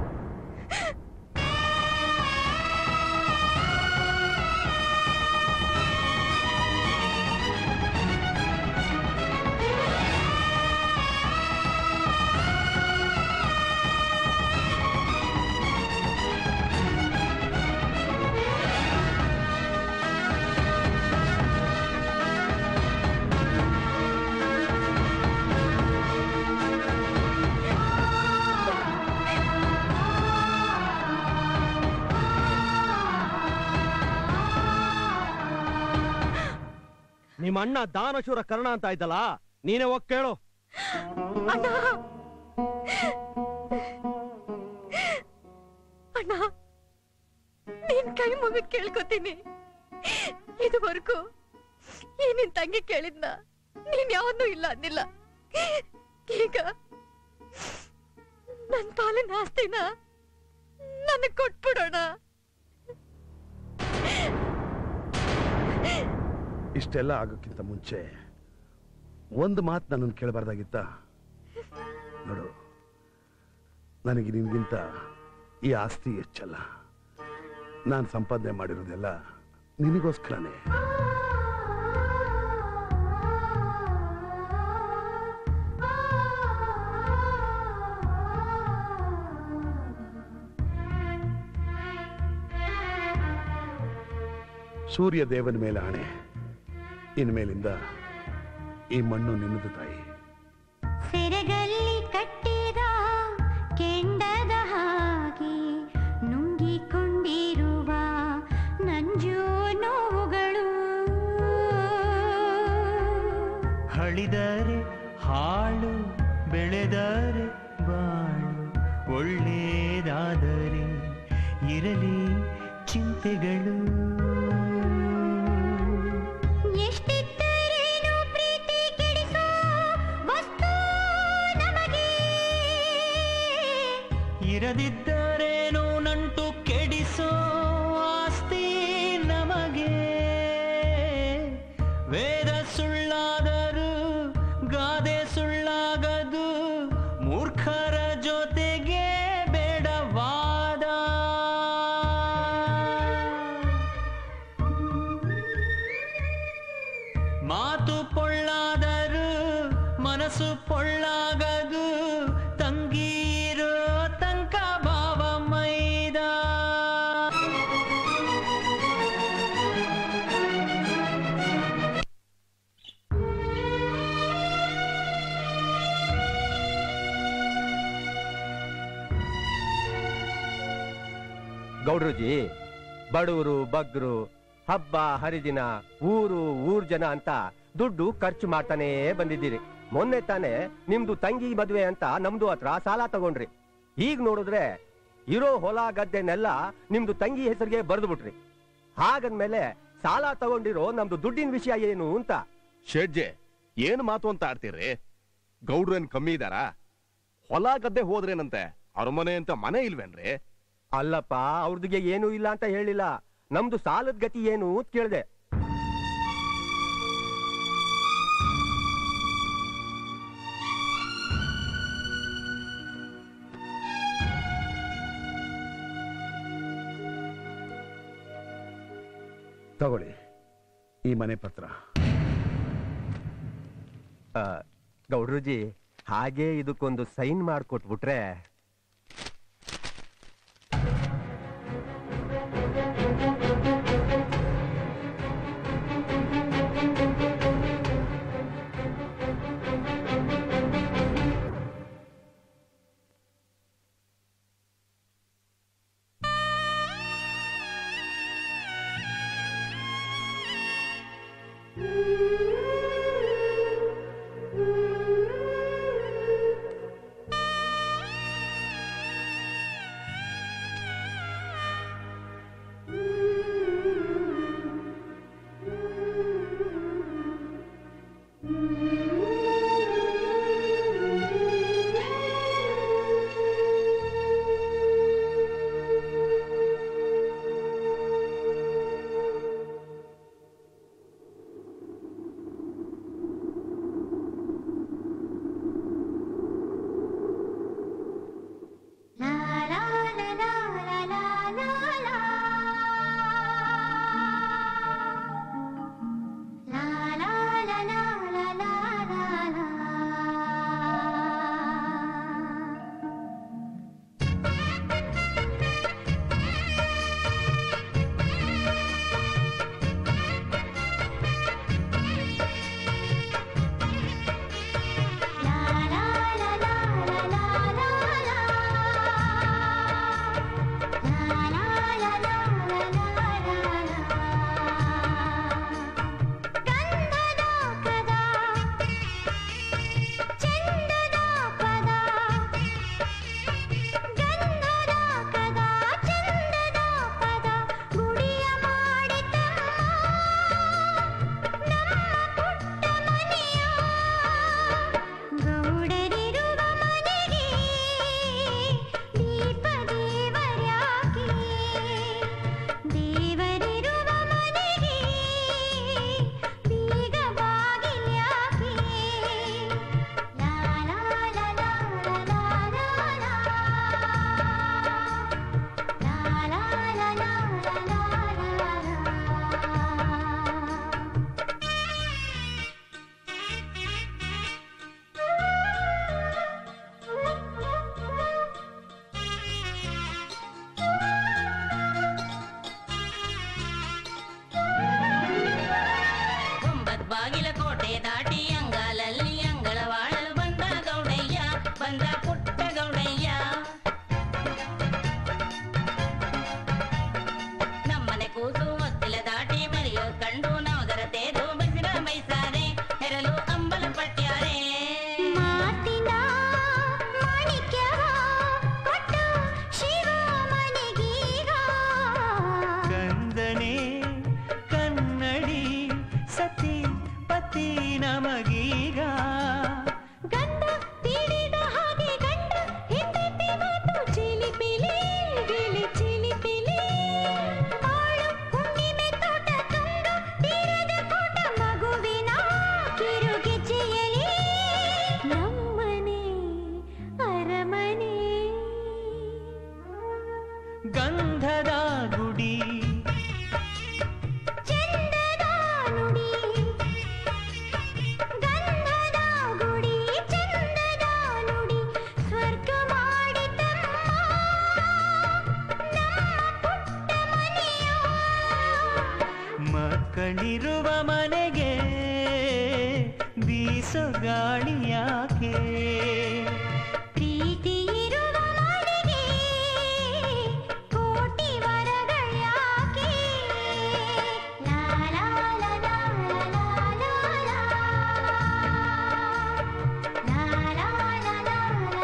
ನಿಮ್ಮ ಅಣ್ಣ ದಾನಶೂರ ಕರ್ಣ ಅಂತ ಆಯ್ತಲ್ಲ, ನೀನೇ ಹೋಗ್ ಕೇಳು. ಅಣ್ಣ ಅಣ್ಣ, ನೀನ್ ಕೈ ಮುಗಿದ್ ಕೇಳ್ಕೊತೀನಿ. ಇದುವರೆಗೂ ಈ ನಿನ್ ತಂಗಿ ಕೇಳಿದ್ನ ನೀನ್ ಯಾವನ್ನೂ ಇಲ್ಲ ಅಂದಿಲ್ಲ. ಈಗ ನನ್ ಪಾಲಿನ ಆಸ್ತಿನ ನನಗ್ ಕೊಟ್ಬಿಡೋಣ. ಇಷ್ಟೆಲ್ಲ ಆಗೋಕ್ಕಿಂತ ಮುಂಚೆ ಒಂದು ಮಾತು ನನ್ನನ್ನು ಕೇಳಬಾರ್ದಾಗಿತ್ತ? ನೋಡು, ನನಗೆ ನಿನ್ಗಿಂತ ಈ ಆಸ್ತಿ ಹೆಚ್ಚಲ್ಲ. ನಾನು ಸಂಪಾದನೆ ಮಾಡಿರೋದೆಲ್ಲ ನಿನಗೋಸ್ಕರನೇ. ಸೂರ್ಯ ದೇವನ ಮೇಲೆ ಆಣೆ, ಇನ್ಮೇಲಿಂದ ಈ ಮಣ್ಣು ನಿನ್ನದು ತಾಯಿ. ಸೆರಗಲ್ಲಿ ಕಟ್ಟಿದ ಕೆಂಡದ ಹಾಗೆ ನುಂಗಿಕೊಂಡಿರುವ ನಂಜು ನೋವುಗಳು. ಹಳಿದರೆ ಹಾಳು, ಬೆಳೆದರೆ ಬಾಳು, ಒಳ್ಳೆಯದಾದರೆ ಇರಲಿ ಚಿಂತೆಗಳು. ಎಷ್ಟಿದ್ದರೇನು ಪ್ರೀತಿ ಕೆಡಿಸೋ ವಸ್ತು ನಮಗೆ, ಇರದಿದ್ದರೇನು ನಂಟು ಕೆಡಿಸೋ ಆಸ್ತಿ ನಮಗೆ. ವೇದ ಸುಳ್ಳಾದರೂ ಗಾದೆ ಸುಳ್ಳಾಗದು, ಮೂರ್ಖರ ಜೊತೆಗೆ ಬೇಡವಾದ. ಮಾತು ಪೊಳ್ಳಾದರೂ ಮನಸ್ಸು ಪೊಳ್ಳಾಗದು, ತಂಗೀರೋ ತನಕ ಭಾವ ಮೈದ. ಗೌಡ್ರುಜಿ, ಬಡವರು ಬಗ್ರು ಹಬ್ಬ ಹರಿದಿನ ಊರ್ ಜನ ಅಂತ ದುಡ್ಡು ಖರ್ಚು ಮಾಡ್ತಾನೇ ಬಂದಿದ್ದೀರಿ. ಮೊನ್ನೆ ತಾನೇ ನಿಮ್ದು ತಂಗಿ ಮದ್ವೆ ಅಂತ ನಮ್ದು ಹತ್ರ ಸಾಲ ತಗೊಂಡ್ರಿ. ಈಗ ನೋಡಿದ್ರೆ ಇರೋ ಹೊಲ ಗದ್ದೆನೆಲ್ಲ ನಿಮ್ದು ತಂಗಿ ಹೆಸರಿಗೆ ಬರೆದು ಬಿಟ್ರಿ. ಹಾಗಂದ್ಮೇಲೆ ಸಾಲ ತಗೊಂಡಿರೋ ನಮ್ದು ದುಡ್ಡಿನ ವಿಷಯ ಏನು ಅಂತ. ಶೇಡ್ಜೆ, ಏನು ಮಾತು ಅಂತ ಆಡ್ತೀರಿ? ಗೌಡ್ರೇನ್ ಕಮ್ಮಿ ಇದಾರ? ಹೊಲ ಗದ್ದೆ ಹೋದ್ರೇನಂತೆ, ಅರಮನೆ ಅಂತ ಮನೆ ಇಲ್ವೇನ್ರಿ? ಅಲ್ಲಪ್ಪ, ಅವ್ರದಿಗೆ ಏನೂ ಇಲ್ಲ ಅಂತ ಹೇಳಿಲ್ಲ. ನಮ್ದು ಸಾಲದ ಗತಿ ಏನು ಅಂತ ಕೇಳಿದೆ. ತಗೊಳ್ಳಿ ಈ ಮನೆ ಪತ್ರ. ಗೌಡ್ರುಜಿ, ಹಾಗೆ ಇದಕ್ಕೊಂದು ಸೈನ್ ಮಾಡಿಕೊಟ್ಬಿಟ್ರೆ. ಗಂಧದ ಗುಡಿ ಚಂದದ ನುಡಿ ಗಂಧದ ಗುಡಿ ಚಂದದ ನುಡಿ ಸ್ವರ್ಗ ಮಾಡಿತಮ್ಮ ನಮ್ಮ ಪುಟ್ಟ ಮನೆಯ ಮಕ್ಕಳಿರುವ ಮನೆಗೆ ಬೀಸೋ ಗಾಳಿ ಯಾಕೆ ಪ್ರೀತಿ ಇರುವ ಮನೆಗೆ ಕೋಟಿ ವರಗಳ್ಯಾಕೆ ಲಾ ಲಾ ಲಾ ಲಾ ಲಾ ಲಾ ಲಾ ಲಾ ಲಾ ಲಾ ಲಾ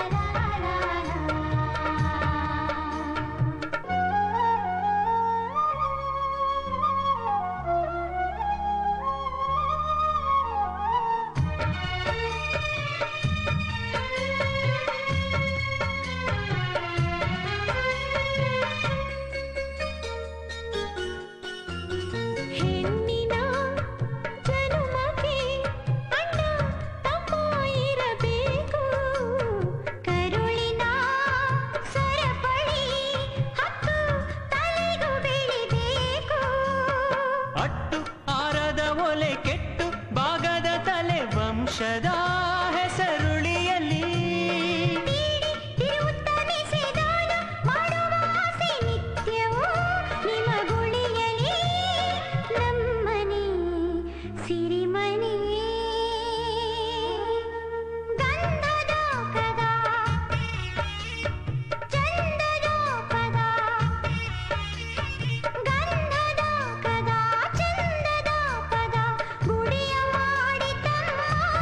ಹೆಣ್ಣಿನ ಜನುಮಕ್ಕೆ ಅಣ್ಣ ತಮ್ಮ ಇರಬೇಕು ಕರುಳಿನ ಸರಪಳಿ ಹತ್ತು ತಲೆಗೂ ಬೆಳಿಬೇಕು ಅಟ್ಟು ಆರದ ಒಲೆ ಕೆಟ್ಟು ಭಾಗದ ತಲೆ ವಂಶದ ಹೆಸರುಳಿಯಲಿ ತಿರುತ್ತಲಿಸಿ ದಾನ ಮಾಡುವ ಆಸೆ ನಿತ್ಯವೂ ನಿಮಗುಳಿಯಲಿ ನಮ್ಮನೆ ಸಿರಿಮನೆ ಗಂಧದ ಕದ ಚಂದದ ಪದ ಗಂಧದ ಕದ ಚಂದದ ಪದ ಗುಡಿಯ ಮಾಡಿತಮ್ಮ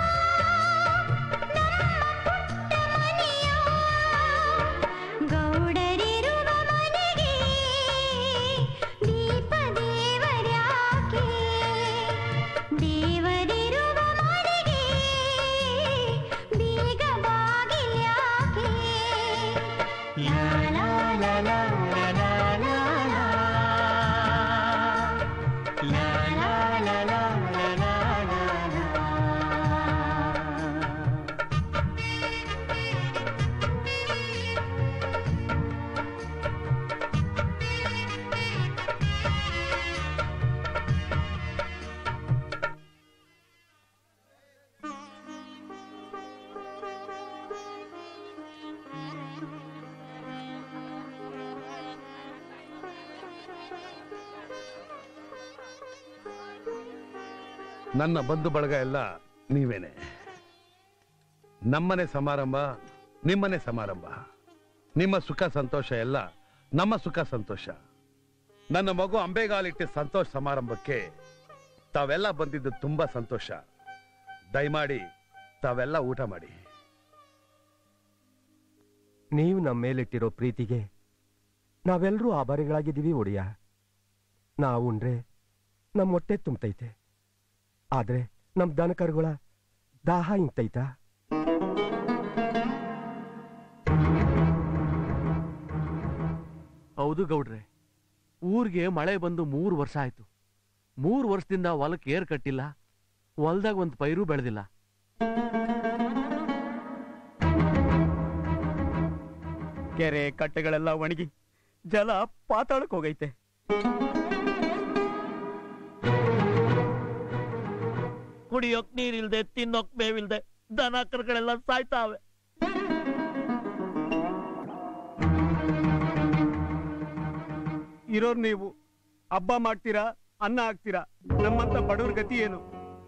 ಗೌಡರಿರುವ ಮನೆಗೆ ದೀಪ ದೇವರ್ಯಾಕೆ ದೇವರಿರುವ ಮನೆಗೆ ಬೀಗ ಬಾಗಿಲ್ಯಾಕೆ ಲಾ ಲಾ ಲಾ ಲಾ ಲಾ ಲಾ ಲಾ ಲಾ ಲಾ ಲಾ ಲಾ ಲಾ ಲಾ ನನ್ನ ಬಂಧು ಬಳಗ ಎಲ್ಲ ನೀವೇನೆ. ನಮ್ಮನೆ ಸಮಾರಂಭ ನಿಮ್ಮನೆ ಸಮಾರಂಭ. ನಿಮ್ಮ ಸುಖ ಸಂತೋಷ ಎಲ್ಲ ನಮ್ಮ ಸುಖ ಸಂತೋಷ. ನನ್ನ ಮಗು ಅಂಬೆಗಾಲಿಟ್ಟೆ ಸಂತೋಷ ಸಮಾರಂಭಕ್ಕೆ ತಾವೆಲ್ಲ ಬಂದಿದ್ದು ತುಂಬಾ ಸಂತೋಷ. ದಯಮಾಡಿ ತಾವೆಲ್ಲ ಊಟ ಮಾಡಿ. ನೀವು ನಮ್ಮ ಮೇಲಿಟ್ಟಿರೋ ಪ್ರೀತಿಗೆ ನಾವೆಲ್ಲರೂ ಆಭಾರಿಗಳಾಗಿದ್ದೀವಿ ಒಡೆಯ. ನಾವು ಉಂಡ್ರೆ ನಮ್ಮ ಹೊಟ್ಟೆ ತುಂಬತೈತೆ, ಆದ್ರೆ ನಮ್ ದನಕರುಗಳ ದಾಹ ಇಂತೈತಾ? ಹೌದು ಗೌಡ್ರೆ, ಊರಿಗೆ ಮಳೆ ಬಂದು 3 ವರ್ಷ ಆಯ್ತು. 3 ವರ್ಷದಿಂದ ಹೊಲಕ್ಕೆ ಏರ್ ಕಟ್ಟಿಲ್ಲ, ಹೊಲ್ದಾಗ ಒಂದು ಪೈರು ಬೆಳೆದಿಲ್ಲ. ಕೆರೆ ಕಟ್ಟೆಗಳೆಲ್ಲ ಒಣಗಿ ಜಲ ಪಾತಾಳಕ್ಕೆ ಹೋಗೈತೆ. ಕುಡಿಯೋಕ್ ನೀರಿಲ್ದೆ, ತಿನ್ನೋಕ್ ಮೇವಿಲ್ದೆ ದನ ಕರುಗಳೆಲ್ಲ ಸಾಯ್ತಾವೆ. ಇರೋರ್ ನೀವು ಹಬ್ಬ ಮಾಡ್ತೀರಾ, ಅನ್ನ ಹಾಕ್ತೀರಾ, ನಮ್ಮಂತ ಬಡವ್ರ ಗತಿ ಏನು?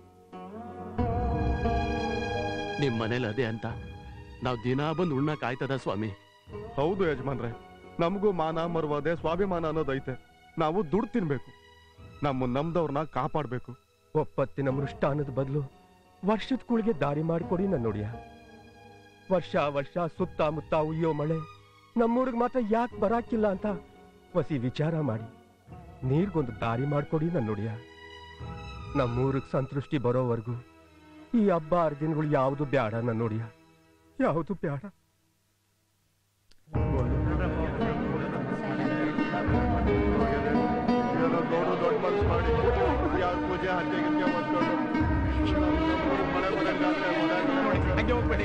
ನಿಮ್ ಮನೇಲಿ ಅದೇ ಅಂತ ನಾವ್ ದಿನಾ ಬಂದು ಉಣ್ಣಕ್ ಆಯ್ತದ ಸ್ವಾಮಿ? ಹೌದು ಯಜಮಾನ್ರೆ, ನಮಗೂ ಮಾನ ಮರ್ವಾದೆ ಸ್ವಾಭಿಮಾನ ಅನ್ನೋದೈತೆ. ನಾವು ದುಡ್ಡು ತಿನ್ಬೇಕು, ನಮ್ದವ್ರನ್ನ ಕಾಪಾಡ್ಬೇಕು. ಒಪ್ಪತ್ತಿನ ಮೃಷ್ಟಾನದ ಬದಲು ವರ್ಷದ ಕೂಳಿಗೆ ದಾರಿ ಮಾಡಿಕೊಡಿ ನನ್ನ ನೋಡಿಯ. ವರ್ಷ ವರ್ಷ ಸುತ್ತಮುತ್ತ ಉಯ್ಯೋ ಮಳೆ ನಮ್ಮೂರಿಗೆ ಮಾತ್ರ ಯಾಕೆ ಬರಾಕಿಲ್ಲ ಅಂತ ಹೊಸಿ ವಿಚಾರ ಮಾಡಿ ನೀರ್ಗೊಂದು ದಾರಿ ಮಾಡ್ಕೊಡಿ ನನ್ನ ನೋಡಿಯ. ನಮ್ಮೂರಿಗೆ ಸಂತೃಷ್ಟಿ ಬರೋವರೆಗೂ ಈ ಹಬ್ಬ ಹರಿದಿನಗಳು ಯಾವುದು ಬೇಡ ನನ್ನ ನೋಡಿಯ, ಯಾವುದು ಬೇಡ. ದೊಡ್ಡ ಮನಸ್ಸು ಮಾಡಿ ಯಾರ ಪೂಜೆ ಹತ್ಯೆ ಹಂಗೆ ಹೋಗ್ಬೇಡಿ.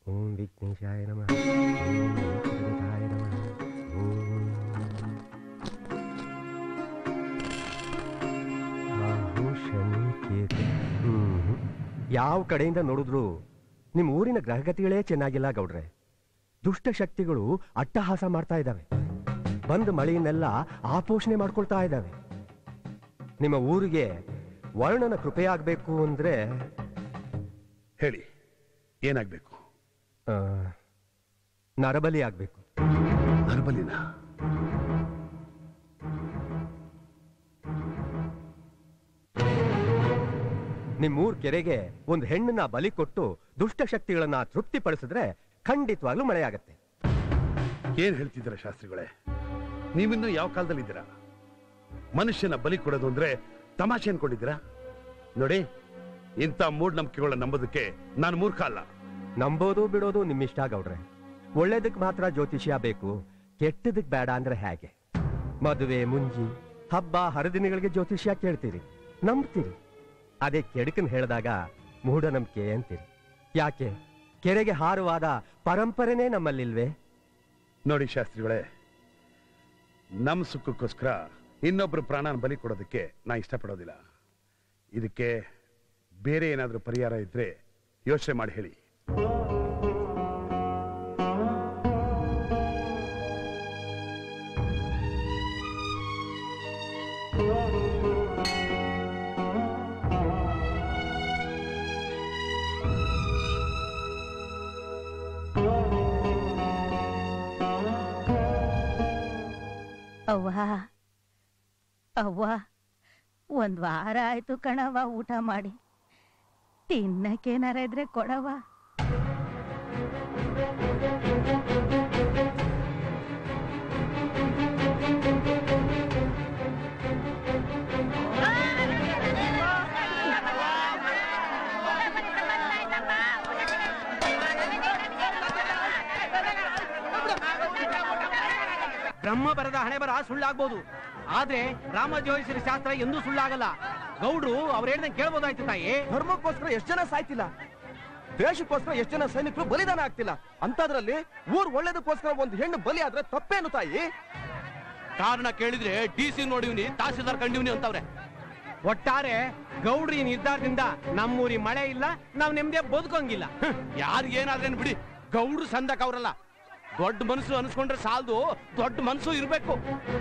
ಓಂ ವಿಘ್ನೇಶಾಯ ನಮಃ ಓಂ ಏಕದಂತಾಯ ನಮಃ ಓಂ ಆಹುಷಂಕೇತ. ಯಾವ ಕಡೆಯಿಂದ ನೋಡಿದ್ರು ನಿಮ್ಮ ಊರಿನ ಗ್ರಹಗತಿಗಳೇ ಚೆನ್ನಾಗಿಲ್ಲ ಗೌಡ್ರೆ. ದುಷ್ಟ ಶಕ್ತಿಗಳು ಅಟ್ಟಹಾಸ ಮಾಡ್ತಾ ಇದ್ದಾವೆ. ಬಂದ ಮಳೆಯನ್ನೆಲ್ಲ ಆಪೋಷಣೆ ಮಾಡ್ಕೊಳ್ತಾ ಇದ್ದಾವೆ. ನಿಮ್ಮ ಊರಿಗೆ ವರ್ಣನ ಕೃಪೆಯಾಗಬೇಕು ಅಂದ್ರೆ ಹೇಳಿ, ಏನಾಗ್ಬೇಕು? ನರಬಲಿ ಆಗ್ಬೇಕು. ನರಬಲಿನ? ನಿಮ್ಮೂರ್ ಕೆರೆಗೆ ಒಂದು ಹೆಣ್ಣನ್ನ ಬಲಿ ಕೊಟ್ಟು ದುಷ್ಟ ಶಕ್ತಿಗಳನ್ನ ತೃಪ್ತಿಪಡಿಸಿದ್ರೆ ಖಂಡಿತವಾಗ್ಲೂ ಮಳೆಯಾಗತ್ತೆ. ಏನ್ ಹೇಳ್ತಿದ್ದೀರಾ ಶಾಸ್ತ್ರಿಗಳೇ? ನೀವಿನ್ನೂ ಯಾವ ಕಾಲದಲ್ಲಿದ್ದೀರಾ? ಮನುಷ್ಯನ ಬಲಿ ಕೊಡೋದು ಅಂದ್ರೆ ತಮಾಷೆ ಅನ್ಕೊಂಡಿದ್ದೀರಾ? ನೋಡಿ, ಇಂಥ ಮೂಢನಂಬಿಕೆಗಳನ್ನ ನಂಬೋದಕ್ಕೆ ನಾನು ಮೂರ್ಖ ಅಲ್ಲ. ನಂಬೋದು ಬಿಡೋದು ನಿಮ್ಮಿಷ್ಟ ಗೌಡ್ರೆ. ಒಳ್ಳೇದಕ್ ಮಾತ್ರ ಜ್ಯೋತಿಷ್ಯ ಬೇಕು, ಕೆಟ್ಟದಕ್ ಬೇಡ ಅಂದ್ರೆ ಹೇಗೆ? ಮದುವೆ ಮುಂಜಿ ಹಬ್ಬ ಹರಿದಿನಗಳಿಗೆ ಜ್ಯೋತಿಷ್ಯ ಕೇಳ್ತೀರಿ, ನಂಬ್ತೀರಿ. ಅದೇ ಕೆಡಕನ್ ಹೇಳಿದಾಗ ಮೂಢನಂಬಿಕೆ ಅಂತೀರಿ. ಯಾಕೆ? ಕೆರೆಗೆ ಹಾರುವಾದ ಪರಂಪರೆನೇ ನಮ್ಮಲ್ಲಿಲ್ವೇ? ನೋಡಿ ಶಾಸ್ತ್ರಿಗಳೇ, ನಮ್ ಸುಖಕ್ಕೋಸ್ಕರ ಇನ್ನೊಬ್ರು ಪ್ರಾಣನ ಬಲಿ ಕೊಡೋದಕ್ಕೆ ನಾ ಇಷ್ಟಪಡೋದಿಲ್ಲ. ಇದಕ್ಕೆ ಬೇರೆ ಏನಾದ್ರೂ ಪರಿಹಾರ ಇದ್ರೆ ಯೋಚನೆ ಮಾಡಿ ಹೇಳಿ. ಅವ್ವ ಅವ್ವ, ಒಂದ್ ವಾರ ಆಯ್ತು ಕಣವ್ವ ಊಟ ಮಾಡಿ. ತಿನ್ನಕ್ಕೇನಾರ ಇದ್ರೆ ಕೊಡವ್ವ. ಬ್ರಹ್ಮ ಬರದ ಹಣೆ ಬರ ಸುಳ್ಳಾಗ್ಬೋದು, ಆದ್ರೆ ರಾಮಜೋಯಿಸರ ಶಾಸ್ತ್ರ ಎಂದೂ ಸುಳ್ಳಾಗಲ್ಲ. ಗೌಡ್ರು ಅವ್ರು ಹೇಳ್ದಂಗೆ ಕೇಳ್ಬೋದಾಯ್ತು ತಾಯಿ. ಧರ್ಮಕ್ಕೋಸ್ಕರ ಎಷ್ಟು ಜನ ಸಾಯ್ತಿಲ್ಲ, ದೇಶಕ್ಕೋಸ್ಕರ ಎಷ್ಟು ಜನ ಸೈನಿಕರು ಬಲಿದಾನ ಆಗ್ತಿಲ್ಲ. ಅಂತದ್ರಲ್ಲಿ ಊರ್ ಒಳ್ಳೇದಕ್ಕೋಸ್ಕರ ಒಂದು ಹೆಣ್ಣು ಬಲಿ ಆದ್ರೆ ತಪ್ಪೇನು ತಾಯಿ? ಕಾರಣ ಕೇಳಿದ್ರೆ ಡಿಸಿ ನೋಡಿವ್ನಿ, ತಹಸೀಲ್ದಾರ್ ಕಂಡಿವ್ನಿ ಅಂತವ್ರೆ. ಒಟ್ಟಾರೆ ಗೌಡ್ರಿ ನಿರ್ಧಾರದಿಂದ ನಮ್ಮೂರಿ ಮಳೆ ಇಲ್ಲ, ನಾವ್ ನೆಮ್ಮದಿ ಬದುಕಂಗಿಲ್ಲ. ಯಾರಿಗೇನಾದ್ರೇನು ಬಿಡಿ, ಗೌಡ್ರು ಸಂದಕ್ ಅವ್ರಲ್ಲ. ದೊಡ್ಡ ಮನಸ್ಸು ಅನ್ಸ್ಕೊಂಡ್ರೆ ಸಾಲದು, ದೊಡ್ಡ ಮನಸ್ಸು ಇರ್ಬೇಕು.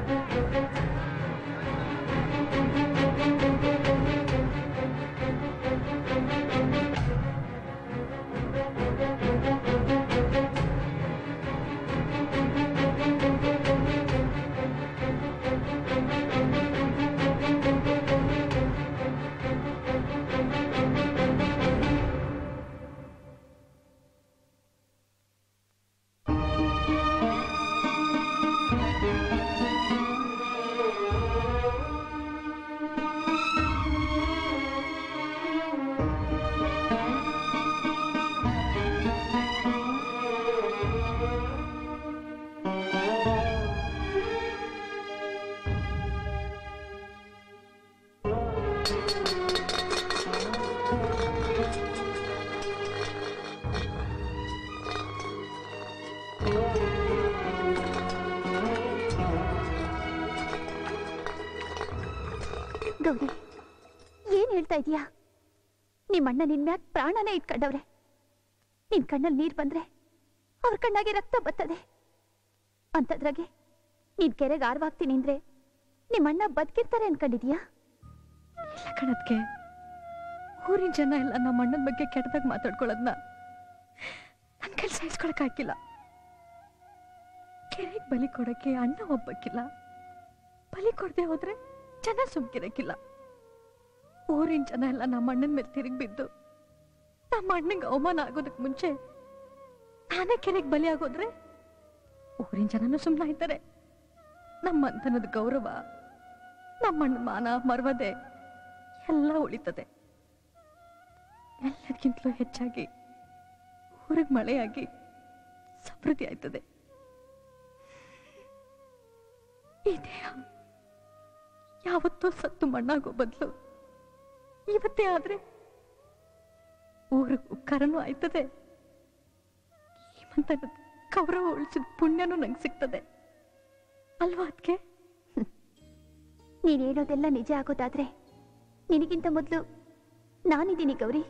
ಗೌರಿ, ಏನ್ ಹೇಳ್ತಾ ಇದೀಯಾ? ನಿಮ್ಮಣ್ಣ ನಿನ್ ಮ್ಯಾಗ್ ಪ್ರಾಣನೇ ಇಟ್ಕೊಂಡವ್ರೆ. ನಿನ್ ಕಣ್ಣಲ್ಲಿ ನೀರ್ ಬಂದ್ರೆ ಅವ್ರ ಕಣ್ಣಾಗೆ ರಕ್ತ ಬರ್ತದೆ. ಅಂತದ್ರಾಗೆ ನೀನ್ ಕೆರೆಗೆ ಆರ್ವಾಗ್ತೀನಿ ಅಂದ್ರೆ ನಿಮ್ಮಣ್ಣ ಬದುಕಿರ್ತಾರೆ ಅನ್ಕೊಂಡಿದ್ಯಾ? ಇಲ್ಲ ಕಣದ್ಕೆ, ಊರಿನ ಜನ ಎಲ್ಲ ನಮ್ಮ ಅಣ್ಣನ ಬಗ್ಗೆ ಕೆಟ್ಟದಾಗ ಮಾತಾಡ್ಕೊಳ್ಳೋದನ್ನ ನನ್ ಕೈಲಿ ಸಹಿಸ್ಕೊಳಕ್ ಹಾಕಿಲ್ಲ. ಕೆರೆಗೆ ಬಲಿ ಕೊಡಕ್ಕೆ ಅಣ್ಣ ಒಬ್ಬಕ್ಕಿಲ್ಲ, ಬಲಿ ಕೊಡದೆ ಹೋದ್ರೆ ಜನ ಸುಮ್ಕಿರಕ್ಕಿಲ್ಲ. ಊರಿನ ಜನ ಎಲ್ಲ ನಮ್ಮ ಅಣ್ಣನ ಮೇಲೆ ತಿರುಗಿ ಬಿದ್ದು ನಮ್ಮ ಅಣ್ಣಂಗೆ ಅವಮಾನ ಆಗೋದಕ್ ಮುಂಚೆ ನಾನೇ ಕೆರೆಗೆ ಬಲಿ ಆಗೋದ್ರೆ ಊರಿನ ಜನನೂ ಸುಮ್ಮನೆ ಇದ್ದಾರೆ. ನಮ್ಮಂತನದ ಗೌರವ, ನಮ್ಮಣ್ಣ ಮಾನ ಮರ್ವದೆ ಎಲ್ಲ ಉಳಿತದೆ. ಎಲ್ಲದಕ್ಕಿಂತಲೂ ಹೆಚ್ಚಾಗಿ ಊರಿಗೆ ಮಳೆಯಾಗಿ ಸಮೃದ್ಧಿ ಆಯ್ತದೆ. ಈ ದೇಹ ಯಾವತ್ತೋ ಸತ್ತು ಮಣ್ಣಾಗೋ ಬದಲು ಇವತ್ತೇ ಆದ್ರೆ ಊರಿಗೆ ಉಪಕಾರನೂ ಆಯ್ತದೆ, ಸಂತಾನದ ಗೌರವ ಉಳಿಸಿದ ಪುಣ್ಯನೂ ನಂಗೆ ಸಿಗ್ತದೆ ಅಲ್ವಾ ಅದಕ್ಕೆ? ನೀನ್ ಹೇಳೋದೆಲ್ಲ ನಿಜ ಆಗೋದಾದ್ರೆ ನಿನಗಿಂತ ಮೊದಲು ನಾನಿದ್ದೀನಿ ಗೌರಿ.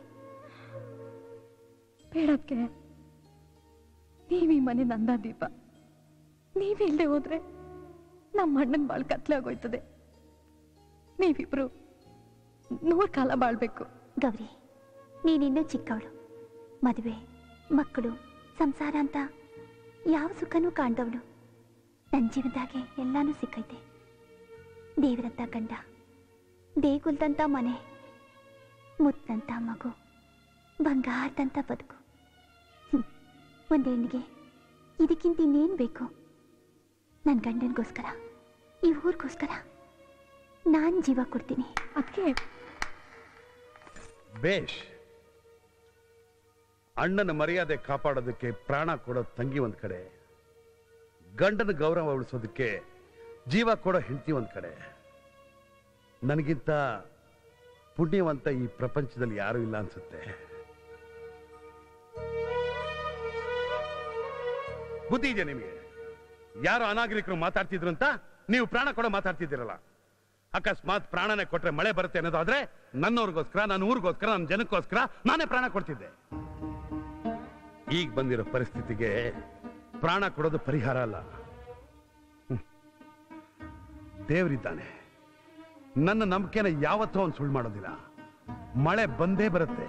ಬೇಡಕ್ಕೆ, ನೀವೀ ಮನೆ ನಂದ ದೀಪ. ನೀವಿಲ್ಲದೆ ಹೋದ್ರೆ ನಮ್ಮ ಅಣ್ಣನ ಬಾಳ್ ಕತ್ಲೆ ಆಗೋಯ್ತದೆ. ನೀವಿಬ್ರು 100 ಕಾಲ ಬಾಳ್ಬೇಕು. ಗೌರಿ, ನೀನಿನ್ನೂ ಚಿಕ್ಕವಳು. ಮದುವೆ, ಮಕ್ಕಳು, ಸಂಸಾರ ಅಂತ ಯಾವ ಸುಖನೂ ಕಾಣ್ದವಳು. ನನ್ನ ಜೀವನದಾಗೆ ಎಲ್ಲಾನು ಸಿಕ್ಕೈತೆ. ದೇವರಂತ ಗಂಡ, ದೇಗುಲ್ದಂತ ಮನೆ, ಮುತ್ತಂತ ಮಗು, ಬಂಗಾರದಂತ ಬದುಕು. ಒಂದು ಹೆಣ್ಣಿಗೆ ಇದಕ್ಕಿಂತ ಇನ್ನೇನು ಬೇಕು? ನನ್ನ ಗಂಡನಿಗೋಸ್ಕರ, ಈ ಊರಿಗೋಸ್ಕರ ನಾನು ಜೀವ ಕೊಡ್ತೀನಿ. ಅದಕ್ಕೆ ಬೇಷ್. ಅಣ್ಣನ ಮರ್ಯಾದೆ ಕಾಪಾಡೋದಕ್ಕೆ ಪ್ರಾಣ ಕೊಡೋ ತಂಗಿ ಒಂದ್ ಕಡೆ, ಗಂಡನ ಗೌರವ ಉಳಿಸೋದಕ್ಕೆ ಜೀವ ಕೊಡೋ ಹೆಂಡತಿ ಒಂದ್ ಕಡೆ. ನನಗಿಂತ ಪುಣ್ಯವಂತ ಈ ಪ್ರಪಂಚದಲ್ಲಿ ಯಾರೂ ಇಲ್ಲ ಅನ್ಸುತ್ತೆ. ಬುದ್ಧಿ ಇದೆಯಾ ನಿಮಗೆ? ಯಾರು ಅನಾಗರಿಕರು ಮಾತಾಡ್ತಿದ್ರು ಅಂತ ನೀವು ಪ್ರಾಣ ಕೊಡೋ ಮಾತಾಡ್ತಿದ್ದೀರಲ್ಲ. ಅಕಸ್ಮಾತ್ ಪ್ರಾಣನೇ ಕೊಟ್ರೆ ಮಳೆ ಬರುತ್ತೆ ಅನ್ನೋದಾದ್ರೆ ನನ್ನವ್ರಿಗೋಸ್ಕರ, ನನ್ನ ಊರಿಗೋಸ್ಕರ, ನನ್ನ ಜನಕ್ಕೋಸ್ಕರ ನಾನೇ ಪ್ರಾಣ ಕೊಡ್ತಿದ್ದೆ. ಈಗ ಬಂದಿರೋ ಪರಿಸ್ಥಿತಿಗೆ ಪ್ರಾಣ ಕೊಡೋದು ಪರಿಹಾರ ಅಲ್ಲ. ದೇವರಿದ್ದಾನೆ, ನನ್ನ ನಂಬಿಕೆನ ಯಾವತ್ತೂ ಅವನು ಸುಳ್ಳು ಮಾಡೋದಿಲ್ಲ. ಮಳೆ ಬಂದೇ ಬರುತ್ತೆ.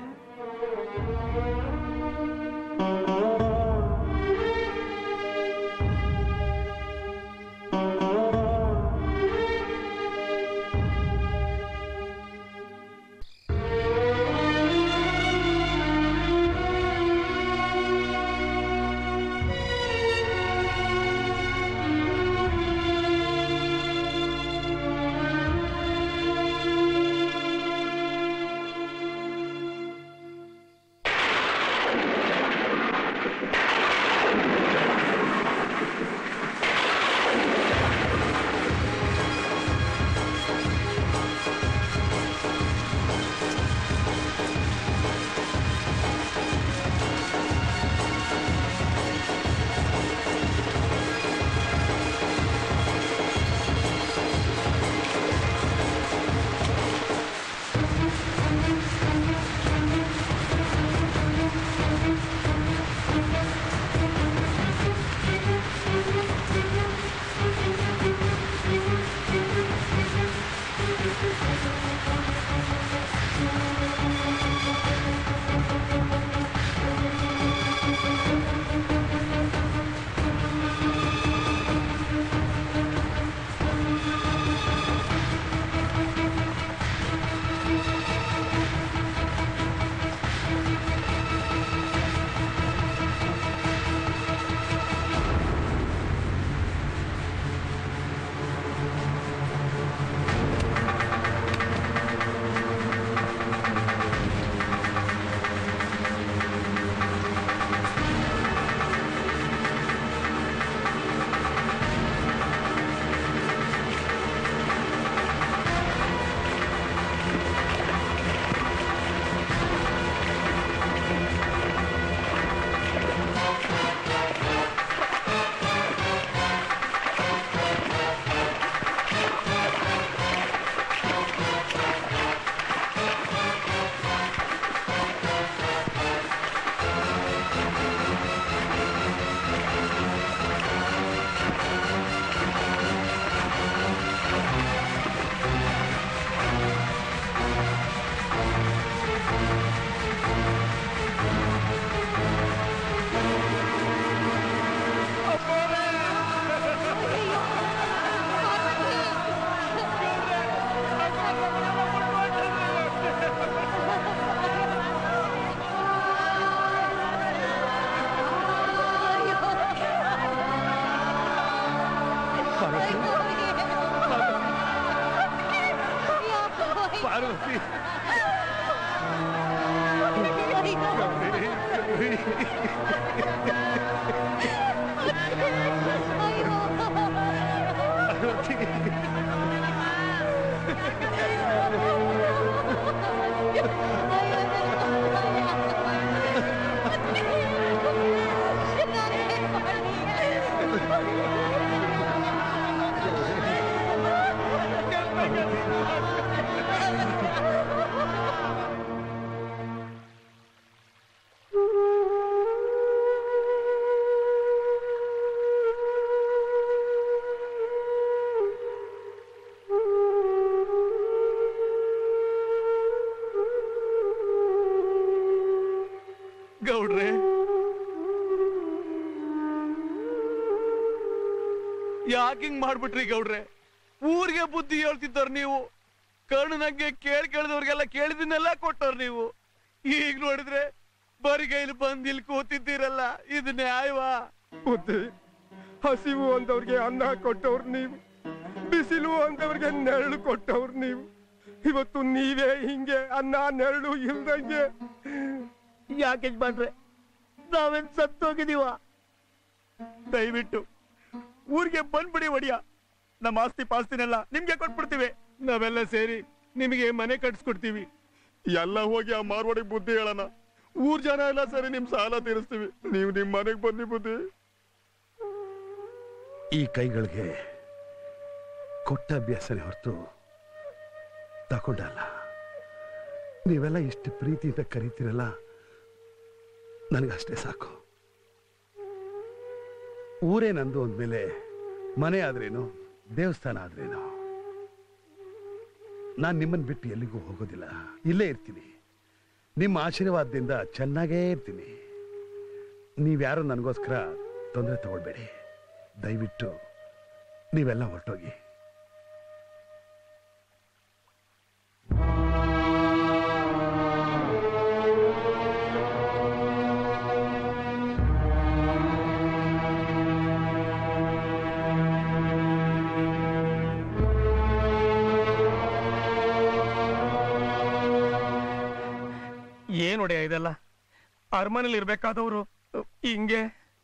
ಯಾಕಿಂಗ್ ಮಾಡ್ಬಿಟ್ರಿ ಗೌಡ್ರೆ? ಊರಿಗೆ ಬುದ್ಧಿ ಹೇಳ್ತಿದ್ದವ್ರು ನೀವು. ಕರ್ಣನಂಗೆ ಕೇಳ್ದವ್ರಿಗೆಲ್ಲ ಕೇಳಿದನ್ನೆಲ್ಲ ಕೊಟ್ಟವ್ರು ನೀವು. ಈಗ ನೋಡಿದ್ರೆ ಬರಿಗೈಲಿ ಬಂದ್ ಇಲ್ಲಿ ಕೂತಿದ್ದೀರಲ್ಲ, ಇದು ನ್ಯಾಯವಾ? ಬುದ್ಧಿ ಹಸಿವು ಅಂತವ್ರಿಗೆ ಅನ್ನ ಕೊಟ್ಟವ್ರು ನೀವು, ಬಿಸಿಲು ಅಂತವ್ರಿಗೆ ನೆರಳು ಕೊಟ್ಟವ್ರು ನೀವು. ಇವತ್ತು ನೀವೇ ಹಿಂಗೆ ಅನ್ನ ನೆರಳು ಇಲ್ದಂಗೆ. ಯಾಕೆ ಯಜಮಾನ್ರೆ, ನಾವೇನ್ ಸತ್ತೋಗಿದೀವ? ದಯವಿಟ್ಟು ಊರಿಗೆ ಬಂದ್ಬಿಡಿ ಒಡಿಯ. ನಮ್ಮ ಆಸ್ತಿ ಪಾಸ್ತಿನೆಲ್ಲ ನಿಮ್ಗೆ ಕೊಟ್ಬಿಡ್ತೀವಿ. ನಾವೆಲ್ಲ ಸೇರಿ ನಿಮಗೆ ಮನೆ ಕಟ್ಸ್ಕೊಡ್ತೀವಿ. ಎಲ್ಲ ಹೋಗಿ ಆ ಮಾರ್ವಾಡಿ ಬುದ್ಧಿ ಹೇಳೋಣ. ಊರ್ ಜನ ಎಲ್ಲ ಸರಿ ನಿಮ್ ಸಾಲ ತೀರಿಸ್ತೀವಿ. ನೀವು ನಿಮ್ ಮನೆಗ್ ಬನ್ನಿ ಬುದ್ಧಿ. ಈ ಕೈಗಳಿಗೆ ಕೊಟ್ಟ ಅಭ್ಯಾಸನೆ ಹೊರತು ತಗೊಂಡಲ್ಲ. ನೀವೆಲ್ಲ ಇಷ್ಟು ಪ್ರೀತಿಯಿಂದ ಕರೀತೀರಲ್ಲ, ನನಗಷ್ಟೇ ಸಾಕು. ಊರೇ ನಂದು ಅಂದ್ಮೇಲೆ ಮನೆ ಆದ್ರೇನು, ದೇವಸ್ಥಾನ ಆದ್ರೇನು, ನಾನು ನಿಮ್ಮನ್ನು ಬಿಟ್ಟು ಎಲ್ಲಿಗೂ ಹೋಗೋದಿಲ್ಲ. ಇಲ್ಲೇ ಇರ್ತೀನಿ. ನಿಮ್ಮ ಆಶೀರ್ವಾದದಿಂದ ಚೆನ್ನಾಗೇ ಇರ್ತೀನಿ. ನೀವ್ಯಾರು ನನಗೋಸ್ಕರ ತೊಂದರೆ ತಗೊಳ್ಬೇಡಿ. ದಯವಿಟ್ಟು ನೀವೆಲ್ಲ ಹೊರಟೋಗಿ. ಏನ್ ಒಡೆಯ ಇದೆಲ್ಲ? ಅರಮನೇಲಿ ಇರ್ಬೇಕಾದವ್ರು ಹಿಂಗೆ?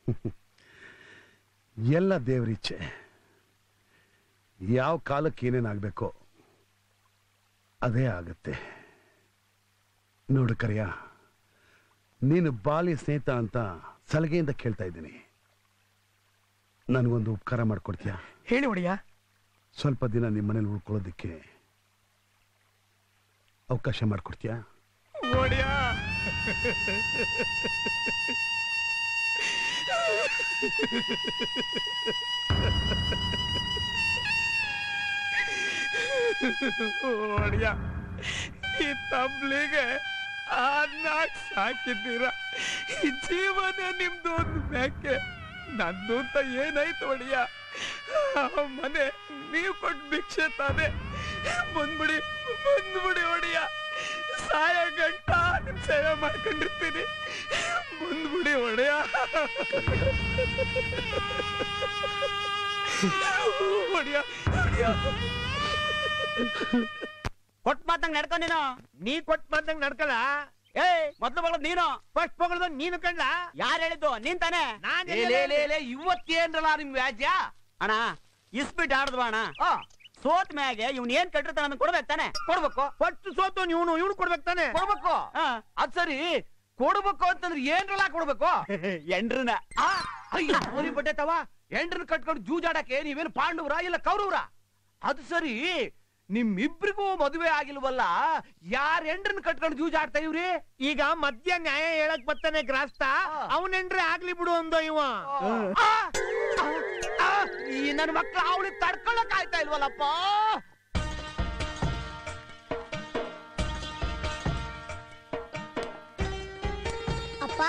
ಎಲ್ಲ ದೇವರಿಚ್ಛೆ. ಯಾವ ಕಾಲಕ್ಕೆ ಏನೇನಾಗಬೇಕೋ ಅದೇ ಆಗತ್ತೆ. ನೋಡು ಕರಿಯ, ನೀನು ಬಾಲ್ಯ ಸ್ನೇಹಿತ ಅಂತ ಸಲಹೆಯಿಂದ ಕೇಳ್ತಾ ಇದ್ದೀನಿ. ನನಗೊಂದು ಉಪಕಾರ ಮಾಡ್ಕೊಡ್ತೀಯಾ? ಹೇಳಿ ಒಡೆಯ. ಸ್ವಲ್ಪ ದಿನ ನಿಮ್ಮ ಮನೇಲಿ ಉಳ್ಕೊಳ್ಳೋದಕ್ಕೆ ಅವಕಾಶ ಮಾಡ್ಕೊಡ್ತೀಯಾ? ಒಡೆಯ ಒಡೆಯ, ಈ ತಬ್ಲಿಗೆ ಅನ್ನ ಸಾಕಿದ್ದೀರ. ಈ ಜೀವನ ನಿಮ್ದು ಒಂದು ಮೇಕೆ, ನಂದು ಅಂತ ಏನಾಯ್ತು ಒಡೆಯ? ಮನೆ ನೀವು ಕೊಟ್ಟು ಭಿಕ್ಷೆ ತಾನೆ. ಬಂದ್ಬಿಡಿ ಒಡೆಯ. ಸಾಯ ಗಂಟ ನಿಮ್ ಸೇವೆ ಮಾಡ್ಕೊಂಡಿರ್ತೀನಿ. ಬಂದ್ಬಿಡಿ ಒಡೆಯ. ಕೊಟ್ ಮಾತಂಗ್ ನಡ್ಕೊ ನೀನು. ನೀ ಕೊಟ್ ಮಾತಂಗ್ ನಡ್ಕಲ್ಲ. ಏ ಮೊದ್ಲು ಮಗಳದ್ ನೀನು, ಫಸ್ಟ್ ಮಗಳದ ನೀನು ಕಂಡ್ಲ? ಯಾರು ಹೇಳಿದ್ದು? ನೀನ್ ತಾನೆ. ಇವತ್ತೇನ್ರಲ್ಲ ನಿಮ್ ವ್ಯಾಜ್ಯ? ಅಣ್ಣ ಇಸ್ಬಿಟ್ ಆಡದ್ವಾ ಅಣ್ಣ? ಸೋತ್ ಮ್ಯಾಗೆ ಇವ್ನ ಏನ್ ಕಟ್ಟಿರ್ತಾನ ಅದನ್ನ ಕೊಡ್ಬೇಕು ತಾನೆ? ಕೊಡ್ಬೇಕು. ಫಸ್ಟ್ ಸೋತು ಇವನು ಕೊಡ್ಬೇಕು ತಾನೆ? ಕೊಡ್ಬೇಕು. ಅದ್ ಸರಿ, ಕೊಡ್ಬೇಕು ಅಂತಂದ್ರೆ ಏನ್ರಲ್ಲ ಕೊಡ್ಬೇಕು? ಎಂಡ್ರನ. ಅಯ್ಯೋ ಬಟ್ಟೆ ತವ, ಎಂಡ್ರನ್ ಕಟ್ಕೊಂಡು ಜೂಜಾಡಕ್ಕೆ ನೀವೇನು ಪಾಂಡವ್ರ ಇಲ್ಲ ಕೌರವ್ರ? ಅದು ಸರಿ, ನಿಮ್ಮಿಬ್ರಿಗೂ ಮದುವೆ ಆಗಿಲ್ವಲ್ಲ, ಯಾರ ಎಂಡ್ರನ್ ಕಟ್ಕೊಂಡು ಜೂಜಾಡ್ತಾ ಇವ್ರಿ? ಈಗ ಮಧ್ಯ ನ್ಯಾಯ ಹೇಳಕ್ ಬರ್ತಾನೆ ಗ್ರಾಸ್ತ. ಅವನೆಂಡ್ರೆ ಆಗ್ಲಿ ಬಿಡು ಅಂದ ಇವ. ಈ ನನ್ನ ಮಕ್ಳು ಅವಳಿಗೆ ತಡ್ಕೊಳಕ್ ಆಯ್ತಾ ಇಲ್ವಲ್ಲಪ್ಪ. ಅಪ್ಪ,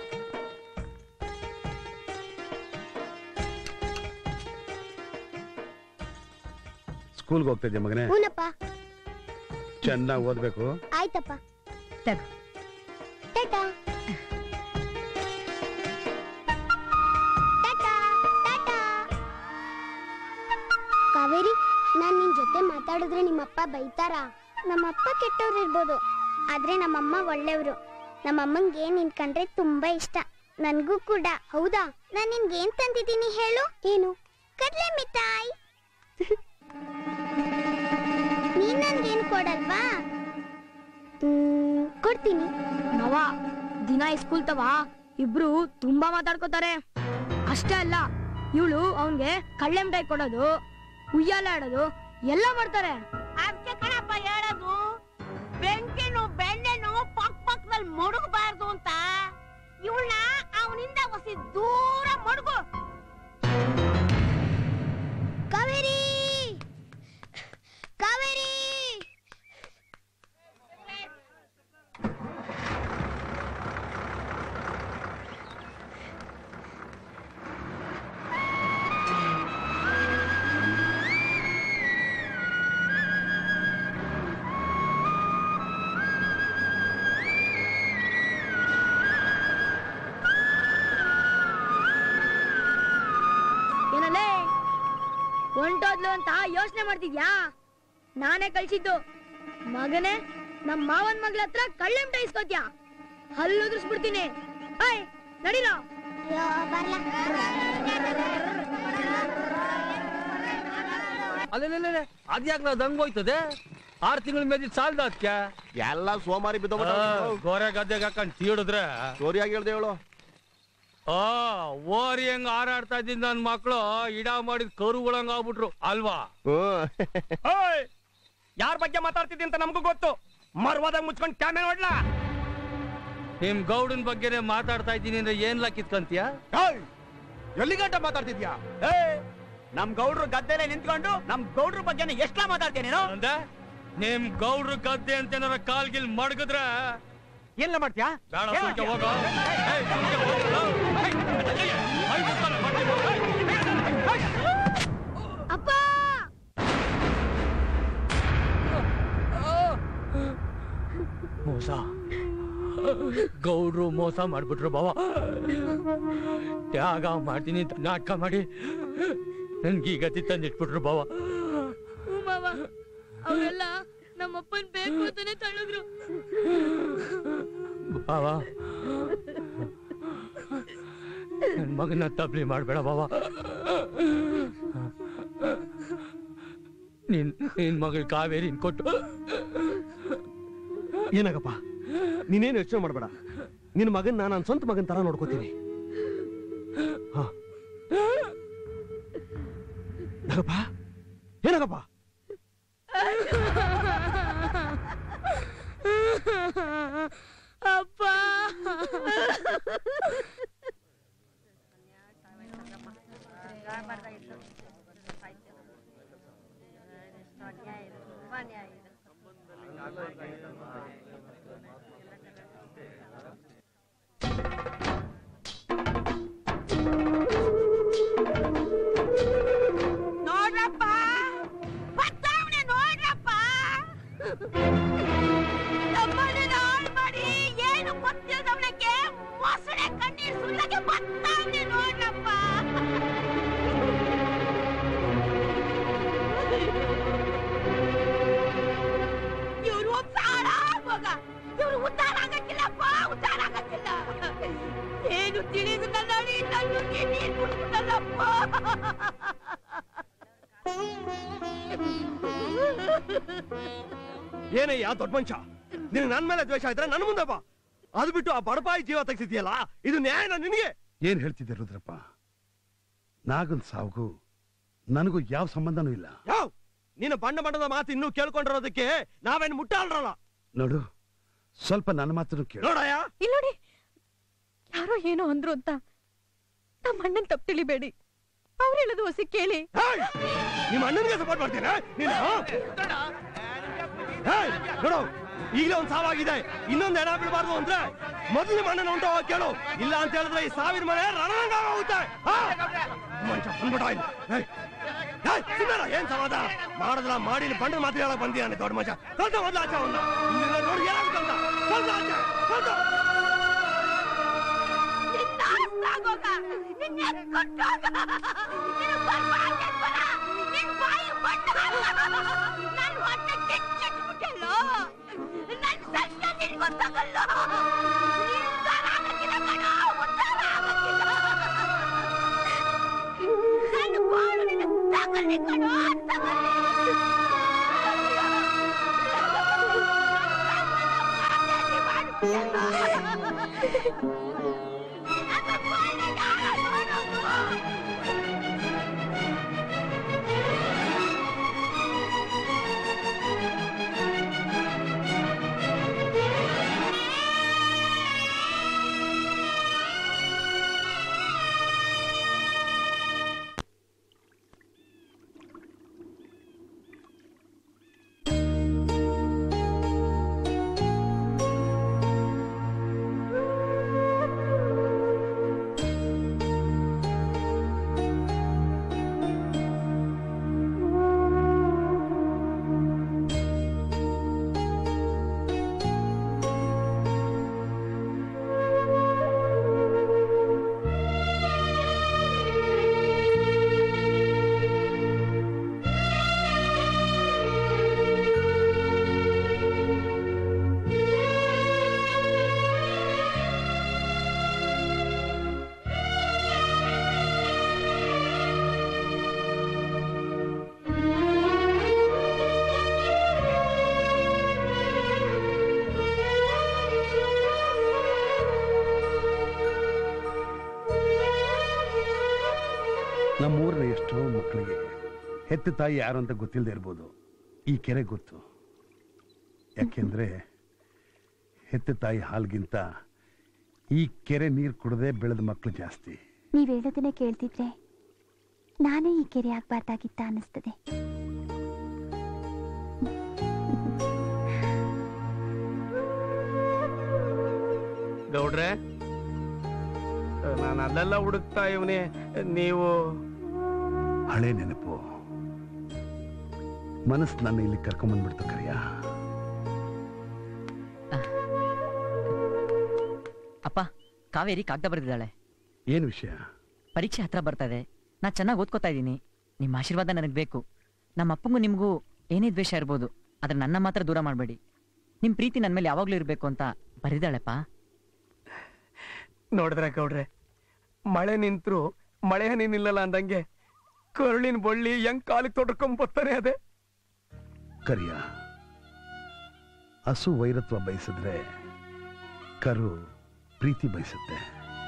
ಸ್ಕೂಲ್ಗೆ ಹೋಗ್ತಾ ಇದ್ದೆ ಮಗನೇ? ಹೂನಪ್ಪ. ಚೆನ್ನಾಗಿ ಓದ್ಬೇಕು. ಆಯ್ತಪ್ಪ. ಟಾಟಾ. ಕಾವೇರಿ, ನಾನ್ ನಿನ್ ಜೊತೆ ಮಾತಾಡಿದ್ರೆ ನಿಮ್ಮಪ್ಪ ಬೈತಾರಾ? ನಮ್ಮಪ್ಪ ಕೆಟ್ಟವ್ರು ಇರ್ಬೋದು, ಆದ್ರೆ ನಮ್ಮಮ್ಮ ಒಳ್ಳೆಯವರು. ನಮ್ಮಮ್ಮಂಗೆ ನಿನ್ ಕಂಡ್ರೆ ತುಂಬಾ ಇಷ್ಟ. ನನ್ಗೂ ಕೂಡ. ಹೌದಾ? ನಾನ್ ನಿನ್ಗೆ ಏನ್ ತಂದಿದ್ದೀನಿ ಹೇಳು? ಏನು? ಕಡ್ಲೆ ಮಿಠಾಯಿ. ನೀನ್ ನನ್ಗೇನ್ ಕೊಡಲ್ವಾ? ಕೊಡ್ತೀನಿ. ಮಾವ, ದಿನ ಸ್ಕೂಲ್ ತವ ಇಬ್ರು ತುಂಬಾ ಮಾತಾಡ್ಕೋತಾರೆ. ಅಷ್ಟೇ ಅಲ್ಲ, ಇವಳು ಅವನ್ಗೆ ಕಳ್ಳೆ ಮಿಠಾಯಿ ಕೊಡೋದು, ಉಯ್ಯಾಲ ಆಡೋದು ಎಲ್ಲ ಮಾಡ್ತಾರೆ. ಅದಕ್ಕೆ ಕಣಪ್ಪ ಹೇಳೋದು, ಬೆಂಕಿನು ಬೆಣ್ಣೆನು ಪಕ್ಕದಲ್ಲಿ ಮುಡುಗಬಾರ್ದು ಅಂತ. ಇವಳನ್ನ ಅವನಿಂದ ಹೊಸಿ ದೂರ ಮುಡುಗು. ಕಾವೇರಿ, ಕಾವೇರಿ. ಕಣಲೇ. ಹೊಂಟೋದ್ಲು ಅಂತ ಯೋಚನೆ ಮಾಡ್ತಿದ್ಯಾ? ನಾನೇ ಕಳ್ಸಿದ್ದು. ಮಗನೇ, ನಮ್ ಮಾವನ್ ಮಗ್ಳ ಹತ್ರ ಕಳ್ಳೆ ಮಿಠಾಯಿ ಇಸ್ಕೋತ್ಯಾ? ಹಲ್ಲು ಉದುರಿಸ್ಬಿಡ್ತೀನಿ. ಹಾಯ್ ನಡಿಲೋ. ಅಲ್ಲೇ ಅದ್ಯಾಕ್ ನಾವು ದಂಗೋಯ್ತದೆ? 6 ತಿಂಗಳ ಮೇಲೆ ಸಾಲದ ಅದಕ್ಕೆ ಎಲ್ಲ ಸೋಮಾರಿ ಬಿದ್ದೋಗ್ಬಿಟ್ಟ. ಗೋರೆ ಗದ್ದೆಗೆ ಹಾಕೊಂಡ್ ತೀಡಿದ್ರೆ ಚೋರಿಯಾಗಿ ಹೇಳ್ದೆ ಹೇಳು. ಓರಿ ಹೆಂಗ್ ಹಾರಾಡ್ತಾ ಇದ್ದ ನನ್ ಮಕ್ಳು ಇಡಾ ಮಾಡಿದ್ ಕರುಗಳಂಗ ಆಗ್ಬಿಟ್ರು ಅಲ್ವಾ? ಯಾರ ಬಗ್ಗೆ ಮಾತಾಡ್ತಿದ್ದಿ ಅಂತ ನಮಗೂ ಗೊತ್ತು. ಮರ್ವಾದಾಗ ಮುಚ್ಕೊಂಡ್ ಕ್ಯಾಮೆರಾ ನೋಡ್ಲಾ? ನಿಮ್ ಗೌಡನ್ ಬಗ್ಗೆನೆ ಮಾತಾಡ್ತಾ ಇದ್ದೀನಿ ಅಂದ್ರೆ ಏನ್ಲಾ ಕಿತ್ಕಂತೀಯ? ಎಲ್ಲಿಗಂಟ ಮಾತಾಡ್ತಿದ್ಯಾ? ನಮ್ ಗೌಡ್ರು ಗದ್ದೆಲೆ ನಿಂತ್ಕೊಂಡು ನಮ್ ಗೌಡ್ರ ಬಗ್ಗೆ ಎಷ್ಟಾ ಮಾತಾಡ್ತೀನಿ ನೀನು? ನಿಮ್ ಗೌಡ್ರು ಗದ್ದೆ ಅಂತ ಏನಾರ ಕಾಲ್ಗಿಲ್ ಮಡಗಿದ್ರ ಎಲ್ಲ ಮಾಡ್ತೀಯಾ? ಹೋಗೋ. ಅಪ್ಪ ಮೋಸ, ಗೌಡ್ರು ಮೋಸ ಮಾಡ್ಬಿಟ್ರು ಬಾವ. ತ್ಯಾಗ ಮಾಡ್ತೀನಿ ನಾಟಕ ಮಾಡಿ ನನ್ಗೆ ಈ ಗತಿ ತಂದಿಟ್ಬಿಟ್ರು ಬಾವ. ಅವೆಲ್ಲ ನಮ್ಮಪ್ಪನ್ ಬೇಕು ಅಂತಾನೆ ತಳ್ಳಿದ್ರು ಬಾವ. ನನ್ ಮಗನ ತಬ್ಲಿ ಮಾಡ್ಬೇಡ ಬಾವ. ನಿನ್ ಮಗಳ ಕಾವೇರಿ ಕೊಟ್ಟು. ಏನಾಗಪ್ಪ, ನೀನೇನು ಯೋಚನೆ ಮಾಡ್ಬೇಡ. ನಿನ್ ಮಗನ್ ನಾನು ನನ್ನ ಸ್ವಂತ ಮಗನ್ ತರ ನೋಡ್ಕೋತೀನಿ. ಏನಾಗಪ್ಪ? ಅಪ್ಪ ನೋಡ್ರಪ್ಪ, ಬತ್ತಾವಣೆ ನೋಡ್ರಪ್ಪ. ನಮ್ಮನೆ ಹಾಳು ಮಾಡಿ ಏನು ಗೊತ್ತಿಲ್ಲದವನಿಗೆ ಮೊಸಳೆ ಕಣ್ಣೀರ್ ಸುಳ್ಳಗೆ ಬತ್ತಾವಣೆ ನೋಡ್ರಪ್ಪ. ಇವ್ರು ಸಾಲ ಮಗ, ಇವ್ರು ಉದ್ದಾರ ಆಗಕ್ಕಿಲ್ಲಪ್ಪ, ಉದ್ದಾರ ಆಗಕ್ಕಿಲ್ಲ. ಏನು ತಿಳಿದು ನನ್ನ ನನ್ನು ನೀರು ಕುಡ್ಬಿಟ್ಟಲ್ಲಪ್ಪ. ಏನಯ್ಯ ದೊಡ್ಡ ಮನುಷ್ಯ, ನೀನು ನನ್ ಮೇಲೆ ದ್ವೇಷ ಇದ್ರೆ ನನ್ನ ಮುಂದೆ ಬಾ. ಅದು ಬಿಟ್ಟು ಆ ಬಡಪಾಯಿ ಜೀವ ತೆಗ್ಸಿದ್ಯಲ್ಲ, ಇದು ನ್ಯಾಯನ ನಿನಗೆ? ಏನ್ ಹೇಳ್ತಿದ್ದೆ ರುದ್ರಪ್ಪ? ನಾಗನ್ ಸಾವುಗೂ ನನಗೂ ಯಾವ ಸಂಬಂಧನೂ ಇಲ್ಲ. ಯಾವ ನೀನು ಬಣ್ಣ ಬಣ್ಣದ ಮಾತು ಇನ್ನೂ ಕೇಳ್ಕೊಂಡಿರೋದಕ್ಕೆ ನಾವೇನು ಮುಟ್ಟಾಳ್ರಲ್ಲ. ನೋಡು, ಸ್ವಲ್ಪ ನನ್ನ ಮಾತನ್ನು ಕೇಳು. ನೋಡಯ್ಯ, ಇಲ್ಲಿ ನೋಡಿ, ಯಾರೋ ಏನೋ ಅಂದ್ರು ಅಂತ ನಮ್ಮ ಅಣ್ಣನ್ ತಪ್ಪು ತಿಳಿಬೇಡಿ. ಅವ್ರು ಹೇಳೋದು ಹೊಸಿ ಕೇಳಿ. ನಿಮ್ಮ ಅಣ್ಣನಿಗೆ ಸಪೋರ್ಟ್ ಮಾಡ್ತೀರಾ ನೀನು? ನೋಡು, ಈಗಲೇ ಒಂದ್ ಸಾವಾಗಿದೆ, ಇನ್ನೊಂದು ಎಡ ಬಿಡಬಾರ್ದು ಅಂದ್ರೆ ಮೊದಲು ನಿಮ್ಮ ಅಣ್ಣನ ಹೊಂಟು ಹೋಗಿ ಕೇಳು. ಇಲ್ಲ ಅಂತ ಹೇಳಿದ್ರೆ ಈ ಸಾವಿರ ಮನೆ ರಣರಂಗ ಆಗುತ್ತೆ. ಏನ್ ಸಮಾಧಾನ ಮಾಡದ್ರ ಮಾಡಿ ಬಂಡ ಮಾತು ಹೇಳಕ್ ಬಂದಿದ್ದಾನೆ ದೊಡ್ಡ ಮನುಷ್ಯ. ಸ್ವಲ್ಪ ಮೊದಲು ಆಚೆ ಅವನ್ನ ನೋಡಿ ಏನಾಗುತ್ತೆ ಅಂತ. ಸ್ವಲ್ಪ ಆಚೆ, ಸ್ವಲ್ಪ. ನಮ್ಮೂರಿನ ಎಷ್ಟೋ ಮಕ್ಕಳಿಗೆ ಹೆತ್ತ ತಾಯಿ ಯಾರು ಅಂತ ಗೊತ್ತಿಲ್ಲದೆ ಇರ್ಬೋದು, ಈ ಕೆರೆ ಗೊತ್ತು. ಯಾಕೆಂದ್ರೆ ಹೆತ್ತ ತಾಯಿ ಹಾಲ್ಗಿಂತ ಈ ಕೆರೆ ನೀರು ಕುಡದೆ ಬೆಳೆದ ಮಕ್ಕಳು ಜಾಸ್ತಿ. ನೀವ್ ಹೇಳೋದನ್ನೇ ಕೇಳ್ತಿದ್ರೆ ನಾನೇ ಈ ಕೆರೆ ಆಗ್ಬಾರ್ದಾಗಿತ್ತ ಅನ್ನಿಸ್ತದೆ. ಗೌಡ್ರೆ, ನಾನು ಅಲ್ಲೆಲ್ಲ ಹುಡುಕ್ತಾ ಇವನೇ, ನೀವು ಹಳೆ ನೆನಪು ಮನಸ್ಸು ನನ್ನ ಇಲ್ಲಿ ಕರ್ಕೊಂಬಂದ್ಬಿಡ್ತು ಕರಿಯ. ಅಪ್ಪ, ಕಾವೇರಿ ಕಾಗ್ದ ಬರೆದಿದ್ದಾಳೆ. ಏನ್ ವಿಷಯ? ಪರೀಕ್ಷೆ ಹತ್ರ ಬರ್ತಾ ಇದೆ, ನಾ ಚೆನ್ನಾಗಿ ಓದ್ಕೋತಾ ಇದ್ದೀನಿ. ನಿಮ್ಮ ಆಶೀರ್ವಾದ ನನಗೆ ಬೇಕು. ನಮ್ಮ ಅಪ್ಪಂಗೂ ನಿಮಗೂ ಏನೇ ದ್ವೇಷ ಇರ್ಬೋದು, ಆದ್ರೆ ನನ್ನ ಮಾತ್ರ ದೂರ ಮಾಡಬೇಡಿ. ನಿಮ್ಮ ಪ್ರೀತಿ ನನ್ನ ಮೇಲೆ ಯಾವಾಗಲೂ ಇರಬೇಕು ಅಂತ ಬರೆದಿದ್ದಾಳೆಪ್ಪ. ನೋಡಿದ್ರೆ ಗೌಡ್ರೆ, ಮಳೆ ನಿಂತ್ರು ಮಳೆ ಹನಿ ನಿಲ್ಲಲ್ಲ ಅಂದಂಗೆ ಕರುಳಿನ ಬಳ್ಳಿ ಹೆಂಗ್ ಕಾಲಿಗೆ ತೊಡ್ಕೊಂಡ್ ಬರ್ತಾನೆ ಅದೇ. ಕರಿಯ, ಹಸು ವೈರತ್ವ ಬಯಸಿದ್ರೆ ಕರು ಪ್ರೀತಿ ಬಯಸುತ್ತೆ.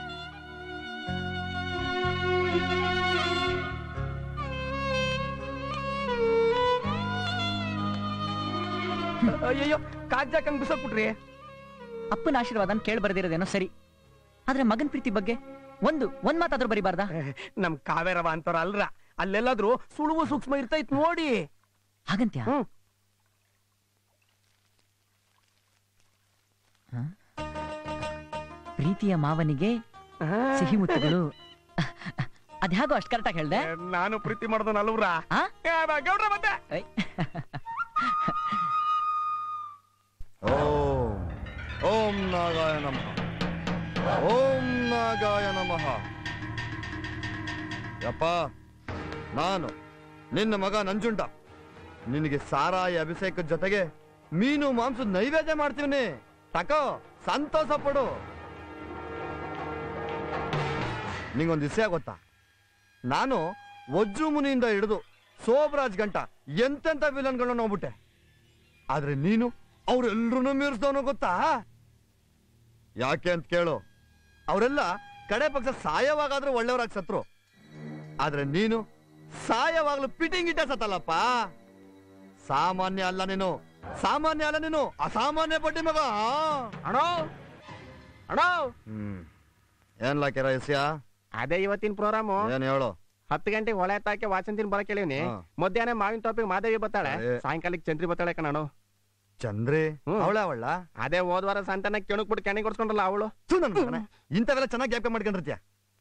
ಅಯ್ಯೋ, ಕಾಗ್ಜಾಕಂಗ್ ಬಿಸಾಕ್ಬಿಟ್ರಿ. ಅಪ್ಪನ ಆಶೀರ್ವಾದನ ಕೇಳಿ ಬರ್ದಿರೋದೇನೋ ಸರಿ, ಆದ್ರೆ ಮಗನ್ ಪ್ರೀತಿ ಬಗ್ಗೆ ಒಂದ್ ಮಾತಾದ್ರೂ ಬರಿಬಾರ್ದ? ನಮ್ ಕಾವೇರವ ಅಂತವ್ರ ಅಲ್ರ, ಅಲ್ಲೆಲ್ಲಾದ್ರೂ ಸುಳುವು ಸೂಕ್ಷ್ಮ ಇರ್ತೈತ್ ನೋಡಿ. ಹಾಗಂತ್ಯ? ಪ್ರೀತಿಯ ಮಾವನಿಗೆ ಸಿಹಿ ಮುತ್ತುಗಳು. ಅದ್ಯಾಗೋ ಅಷ್ಟು ಕರೆಕ್ಟಾಗಿ ಹೇಳ್ದೆ. ನಾನು ಪ್ರೀತಿ ಮಾಡ್ದೋನ್ ಅಲ್ವ್ರ. ಗೌಡ್ರ ಮತ್ತೆ ಓಂ ನಾಗಾಯ ನಮಃ, ಓಂ ನಾಗಾಯ ನಮಃ. ಯಪ್ಪ, ನಾನು ನಿನ್ನ ಮಗ ನಂಜುಂಡ ನಿನಗೆ ಸಾರಾಯಿ ಅಭಿಷೇಕದ ಜೊತೆಗೆ ಮೀನು ಮಾಂಸದ ನೈವೇದ್ಯ ಮಾಡ್ತೀವಿ. ತಕೋ, ಸಂತೋಷ ಪಡು. ನಿಂಗೊಂದು ವಿಷಯ ಗೊತ್ತಾ? ನಾನು ವಜ್ರು ಮುನಿಯಿಂದ ಹಿಡಿದು ಸೋಬರಾಜ್ ಗಂಟ ಎಂತೆಂತ ವಿಲನ್ಗಳನ್ನ ನೋಡ್ಬಿಟ್ಟೆ. ಆದ್ರೆ ನೀನು ಅವ್ರೆಲ್ರೂ ಮೀರಿಸ್ದವನು ಗೊತ್ತಾ? ಯಾಕೆ ಅಂತ ಕೇಳು. ಅವರೆಲ್ಲ ಕಡೆ ಪಕ್ಷ ಸಾಯವಾಗಾದ್ರೂ ಒಳ್ಳೆಯವರಾಗಿ ಸತ್ರು, ಆದ್ರೆ ನೀನು ಸಾಯವಾಗ್ಲೂ ಪಿಟಿಂಗ್ ಇಟ್ಟ ಸತ್ತಲ್ಲಪ್ಪ. ಸಾಮಾನ್ಯ ಅಲ್ಲ ನೀನು, ಸಾಮಾನ್ಯ ಅಲ್ಲ ನೀನು, ಅಸಾಮಾನ್ಯ ಬಡ್ಡಿ ಮಗ. ಅಣೋ ಅಣೋ, ಏನ್ಲ ಕೆರಸ್ಯ? ಅದೇ ಇವತ್ತಿನ ಪ್ರೋಗ್ರಾಮು. ಏನ್ ಹೇಳು? 10 ಗಂಟೆಗೆ ಒಳೆ ತಾಕೆ ವಾಸಂತಿನ ಬರಕ್ ಹೇಳಿವ್ನಿ. ಮಧ್ಯಾಹ್ನ ಮಾವಿನ ಟಾಪಿಕ್ ಮಾದೇವಿ ಬರ್ತಾಳೆ, ಸಾಯಂಕಾಲಕ್ಕೆ ಚಂದ್ರಿ ಬರ್ತಾಳೆ ಕಣೋ. ಚಂದ್ರಿ ಅವಳ ಅದೇ ಹೋದ್ವಾರ ಸಂತಾನ ಕೆಣಕ್ ಬಿಟ್ಟು ಕೆಣಿ ಕೊಡ್ಸ್ಕೊಂಡ್ರಲ್ಲ ಅವಳು. ಇಂಥವೆಲ್ಲ ಚೆನ್ನಾಗಿ ಗ್ಯಾಪ್ ಮಾಡ್ಕೊಂಡಿರ್ತೀಯ.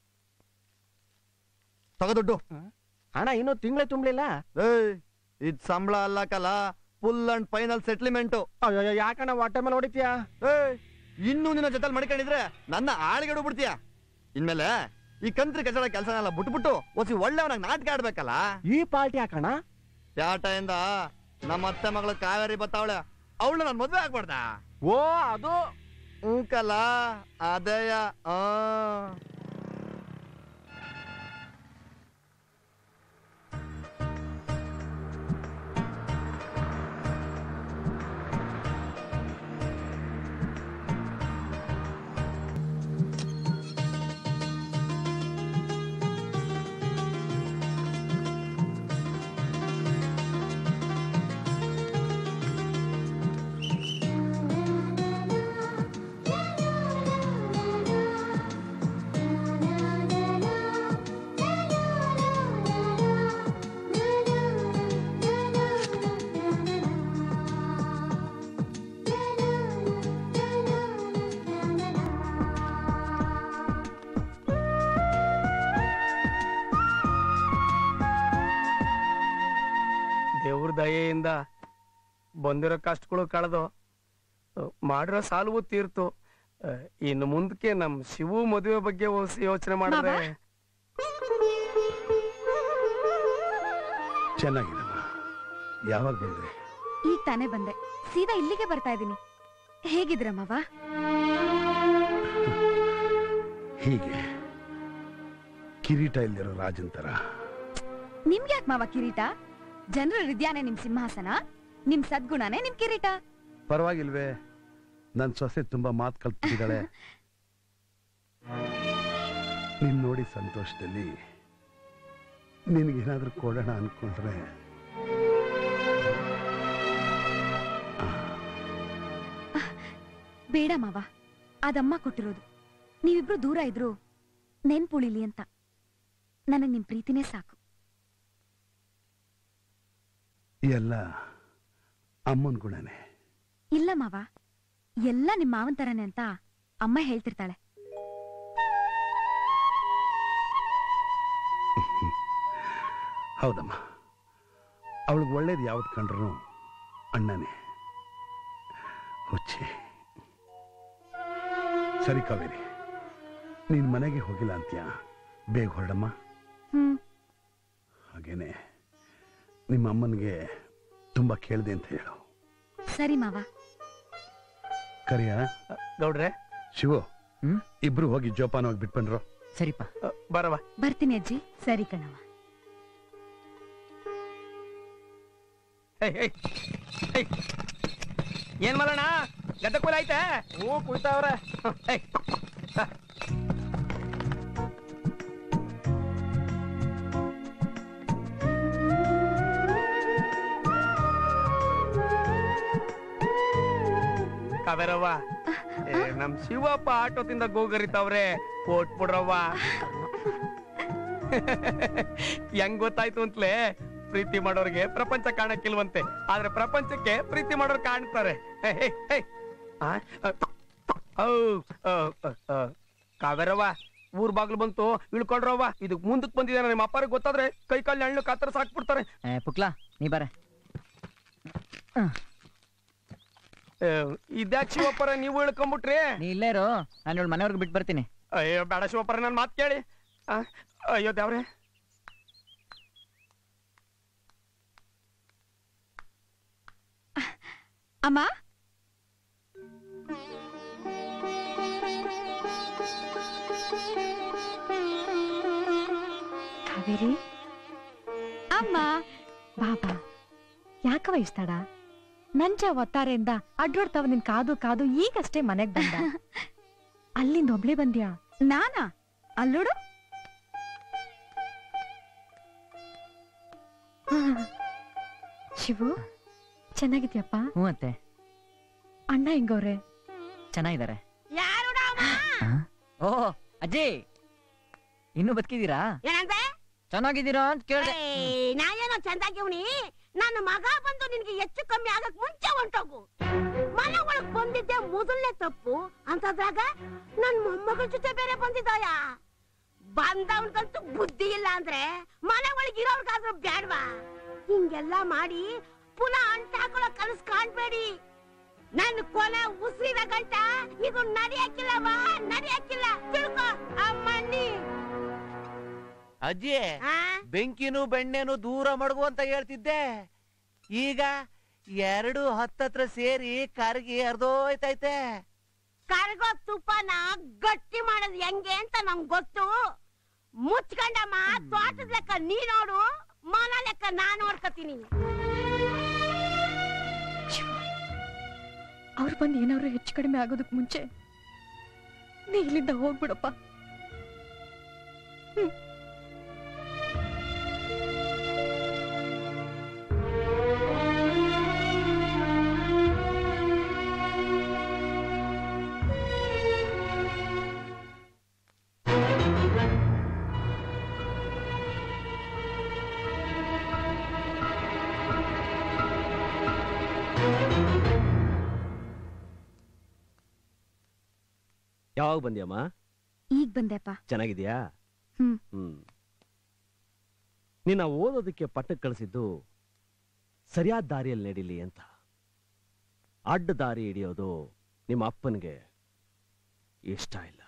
ತಗೋ ದುಡ್ಡು. ಹಣ ಇನ್ನೂ ತಿಂಗಳೇ ತುಂಬ್ಲಿಲ್ಲ. ಇದ್ ಸಂಬಳ ಅಲ್ಲ ಕಲ, ಫುಲ್ ಅಂಡ್ ಫೈನಲ್ ಸೆಟ್ಲ್ಮೆಂಟ್. ಯಾಕಣ್ಣ ಹೊಟ್ಟೆ ಮೇಲೆ ಹೊಡಿತೀಯ? ಇನ್ನೂ ನಿನ್ನ ಜೊತೆ ಮಡ್ಕೊಂಡಿದ್ರೆ ನನ್ನ ಆಳಿಗೆ ಬಿಡ್ತೀಯ. ಇನ್ಮೇಲೆ ಈ ಕಂತ್ರಿ ಕಚಡ ಕೆಲಸನೆಲ್ಲ ಬಿಟ್ಬಿಟ್ಟು ಒಸಿ ಒಳ್ಳೆವನಾಗ ನಾಟಕ ಆಡ್ಬೇಕಲ್ಲ. ಈ ಪಾರ್ಟಿ ಹಾಕಣ ಪ್ಯಾಟೆಯಿಂದ ನಮ್ಮ ಅತ್ತೆ ಮಗಳ ಕಾವೇರಿ ಬತ್ತಾವಳೆ, ಅವಳು ನಾನು ಮದ್ವೆ ಆಗ್ಬಾರ್ದ? ಓ ಅದು ಕಲ ಅದೇಯ. ದೇವ್ರ ದಯೆಯಿಂದ ಬಂದಿರೋ ಕಷ್ಟಗಳು ಕಳೆದು ಮಾಡಿರೋ ಸಾಲವೂ ತೀರ್ತು. ಇನ್ನು ಮುಂದಕ್ಕೆ ನಮ್ ಶಿವು ಮದುವೆ ಬಗ್ಗೆ ಯೋಚನೆ ಮಾಡಿದ್ರೆ ಚೆನ್ನಾಗಿರಲ್ಲ. ಯಾವಾಗ ಬಂದೆ? ಈಗ ತಾನೇ ಬಂದೆ, ಸೀದಾ ಇಲ್ಲಿಗೆ ಬರ್ತಾ ಇದ್ದೀನಿ. ಹೇಗಿದ್ರಮ್ಮವ? ಹೀಗೆ ಕಿರೀಟ ಇಲ್ದಿರೋ ರಾಜನ್ ತರ. ನಿಮ್ಗೆ ಯಾಕೆ ಮಾವ ಕಿರೀಟ? ಜನರ ಹೃದಯನೇ ನಿಮ್ ಸಿಂಹಾಸನ, ನಿಮ್ ಸದ್ಗುಣನೇ ನಿಮ್ ಕಿರೀಟ. ಪರವಾಗಿಲ್ವೇ, ನನ್ ಸೊಸೆ ತುಂಬಾ ಮಾತು ಕಲ್ತಿದ್ದಾಳೆ. ನಿನ್ ನೋಡಿ ಸಂತೋಷದಲ್ಲಿ ನಿನಗೇನಾದ್ರೂ ಕೊಡೋಣ ಅನ್ಕೊಂಡ್ರೆ ಬೇಡ ಮಾವ, ಅದಮ್ಮ ಕೊಟ್ಟಿರೋದು. ನೀವಿಬ್ರು ದೂರ ಇದ್ರು ನೆನ್ಪುಳಿಲಿ ಅಂತ. ನನಗ್ ನಿಮ್ ಪ್ರೀತಿನೇ ಸಾಕು. ಎಲ್ಲ ಅಮ್ಮನ ಗುಣನೇ. ಇಲ್ಲ ಮಾವ, ಎಲ್ಲ ನಿಮ್ ಮಾವನ್ ತರನೇ ಅಂತ ಅಮ್ಮ ಹೇಳ್ತಿರ್ತಾಳೆ. ಹೌದಮ್ಮ, ಅವಳಿಗೆ ಒಳ್ಳೇದು ಯಾವ್ದು ಕಂಡ್ರು ಅಣ್ಣನೇ. ಹುಚ್ಚಿ. ಸರಿ ಕಾವೇರಿ, ನೀನ್ ಮನೆಗೆ ಹೋಗಿಲ್ಲ ಅಂತ್ಯಾ? ಬೇಗ ಹೊರಡಮ್ಮ. ಹಾಗೇನೆ ನಿಮ್ಮ ಅಮ್ಮನಿಗೆ ತುಂಬಾ ಕೇಳಿದೆ ಅಂತ ಹೇಳು. ಸರಿ ಮಾವ. ಕರಿಯ ಗೌಡ್ರೆ, ಶಿವು, ಇಬ್ರು ಹೋಗಿ ಜೋಪಾನ ಹೋಗಿ ಬಿಟ್ಬಂಡ್ರು. ಸರಿಪ್ಪ, ಬರವ. ಬರ್ತೀನಿ ಅಜ್ಜಿ. ಸರಿ ಕಣವ. ಏನ್ ಮಾಡೋಣ? ಗದ್ದೆ ಕೂಲ ಐತೆ? ಹ್ಞೂ, ಕುಯ್ತಾವ್ರೆ. ಕಾವೇರವ್ವ, ನಮ್ ಶಿವಪ್ಪ ಆಟೋದಿಂದ ಗೋಗರಿತಾವ್ರೆ, ಕೊಟ್ಬಿಡ್ರವ್ವ. ಹೆಂಗ್ ಗೊತ್ತಾಯ್ತು ಅಂತಲೇ? ಪ್ರೀತಿ ಮಾಡೋರ್ಗೆ ಪ್ರಪಂಚ ಕಾಣಕ್ಕಿಲ್ವಂತೆ, ಆದ್ರೆ ಪ್ರಪಂಚಕ್ಕೆ ಪ್ರೀತಿ ಮಾಡೋರ್ ಕಾಣ್ತಾರೆ. ಕಾವೇರವ್ವ, ಊರ್ ಬಾಗ್ಲು ಬಂತು, ಇಳ್ಕೊಳ್ರವ್ವ. ಇದಕ್ ಮುಂದಕ್ ಬಂದಿದ್ದಾನೆ ನಿಮ್ಮ ಅಪ್ಪರಿಗೆ ಗೊತ್ತಾದ್ರೆ ಕೈ ಕಾಲಿ ಹಣ್ಣು ಕಾತರ ಸಾಕ್ಬಿಡ್ತಾರೆ. ಪುಕ್ಲಾ, ನೀ ಬಾರೆ. ಇದ್ಯಾಕ್ ಶಿವಪ್ಪರ ನೀವು ಇಳ್ಕೊಂಬಿಟ್ರಿ? ನೀ ಇಲ್ಲೇ ಇರೋ, ನಾನು ಇವಳು ಮನೆಯವ್ರಿಗೆ ಬಿಟ್ಟು ಬರ್ತೀನಿ. ಅಯ್ಯೋ ಬೇಡ ಶಿವಪ್ಪರ, ನನ್ ಮಾತು ಕೇಳಿ. ಅಯ್ಯೋ ದೇವ್ರೆ. ಅಮ್ಮ, ಕಾವೇರಿ, ಅಮ್ಮ, ಬಾಬಾ ಯಾಕವ ಇಷ್ಟಾಡ? ನಂಜ ಒತ್ತಾರೆಯಿಂದ ಅಡ್ಡೋಡ್ತಾವ ನಿನ್ ಕಾದು ಕಾದು ಈಗಷ್ಟೇ ಮನೆಗ್ ಬಂದ. ಅಲ್ಲಿಂದ ಒಬ್ಳೆ ಬಂದ್ಯಾ? ನಾನಾ? ಅಲ್ಲೋಡು. ಶಿವು, ಚೆನ್ನಾಗಿದ್ಯಪ್ಪ? ಹ್ಞೂ ಅತ್ತೆ. ಅಣ್ಣ ಹೆಂಗವ್ರೆ? ಚೆನ್ನಾಗಿದ್ದಾರೆ. ಯಾರು? ಓ ಅಜ್ಜಿ, ಇನ್ನೂ ಬದುಕಿದ್ದೀರಾ? ಏನಂತೆ? ಚೆನ್ನಾಗಿದ್ದೀರಾ ಅಂತ ಕೇಳಿದೆ. ನಾನೇನೋ ಚಂದಾಗಿವ್ನಿ. ನನ್ನ ಮಗ ಬಂದು ನಿನ್ಗೆ ಹೆಚ್ಚು ಕಮ್ಮಿ ಆಗಕ್ ಮುಂಚೆ ಹೊಂಟೋಗು. ಮನೆ ಒಳಗ್ ಬಂದಿದ್ದೆ ಮೊದಲನೇ ತಪ್ಪು ಅಂತದ್ರಾಗ ನನ್ ಮೊಮ್ಮಗಳ ಜೊತೆ ಬೇರೆ ಬಂದಿದ್ದಾಯ. ಬಂದವನ್ಗಂತೂ ಬುದ್ಧಿ ಇಲ್ಲ ಅಂದ್ರೆ ಮನೆ ಒಳಗ್ ಇರೋರ್ಗಾದ್ರೂ ಬ್ಯಾಡ್ವಾ? ಹಿಂಗೆಲ್ಲ ಮಾಡಿ ಪುನಃ ಅಂಟ ಹಾಕೊಳ್ಳೋ ಕನಸು ಕಾಣ್ಬೇಡಿ. ನನ್ ಕೊನೆ ಉಸಿರಿನ ಗಂಟ ಇದು ನಡೆಯಕ್ಕಿಲ್ಲವಾ? ನಡೆಯಕ್ಕಿಲ್ಲ, ತಿಳ್ಕೊ ಅಮ್ಮಣ್ಣಿ. ಅಜ್ಜಿ, ಬೆಂಕಿನೂ ಬೆಣ್ಣೆನು ದೂರ ಮಡಗು ಅಂತ ಹೇಳ್ತಿದ್ದೆ. ಈಗ ಎರಡು ಹತ್ತತ್ರ ಸೇರಿ ಕರಗಿ ಅರ್ಧೋಯ್ತೈತೆ. ಕರ್ಗೋ ತುಪ್ಪನ ಗಟ್ಟಿ ಮಾಡೋದು ಹೆಂಗೆ ಅಂತ ನಂಗೆ ಗೊತ್ತು. ಮುಚ್ಕೊಂಡಮ್ಮ, ತೋಟದ ಲೆಕ್ಕ ನೀ ನೋಡು, ಮನ ಲೆಕ್ಕ ನಾನ್ ನೋಡ್ಕತೀನಿ. ಅವ್ರು ಬಂದು ಏನಾದ್ರು ಹೆಚ್ಚು ಕಡಿಮೆ ಆಗೋದಕ್ ಮುಂಚೆ ನೀ ಇಲ್ಲಿಂದ ಹೋಗ್ಬಿಡಪ್ಪ. ಯಾವಾಗ ಬಂದ್ಯಮ್ಮ? ಈಗ ಬಂದೆಪ್ಪ. ಚೆನ್ನಾಗಿದ್ಯಾ? ಹ್ಮ್. ನಿನ್ನ ಓದೋದಕ್ಕೆ ಪಟ್ಟಕ್ಕೆ ಕಳಿಸಿದ್ದು ಸರಿಯಾದ ದಾರಿಯಲ್ಲಿ ನಡೀಲಿ ಅಂತ. ಅಡ್ಡ ದಾರಿ ಹಿಡಿಯೋದು ನಿಮ್ಮ ಅಪ್ಪನಿಗೆ ಇಷ್ಟ ಇಲ್ಲ.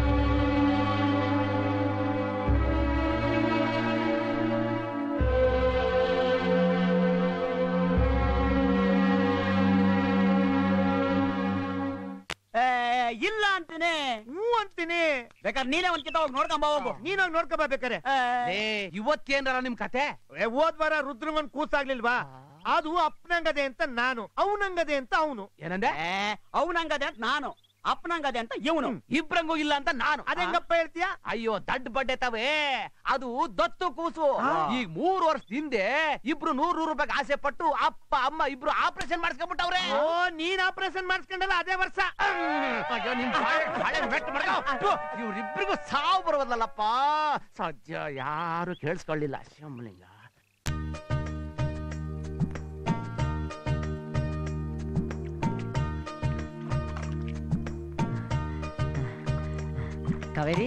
ಇಲ್ಲ ಅಂತೀನಿ. ಹ್ಞೂ ಅಂತೀನಿ. ಬೇಕಾದ್ರೆ ನೀನೇ ಒಂದ್ ಕಿತ್ತ ಹೋಗಿ ನೋಡ್ಕೊಂಬ ಹೋಗು. ನೀನೋಗಿ ನೋಡ್ಕೊಂಬ ಬೇಕಾರೆ. ಇವತ್ತೇನ್ರ ನಿಮ್ ಕತೆ? ಹೋದ್ವಾರ ರುದ್ರಂಗೊಂದ್ ಕೂಸಾಗ್ಲಿಲ್ವಾ? ಅದು ಅಪ್ಪನಂಗದೆ ಅಂತ ನಾನು, ಅವನಂಗದೆ ಅಂತ ಅವನು. ಏನಂದೆ? ಅವನಂಗದೆ ಅಂತ ನಾನು, ಅಪ್ಪನಂಗದೆ ಅಂತ ಇವನು. ಇಬ್ರಂಗೂ ಇಲ್ಲ ಅಂತ ನಾನು. ಅದೆಂಗಪ್ಪ ಹೇಳ್ತೀಯ? ಅಯ್ಯೋ ದಡ್ಡ ಬಡ್ಡೆ ತವೇ, ಅದು ದತ್ತು ಕೂಸು. ಈಗ 3 ವರ್ಷದ ಹಿಂದೆ ಇಬ್ರು 100 ರೂಪಾಯಿಗೆ ಆಸೆ ಪಟ್ಟು ಅಪ್ಪ ಅಮ್ಮ ಇಬ್ರು ಆಪರೇಷನ್ ಮಾಡಿಸ್ಕೊಂಡ್ಬಿಟ್ಟವ್ರೆ. ಓ, ನೀನ್ ಆಪರೇಷನ್ ಮಾಡಿಸ್ಕೊಂಡಲ್ಲ ಅದೇ ವರ್ಷ. ಅಯ್ಯೋ ನಿಮ್ ಹಳೆ ಮೆಟ್ ಮಾಡ್ಕೊ. ಇವ್ರಿಬ್ರಿಗೂ ಸಾವು ಬರೋದಲ್ಲಪ್ಪ. ಸದ್ಯ ಯಾರು ಕೇಳಿಸ್ಕೊಳ್ಳಿಲ್ಲ. ಶಂಬಲಿಂಗ ಕಾವೇರಿ,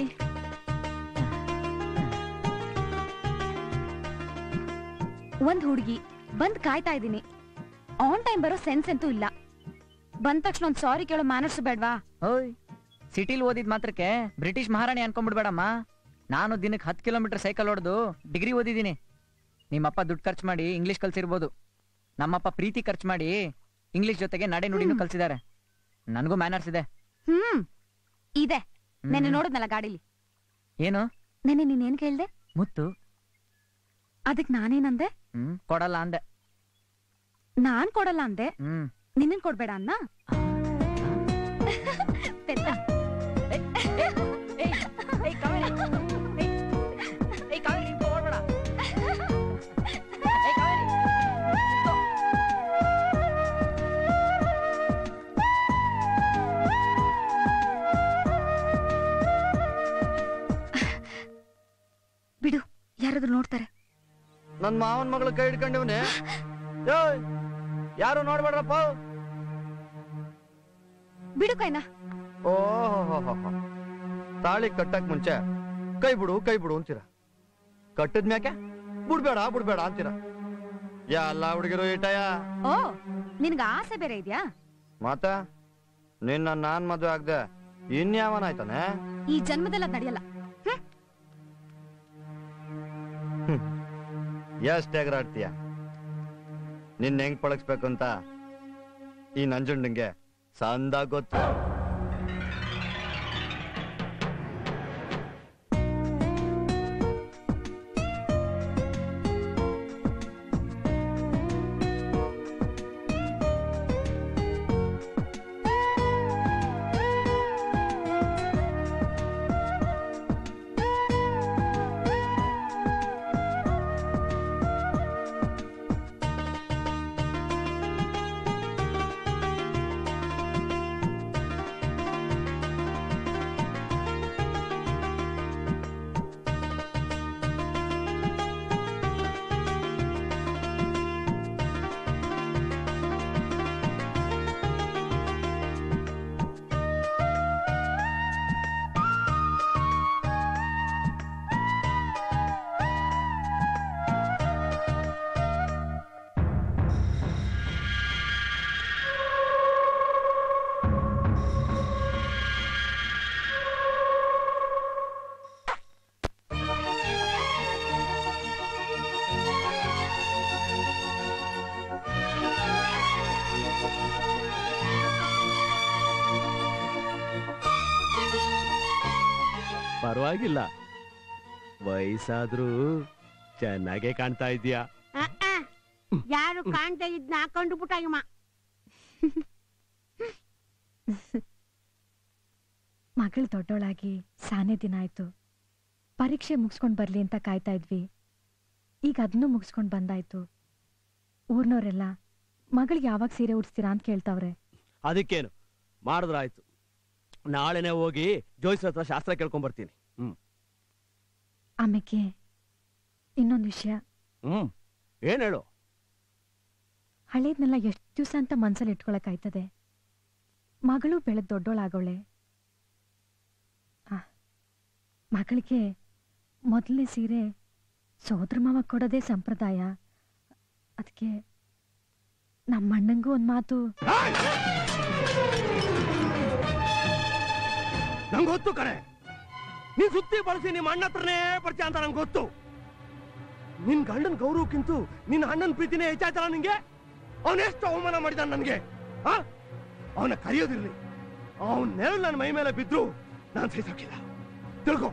ಒಂದ್ ಹುಡುಗಿ ಬಂದ್ ಕಾಯ್ತಾ ಇದೀನಿ. ಆನ್ ಟೈಮ್ ಬರೋ ಸೆನ್ಸ್ ಅಂತೂ ಇಲ್ಲ. ಬಂದ ತಕ್ಷಣ ಒಂದ್ ಸಾರಿ ಕೇಳೋ ಮ್ಯಾನರ್ಸ್ ಬೇಡ್ವಾ? ಓಯ್, ಸಿಟಿಲಿ ಓದಿದ್ ಮಾತ್ರಕ್ಕೆ ಬ್ರಿಟಿಷ್ ಮಹಾರಾಣಿ ಅನ್ಕೊಂಡ್ಬಿಡ್ಬೇಡಮ್ಮ. ನಾನು ದಿನಕ್ಕೆ 10 ಕಿಲೋಮೀಟರ್ ಸೈಕಲ್ ಹೊಡೆದು ಡಿಗ್ರಿ ಓದಿದ್ದೀನಿ. ನಿಮ್ಮಪ್ಪ ದುಡ್ಡು ಖರ್ಚು ಮಾಡಿ ಇಂಗ್ಲಿಷ್ ಕಲ್ಸಿರ್ಬೋದು. ನಮ್ಮಪ್ಪ ಪ್ರೀತಿ ಖರ್ಚು ಮಾಡಿ ಇಂಗ್ಲಿಷ್ ಜೊತೆಗೆ ನಡೆ ನುಡಿನೂ ಕಲ್ಸಿದ್ದಾರೆ. ನನಗೂ ಮ್ಯಾನರ್ಸ್ ಇದೆ. ಇದೆ. ನೆನ್ನೆ ನೋಡಿದ್ನಲ್ಲ ಗಾಡಿಲಿ. ಏನು? ನೆನ್ನೆ ನೀನೇನ್ ಕೇಳ್ದೆ? ಮುತ್ತು. ಅದಕ್ ನಾನೇನಂದೆ? ಕೊಡಲ್ಲ ಅಂದೆ. ನಾನ್ ಕೊಡಲ್ಲ ಅಂದೆ. ನಿನ್ನನ್ ಕೊಡ್ಬೇಡ ಅನ್ನ. ಬಿಡು, ಯಾರಾದ್ರೂ ನೋಡ್ತಾರೆ. ನನ್ ಮಾವನ್ ಮಗಳ ಕೈ ಹಿಡ್ಕೊಂಡವನೆ. ಯಾರು ನೋಡ್ಬೇಡ್ರಪ್ಪ. ಬಿಡು ಕೈನ. ಓಹೋ, ತಾಳಿ ಕಟ್ಟಕ್ ಮುಂಚೆ ಕೈ ಬಿಡು ಅಂತೀರ. ಕಟ್ಟದ್ ಮ್ಯಾಕೆ ಬಿಡ್ಬೇಡ ಅಂತೀರ. ಎಲ್ಲ ಹುಡುಗಿರು ಈಟಯ. ಓ, ನಿನ್ಗ ಆಸೆ ಬೇರೆ ಇದ್ಯಾ? ಮಾತ ನಿನ್ನ ನಾನ್ ಮದ್ವೆ ಆಗ್ದೆ ಇನ್ಯಾವನಾಯ್ತಾನೆ? ಈ ಜನ್ಮದಲ್ಲ ನಡೆಯಲ್ಲ. ಎಷ್ಟ್ ಎಗರಾಡ್ತೀಯ? ನಿನ್ನ ಹೆಂಗ್ ಪಳಗಿಸ್ಬೇಕು ಅಂತ ಈ ನಂಜುಂಡಂಗೆ ಸಂದ ಗೊತ್ತು. ಪರವಾಗಿಲ್ಲ, ವಯಸ್ಸಾದ್ರೂ ಚೆನ್ನಾಗೆ ಕಾಣ್ತಾ ಇದೀಯಾ. ಯಾರು ಕಾಣ್ತಾ ಇದ್ನ ಹಾಕೊಂಡು ಬಿಟ್ಟಾಗಮ್ಮ. ಮಗಳು ದೊಡ್ಡೋಳಾಗಿ ಸಾನೇ ದಿನ ಆಯ್ತು. ಪರೀಕ್ಷೆ ಮುಗಿಸ್ಕೊಂಡ್ ಬರ್ಲಿ ಅಂತ ಕಾಯ್ತಾ ಇದ್ವಿ. ಈಗ ಅದನ್ನು ಮುಗಿಸ್ಕೊಂಡ್ ಬಂದಾಯ್ತು. ಊರ್ನವರೆಲ್ಲ ಮಗಳಿಗೆ ಯಾವಾಗ ಸೀರೆ ಉಡ್ಸ್ತೀರಾ ಅಂತ ಕೇಳ್ತಾವ್ರೆ. ಅದಕ್ಕೇನು ಮಾಡಿದ್ರಾಯ್ತು. ನಾಳೆನೆ ಹೋಗಿ ಜೋಯಿಸ್ರ ಹತ್ರ ಶಾಸ್ತ್ರ ಕೇಳ್ಕೊಂಡ್ ಬರ್ತೀನಿ. ಆಮೇಲೆ ಇನ್ನೊಂದು ವಿಷಯ. ಏನ್ ಹೇಳು? ಹಳೇದ್ನೆಲ್ಲ ಎಷ್ಟು ದಿವಸ ಅಂತ ಮನ್ಸಲ್ಲಿ ಇಟ್ಕೊಳಕಾಯ್ತದೆ. ಮಗಳು ಬೆಳೆದ್ ದೊಡ್ಡೋಳಾಗೋಳೆ. ಮಗಳಿಗೆ ಮೊದಲನೇ ಸೀರೆ ಸೋದರ ಮಾವ ಕೊಡೋದೇ ಸಂಪ್ರದಾಯ. ಅದಕ್ಕೆ ನಮ್ಮಣ್ಣಂಗೂ ಒಂದ್ ಮಾತು. ನಂಗೆ ಗೊತ್ತು ಕಣೆ, ನೀನ್ ಸುತ್ತಿ ಬಳಸಿ ನಿಮ್ಮ ಅಣ್ಣ ಹತ್ರನೇ ಪರಿಚಯ ಅಂತ ನಂಗೆ ಗೊತ್ತು. ನಿನ್ ಗಂಡನ್ ಗೌರವಕ್ಕಿಂತೂ ನಿನ್ನ ಅಣ್ಣನ ಪ್ರೀತಿನೇ ಹೆಚ್ಚಾಯ್ತಲ್ಲ ನಿಂಗೆ. ಅವನೆಷ್ಟು ಅವಮಾನ ಮಾಡಿದ ನನ್ಗೆ. ಅವನ ಕರೆಯೋದಿರ್ಲಿ, ಅವನ ನೆರಳು ನನ್ನ ಮೈ ಮೇಲೆ ಬಿದ್ರು ನಾನು ಸಹಿಸೋಕಿಲ್ಲ, ತಿಳ್ಕೊ.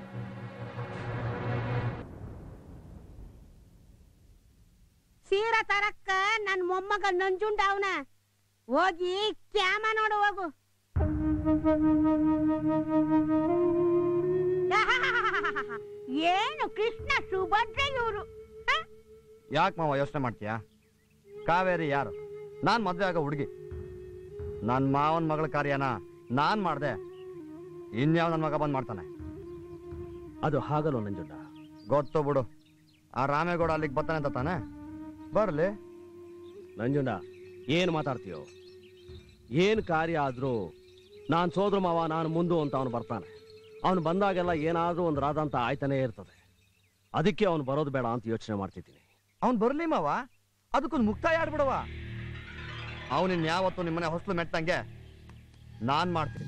ಸೀರಾ ತರಕ್ಕ ನನ್ ಮೊಮ್ಮಗ ನಂಜುಂಡ ಅವನ. ಹೋಗಿ ಕ್ಯಾಮ ನೋಡು ಹೋಗು. ಏನು ಕೃಷ್ಣ ಸುಭದ್ರ ಇವರು. ಯಾಕೆ ಮಾವ ಯೋಚನೆ ಮಾಡ್ತೀಯಾ? ಕಾವೇರಿ ಯಾರು? ನಾನ್ ಮದ್ವೆ ಆಗೋ ಹುಡುಗಿ. ನನ್ನ ಮಾವನ ಮಗಳ ಕಾರ್ಯನ ನಾನ್ ಮಾಡ್ದೆ, ಇನ್ಯಾವ ನನ್ನ ಮಗ ಬಂದ್ ಮಾಡ್ತಾನೆ? ಅದು ಹಾಗಲ್ಲ ನಂಜುಂಡ. ಗೊತ್ತು ಬಿಡು, ಆ ರಾಮೇಗೌಡ ಅಲ್ಲಿಗೆ ಬರ್ತಾನೆ ಅಂತ ತಾನೆ. ಬರ್ಲಿ. ನಂಜುಂಡ, ಏನ್ ಮಾತಾಡ್ತೀಯೋ? ಏನ್ ಕಾರ್ಯ ಆದ್ರೂ ನಾನ್ ಸೋದ್ರ ಮಾವ, ನಾನು ಮುಂದು ಅಂತ ಅವನು ಬರ್ತಾನೆ. ಅವನು ಬಂದಾಗೆಲ್ಲ ಏನಾದ್ರೂ ಒಂದು ರಾಧ ಅಂತ ಆಯ್ತಾನೆ ಇರ್ತದೆ. ಅದಕ್ಕೆ ಅವನು ಬರೋದು ಬೇಡ ಅಂತ ಯೋಚನೆ ಮಾಡ್ತಿದ್ದೀನಿ. ಅವ್ನು ಬರ್ಲಿ ಮಾವ, ಅದಕ್ಕೊಂದು ಮುಕ್ತಾಯ ಆಡ್ಬಿಡವ. ಅವನಿನ್ ಯಾವತ್ತು ನಿಮ್ಮನೆ ಹೊಸಲು ಮೆಟ್ಟಂಗೆ ನಾನ್ ಮಾಡ್ತೀನಿ.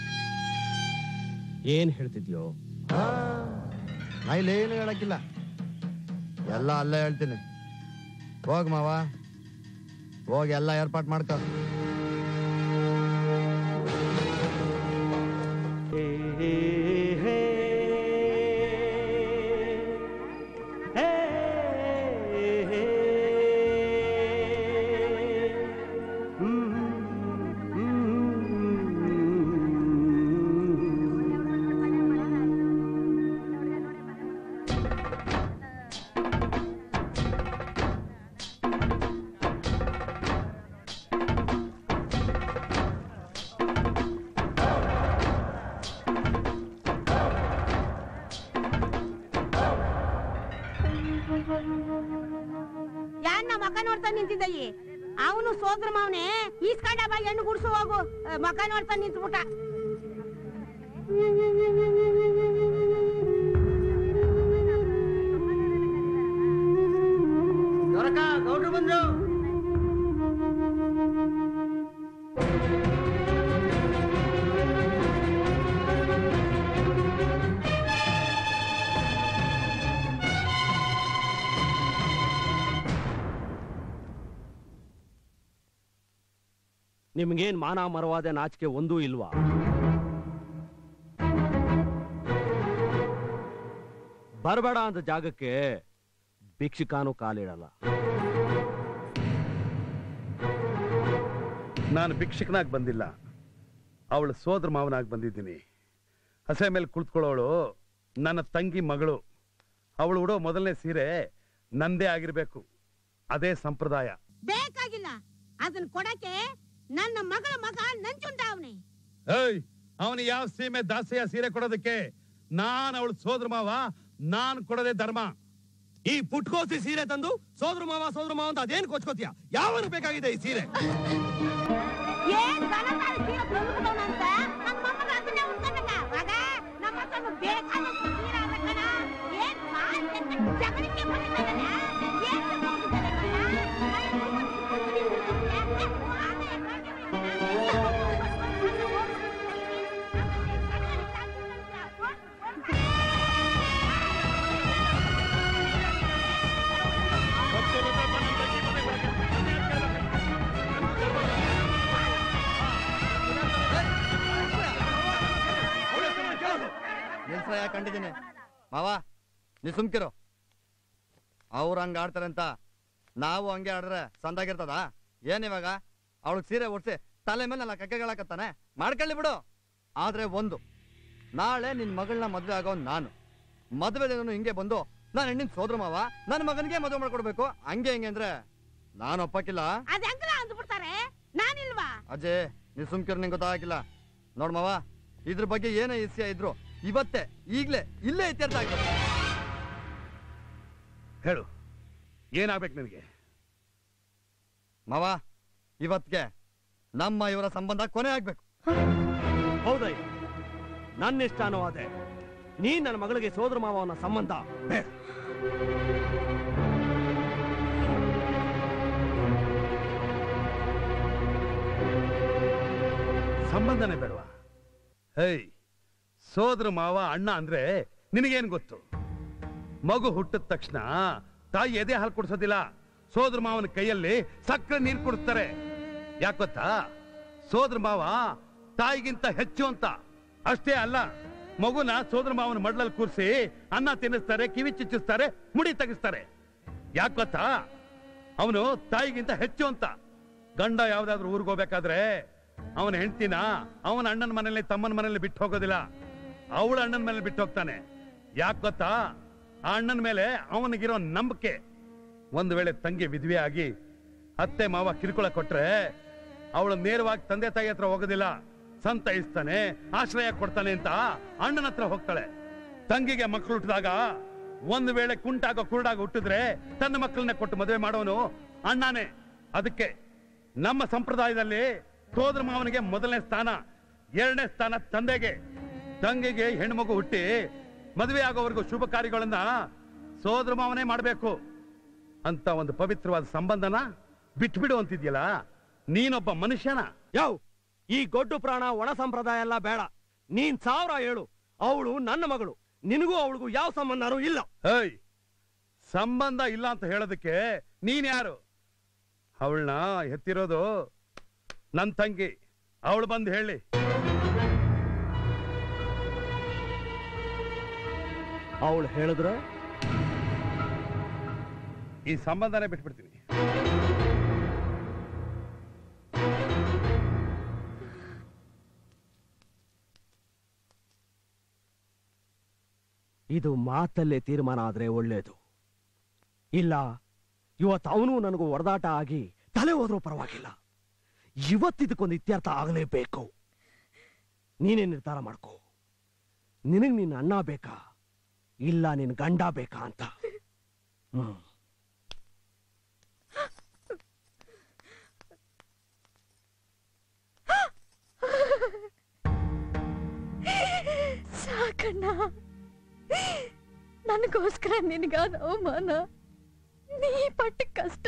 ಏನ್ ಹೇಳ್ತಿದ್ಯೋ? ನಾ ಇಲ್ಲೇನು ಹೇಳಕ್ಕಿಲ್ಲ, ಎಲ್ಲ ಅಲ್ಲೇ ಹೇಳ್ತೀನಿ. ಹೋಗ್ ಮಾವ, ಹೋಗಿ ಎಲ್ಲ ಏರ್ಪಾಟ್ ಮಾಡ್ಕೊ. ಯಾನ್ನ ಮಕ ನೋಡ್ತಾ ನಿಂತಿದ್ದಯ್ಯ? ಅವನು ಸೋದ್ರ ಮಾವನೇ. ಈಸ್ಕೊಂಡ ಬಾ, ಹೆಣ್ಣು ಗುಡ್ಸು ಹೋಗು. ಮಕ ನೋಡ್ತಾ ನಿಂತ್ಬಿಟ್ಟ. ಗೌಡ್ರು ಬಂದ್ರು. ನಿಮ್ಗೇನ್ ಮಾನ ಮರವಾದ ನಾಚಿಕೆ ಒಂದೂ ಇಲ್ವಾ? ಬರಬೇಡ ಅಂತ ಜಾಗಕ್ಕೆ ಭಿಕ್ಷುಕಾನು ಕಾಲಿಡಲ್ಲ. ನಾನು ಭಿಕ್ಷಕನಾಗಿ ಬಂದಿಲ್ಲ, ಅವಳು ಸೋದರ ಮಾವನಾಗಿ ಬಂದಿದ್ದೀನಿ. ಹಸೆ ಮೇಲೆ ಕುಳಿತುಕೊಳ್ಳೋಳು ನನ್ನ ತಂಗಿ ಮಗಳು. ಅವಳು ಉಡೋ ಮೊದಲನೇ ಸೀರೆ ನಂದೇ ಆಗಿರ್ಬೇಕು, ಅದೇ ಸಂಪ್ರದಾಯ. ಬೇಕಾಗಿಲ್ಲ, ಅದನ್ನ ಕೊಡಕ್ಕೆ ನನ್ನ ಮಗಳ ಮಗ ನಂಜುಂಡ ಅವನೇ. ಅವನು ಯಾವ ಸೀಮೆ ದಾಸೆಯ ಸೀರೆ ಕೊಡೋದಕ್ಕೆ? ನಾನ್ ಅವಳು ಸೋದರ ಮಾವ, ನಾನ್ ಕೊಡೋದೇ ಧರ್ಮ. ಈ ಪುಟ್ಕೋಸಿ ಸೀರೆ ತಂದು ಸೋದರ ಮಾವ ಅಂತ ಅದೇನ್ ಕೊಚ್ಕೋತೀಯ? ಯಾವನು ಬೇಕಾಗಿದೆ ಈ ಸೀರೆ? ಏನ್ ಬಲಸಾರಿ ಸೀರೆ ತಂದ್ಬಿಟ್ಟವನಂತ ನನ್ನ ಮೊಮ್ಮಗ ಅದನ್ನೇ ಉಟ್ಕೊಂಡಂಗ. ಮಗ ನಮ್ಮ ಹತ್ರ ಬೇಕಾದಷ್ಟು ಸೀರೆ ಅದ ಕಣ. ಏನ್ ಜಗಳಕ್ಕೆ ಬಂದಿದ್ದಾನಲ್ಲ? ಏನ್ ಕಂಡಿದ್ದೀನಿ ಮಾವ, ನೀ ಸುಮ್ಕಿರೋ. ಅವ್ರು ಹಂಗ ಆಡ್ತಾರೆ ಅಂತ ನಾವು ಹಂಗೆ ಆಡ್ರೆ ಸಂದಾಗಿರ್ತದ? ಏನ್ ಇವಾಗ ಅವಳಿಗೆ ಸೀರೆ ಒಡ್ಸಿ ತಲೆ ಮೇಲೆ ಎಲ್ಲ ಕಕ್ಕೆಗಳಾಕತ್ತಾನೆ? ಮಾಡ್ಕೊಳ್ಳಿ ಬಿಡು. ಆದ್ರೆ ಒಂದು, ನಾಳೆ ನಿನ್ ಮಗಳನ್ನ ಮದ್ವೆ ಆಗೋ ನಾನು, ಮದ್ವೆ ದಿನ ಹಿಂಗೆ ಬಂದು ನಾನು ಹೆಣ್ಣಿನ ಸೋದ್ರ ಮಾವ ನನ್ನ ಮಗನಿಗೆ ಮದುವೆ ಮಾಡ್ಕೊಡ್ಬೇಕು ಹಂಗೆ ಹಿಂಗೆ ಅಂದ್ರೆ ನಾನು ಒಪ್ಪಕ್ಕಿಲ್ಲ. ಅಜಯ್, ನೀ ಸುಮ್ಕಿರ್, ನಿಂಗೆ ಗೊತ್ತಾಗಿಲ್ಲ. ನೋಡ್ ಮಾವ, ಇದ್ರ ಬಗ್ಗೆ ಏನೇ ವಿಷಯ ಇದ್ರು ಇವತ್ತೇ ಈಗ್ಲೇ ಇಲ್ಲೇ ಇತ್ಯರ್ಥ ಆಗ್ತದೆ. ಹೇಳು, ಏನಾಗ್ಬೇಕು ನಿನಗೆ? ಮಾವ, ಇವತ್ಗೆ ನಮ್ಮ ಇವರ ಸಂಬಂಧ ಕೊನೆ ಆಗ್ಬೇಕು. ಹೌದಯ್ಯ, ನನ್ನ ಇಷ್ಟನೋ ಅದೇ. ನೀನ್ ನನ್ನ ಮಗಳಿಗೆ ಸೋದರ ಮಾವನ ಸಂಬಂಧ ಬೇಡ. ಸಂಬಂಧನೇ ಬೇಡವಾ? ಹೇಯ್, ಸೋದರ ಮಾವ ಅಣ್ಣ ಅಂದ್ರೆ ನಿನಗೇನ್ ಗೊತ್ತು? ಮಗು ಹುಟ್ಟಿದ ತಕ್ಷಣ ತಾಯಿ ಎದೆ ಹಾಲು ಕುಡಿಸೋದಿಲ್ಲ, ಸೋದರ ಮಾವನ ಕೈಯಲ್ಲಿ ಸಕ್ಕರೆ ನೀರು ಕುಡಿಸ್ತಾರೆ. ಯಾಕೆ ಗೊತ್ತಾ? ಸೋದರ ಮಾವ ತಾಯಿಗಿಂತ ಹೆಚ್ಚು ಅಂತ. ಅಷ್ಟೇ ಅಲ್ಲ, ಮಗುನ ಸೋದರ ಮಾವನ ಮಡ್ಲಲ್ಲಿ ಕೂರಿಸಿ ಅನ್ನ ತಿನ್ನಿಸ್ತಾರೆ, ಕಿವಿ ಚುಚ್ಚಿಸ್ತಾರೆ, ಮುಡಿ ತೆಗಿಸ್ತಾರೆ. ಯಾಕೆ ಗೊತ್ತಾ? ಅವನು ತಾಯಿಗಿಂತ ಹೆಚ್ಚು ಅಂತ. ಗಂಡ ಯಾವ್ದಾದ್ರು ಊರಿಗೆ ಹೋಗ್ಬೇಕಾದ್ರೆ ಅವನ ಹೆಂಡ್ತಿನ ಅವನ ಅಣ್ಣನ ಮನೇಲಿ ತಮ್ಮನ ಮನೇಲಿ ಬಿಟ್ಟು ಹೋಗೋದಿಲ್ಲ, ಅವಳ ಅಣ್ಣನ ಮೇಲೆ ಬಿಟ್ಟು ಹೋಗ್ತಾನೆ. ಯಾಕೆ ಗೊತ್ತಾ? ಆ ಅಣ್ಣನ ಮೇಲೆ ಅವನಿಗಿರೋ ನಂಬಿಕೆ. ಒಂದು ವೇಳೆ ತಂಗಿ ವಿಧವೆ ಆಗಿ ಅತ್ತೆ ಮಾವ ಕಿರುಕುಳ ಕೊಟ್ರೆ ಅವಳು ನೇರವಾಗಿ ತಂದೆ ತಾಯಿ ಹತ್ರ ಹೋಗೋದಿಲ್ಲ, ಸಂತೈಸ್ತಾನೆ, ಆಶ್ರಯ ಕೊಡ್ತಾನೆ ಅಂತ ಅಣ್ಣನ ಹತ್ರ ಹೋಗ್ತಾಳೆ. ತಂಗಿಗೆ ಮಕ್ಕಳು ಹುಟ್ಟಿದಾಗ ಒಂದು ವೇಳೆ ಕುಂಟಾಗೋ ಕುರುಡಾಗ ಹುಟ್ಟಿದ್ರೆ ತನ್ನ ಮಕ್ಕಳನ್ನ ಕೊಟ್ಟು ಮದುವೆ ಮಾಡೋನು ಅಣ್ಣನೇ. ಅದಕ್ಕೆ ನಮ್ಮ ಸಂಪ್ರದಾಯದಲ್ಲಿ ಸೋದರ ಮಾವನಿಗೆ ಮೊದಲನೇ ಸ್ಥಾನ, ಎರಡನೇ ಸ್ಥಾನ ತಂದೆಗೆ. ತಂಗಿಗೆ ಹೆಣ್ಮಗು ಹುಟ್ಟಿ ಮದುವೆ ಆಗೋವರೆಗೂ ಶುಭ ಕಾರ್ಯಗಳನ್ನ ಸೋದರ ಮಾವನೇ ಮಾಡಬೇಕು ಅಂತ ಒಂದು ಪವಿತ್ರವಾದ ಸಂಬಂಧನ ಬಿಟ್ಬಿಡು ಅಂತಿದ್ಯಲ್ಲ, ನೀನೊಬ್ಬ ಮನುಷ್ಯನ? ಯಾವ ಈ ಗೊಡ್ಡು ಪ್ರಾಣ ಒಣ ಸಂಪ್ರದಾಯ ಎಲ್ಲ ಬೇಡ. ನೀನ್ 1000 ಹೇಳು, ಅವಳು ನನ್ನ ಮಗಳು, ನಿನಗೂ ಅವಳಿಗೂ ಯಾವ ಸಂಬಂಧನೂ ಇಲ್ಲ. ಏಯ್, ಸಂಬಂಧ ಇಲ್ಲ ಅಂತ ಹೇಳೋದಕ್ಕೆ ನೀನ್ ಯಾರು? ಅವಳನ್ನ ಎತ್ತಿರೋದು ನನ್ ತಂಗಿ, ಅವಳು ಬಂದು ಹೇಳಿ. ಅವಳು ಹೇಳಿದ್ರೆ ಈ ಸಂಬಂಧನೇ ಬಿಟ್ಬಿಡ್ತೀನಿ. ಇದು ಮಾತಲ್ಲೇ ತೀರ್ಮಾನ ಆದ್ರೆ ಒಳ್ಳೇದು. ಇಲ್ಲ, ಇವತ್ತು ಅವನು ನನಗೂ ಹೊಡೆದಾಟ ಆಗಿ ತಲೆ ಹೋದ್ರೂ ಪರವಾಗಿಲ್ಲ, ಇವತ್ತಿದಕ್ಕೊಂದು ಇತ್ಯರ್ಥ ಆಗಲೇಬೇಕು. ನೀನೇ ನಿರ್ಧಾರ ಮಾಡ್ಕೋ, ನಿನಗ್ ನಿನ್ನ ಅಣ್ಣ ಬೇಕಾ ಇಲ್ಲ ನಿನ್ ಗಂಡ ಬೇಕಾ ಅಂತ. ಸಾಕಣ್ಣ, ನನಗೋಸ್ಕರ ನಿನಗಾದ ಅವಮಾನ, ನೀ ಪಟ್ಟ ಕಷ್ಟ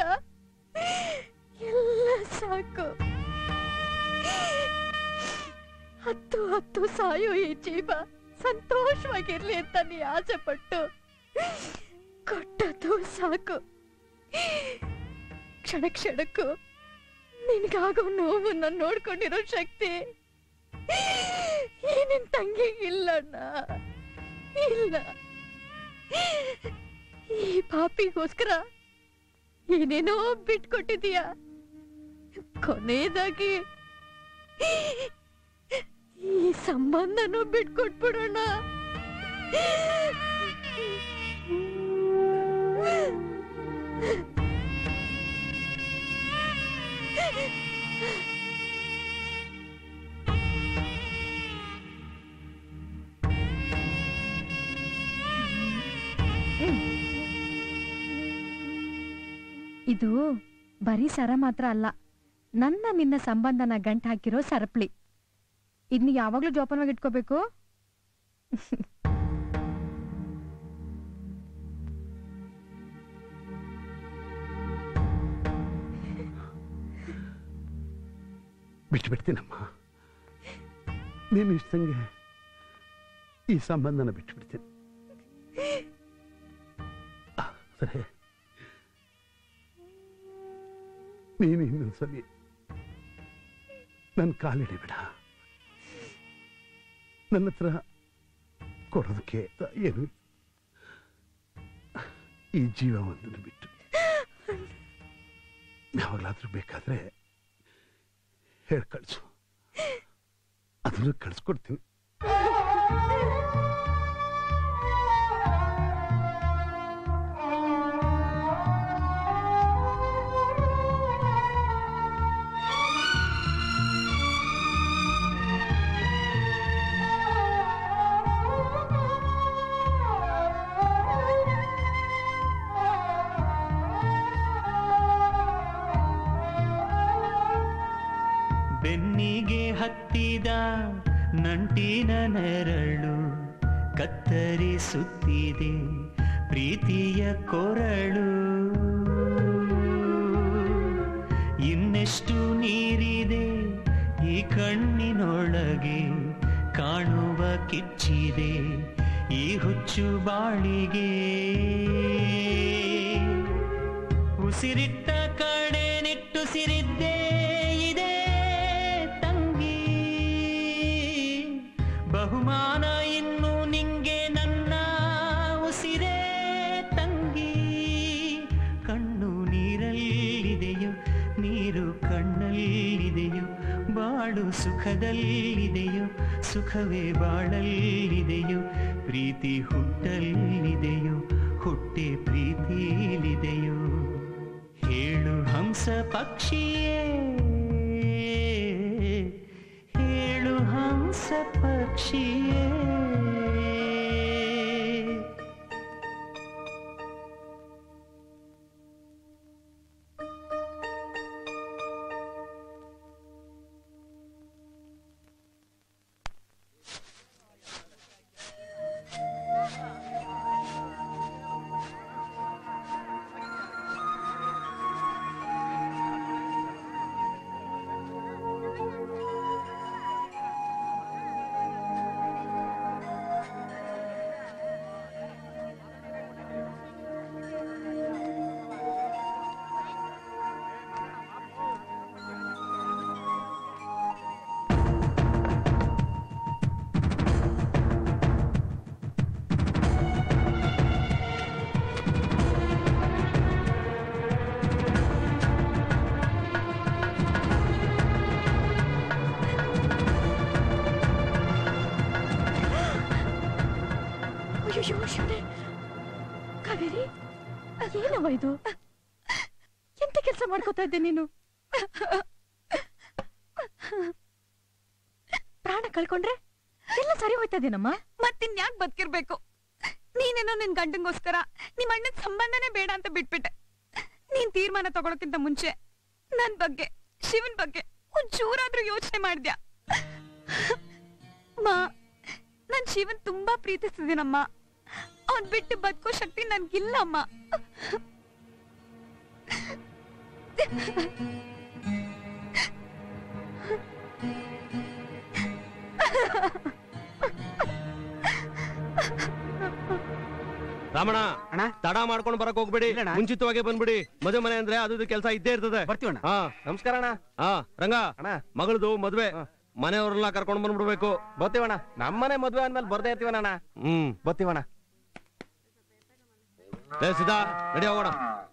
ಎಲ್ಲ ಸಾಕು. ಹತ್ತು ಸಾಯೋ ಈ ಜೀವ ಸಂತೋಷವಾಗಿರ್ಲಿ ಅಂತ ನೀ ಆಸೆ ಪಟ್ಟು ಕೊಟ್ಟದ್ದು ಸಾಕು. ಕ್ಷಣ ಕ್ಷಣಕ್ಕೂ ನಿನ್ಗಾಗೋ ನೋವನ್ನ ನೋಡ್ಕೊಂಡಿರೋ ಶಕ್ತಿ ನಿನ್ ತಂಗಿಗಿಲ್ಲಣ್ಣ, ಇಲ್ಲ. ಈ ಪಾಪಿಗೋಸ್ಕರ ಏನೇನೋ ಬಿಟ್ಕೊಟ್ಟಿದೀಯ. ಕೊನೆಯದಾಗಿ ಈ ಸಂಬಂಧನೂ ಬಿಟ್ಕೊಟ್ಬಿಡೋಣ. ಇದು ಬರೀ ಸರ ಮಾತ್ರ ಅಲ್ಲ, ನನ್ನ ನಿನ್ನ ಸಂಬಂಧನ ಗಂಟು ಹಾಕಿರೋ ಸರಪಳಿ. ಇದ್ನ ಯಾವಾಗ್ಲೂ ಜೋಪಾನವಾಗಿ ಇಟ್ಕೋಬೇಕು. ಬಿಟ್ಬಿಡ್ತೀನಮ್ಮ, ನೀನು ಇಷ್ಟಂಗೆ ಈ ಸಂಬಂಧನ ಬಿಟ್ಬಿಡ್ತೀನಿ. ಸರಿ, ನೀನು ಇನ್ನೊಂದ್ಸಲಿ ನನ್ನ ಕಾಲಿಡಿಬೇಡ. ನನ್ನ ಹತ್ರ ಕೊಡೋದಕ್ಕೆ ಏನು ಈ ಜೀವ ಒಂದನ್ನು ಬಿಟ್ಟು ಯಾವಾಗಲಾದ್ರೂ ಬೇಕಾದ್ರೆ ಹೇಳಿ ಕಳಿಸು, ಅದನ್ನು ಕಳಿಸ್ಕೊಡ್ತೀನಿ. ಬೆನ್ನಿಗೆ ಹತ್ತಿದ ನಂಟಿನ ನೆರಳು ಕತ್ತರಿಸುತ್ತಿದೆ ಪ್ರೀತಿಯ ಕೊರಳು. ಇನ್ನೆಷ್ಟು ನೀರಿದೆ ಈ ಕಣ್ಣಿನೊಳಗೆ, ಕಾಣುವ ಕಿಚ್ಚಿದೆ ಈ ಹುಚ್ಚು ಬಾಳಿಗೆ. ಉಸಿರಿಟ್ಟ ಕಡೆ ನಿಟ್ಟುಸಿರಿದ್ದೇ ಇದೆ ತಂಗಿ, ಬಹುಮಾನ ಇನ್ನು ನಿಂಗೆ ನನ್ನ ಉಸಿರೇ ತಂಗಿ. ಕಣ್ಣು ನೀರಲ್ಲಿದೆಯೋ ನೀರು ಕಣ್ಣಲ್ಲಿದೆಯೋ ಬಾಳು ಸುಖದಲ್ಲಿದೆಯೋ ಸುಖವೇ ಬಾಳಲ್ಲಿದೆಯೋ ಪ್ರೀತಿ ಹುಟ್ಟಲ್ಲಿದೆಯೋ ಹುಟ್ಟೆ ಪ್ರೀತಿಲಿದೆಯೋ ಹೇಳು ಹಂಸ ಪಕ್ಷಿಯೇ ಹೇಳು ಹಂಸ ಪಕ್ಷಿಯೇ ಕಾವೇರಿ ಏನವ ಇದು? ಎಂತ ಕೆಲಸ ಮಾಡ್ಕೋತಾ ಇದ್ದೆ ನೀನು? ಪ್ರಾಣ ಕಳ್ಕೊಂಡ್ರೆ ಎಲ್ಲ ಸರಿ ಹೋಯ್ತದೇನಮ್ಮ? ಮತ್ತಿನ್ಯಾಕ್ ಬದುಕಿರ್ಬೇಕು? ನೀನೇನೋ ನಿನ್ ಗಂಡಂಗೋಸ್ಕರ ನಿಮ್ಮ ಅಣ್ಣನ ಸಂಬಂಧನೇ ಬೇಡ ಅಂತ ಬಿಟ್ಬಿಟ್ಟೆ. ನೀನ್ ತೀರ್ಮಾನ ತಗೊಳಕ್ಕಿಂತ ಮುಂಚೆ ನನ್ ಬಗ್ಗೆ, ಶಿವನ್ ಬಗ್ಗೆ ಒಂಚೂರಾದ್ರೂ ಯೋಚನೆ ಮಾಡಿದ್ಯಾ? ಮಾ, ನಾನ್ ಶಿವನ್ ತುಂಬಾ ಪ್ರೀತಿಸ್ತಿದ್ದೀನಮ್ಮ. ಅವನ್ ಬಿಟ್ಟು ಬದುಕೋ ಶಕ್ತಿ ನನ್ಗಿಲ್ಲಮ್ಮ. ರಾಮಣ್ಣ, ತಡ ಮಾಡ್ಕೊಂಡು ಬರಕ್ ಹೋಗ್ಬೇಡಿ, ಮುಂಚಿತವಾಗಿ ಬಂದ್ಬಿಡಿ. ಮದುವೆ ಮನೆ ಅಂದ್ರೆ ಅದು ಕೆಲಸ ಇದ್ದೇ ಇರ್ತದೆ. ಬರ್ತೀವಣ್ಣ. ಹಾ, ನಮಸ್ಕಾರ ಅಣ್ಣ. ಹಾ ರಂಗ, ಮಗಳದು ಮದ್ವೆ, ಮನೆಯವ್ರನ್ನ ಕರ್ಕೊಂಡ್ ಬಂದ್ಬಿಡ್ಬೇಕು. ಬರ್ತೀವಣ್ಣ. ನಮ್ಮನೆ ಮದ್ವೆ ಅಂದ್ಮೇಲೆ ಬರ್ದೇ ಇರ್ತೀವಣ್ಣ. ಬರ್ತೀವಣ್ಣ. ಸಿದ್ಧಾ, ರೆಡಿ ಹೋಗೋಣ.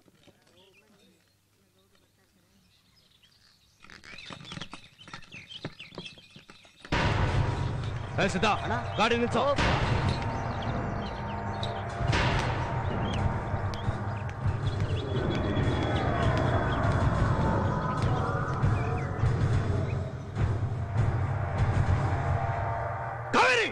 ಸಿದ್ಧಾ, ಗಾಡಿ ನಿಲ್ಸೋ. ಕಾವೇರಿ,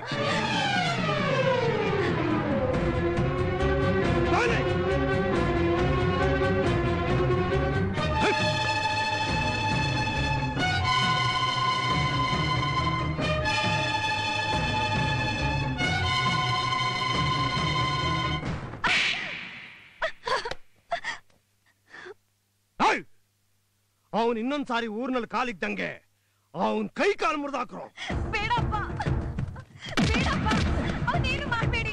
ಅವನ್ ಇನ್ನೊಂದ್ಸಾರಿ ಊರ್ನಲ್ಲಿ ಕಾಲಿದ್ದಂಗೆ ಅವನ್ ಕೈ ಕಾಲು ಮುರಿದಾಕ್ರು. ಬೇಡಪ್ಪ, ಬೇಡಪ್ಪ, ಅವನೇನು ಮಾಡ್ಬೇಡಿ.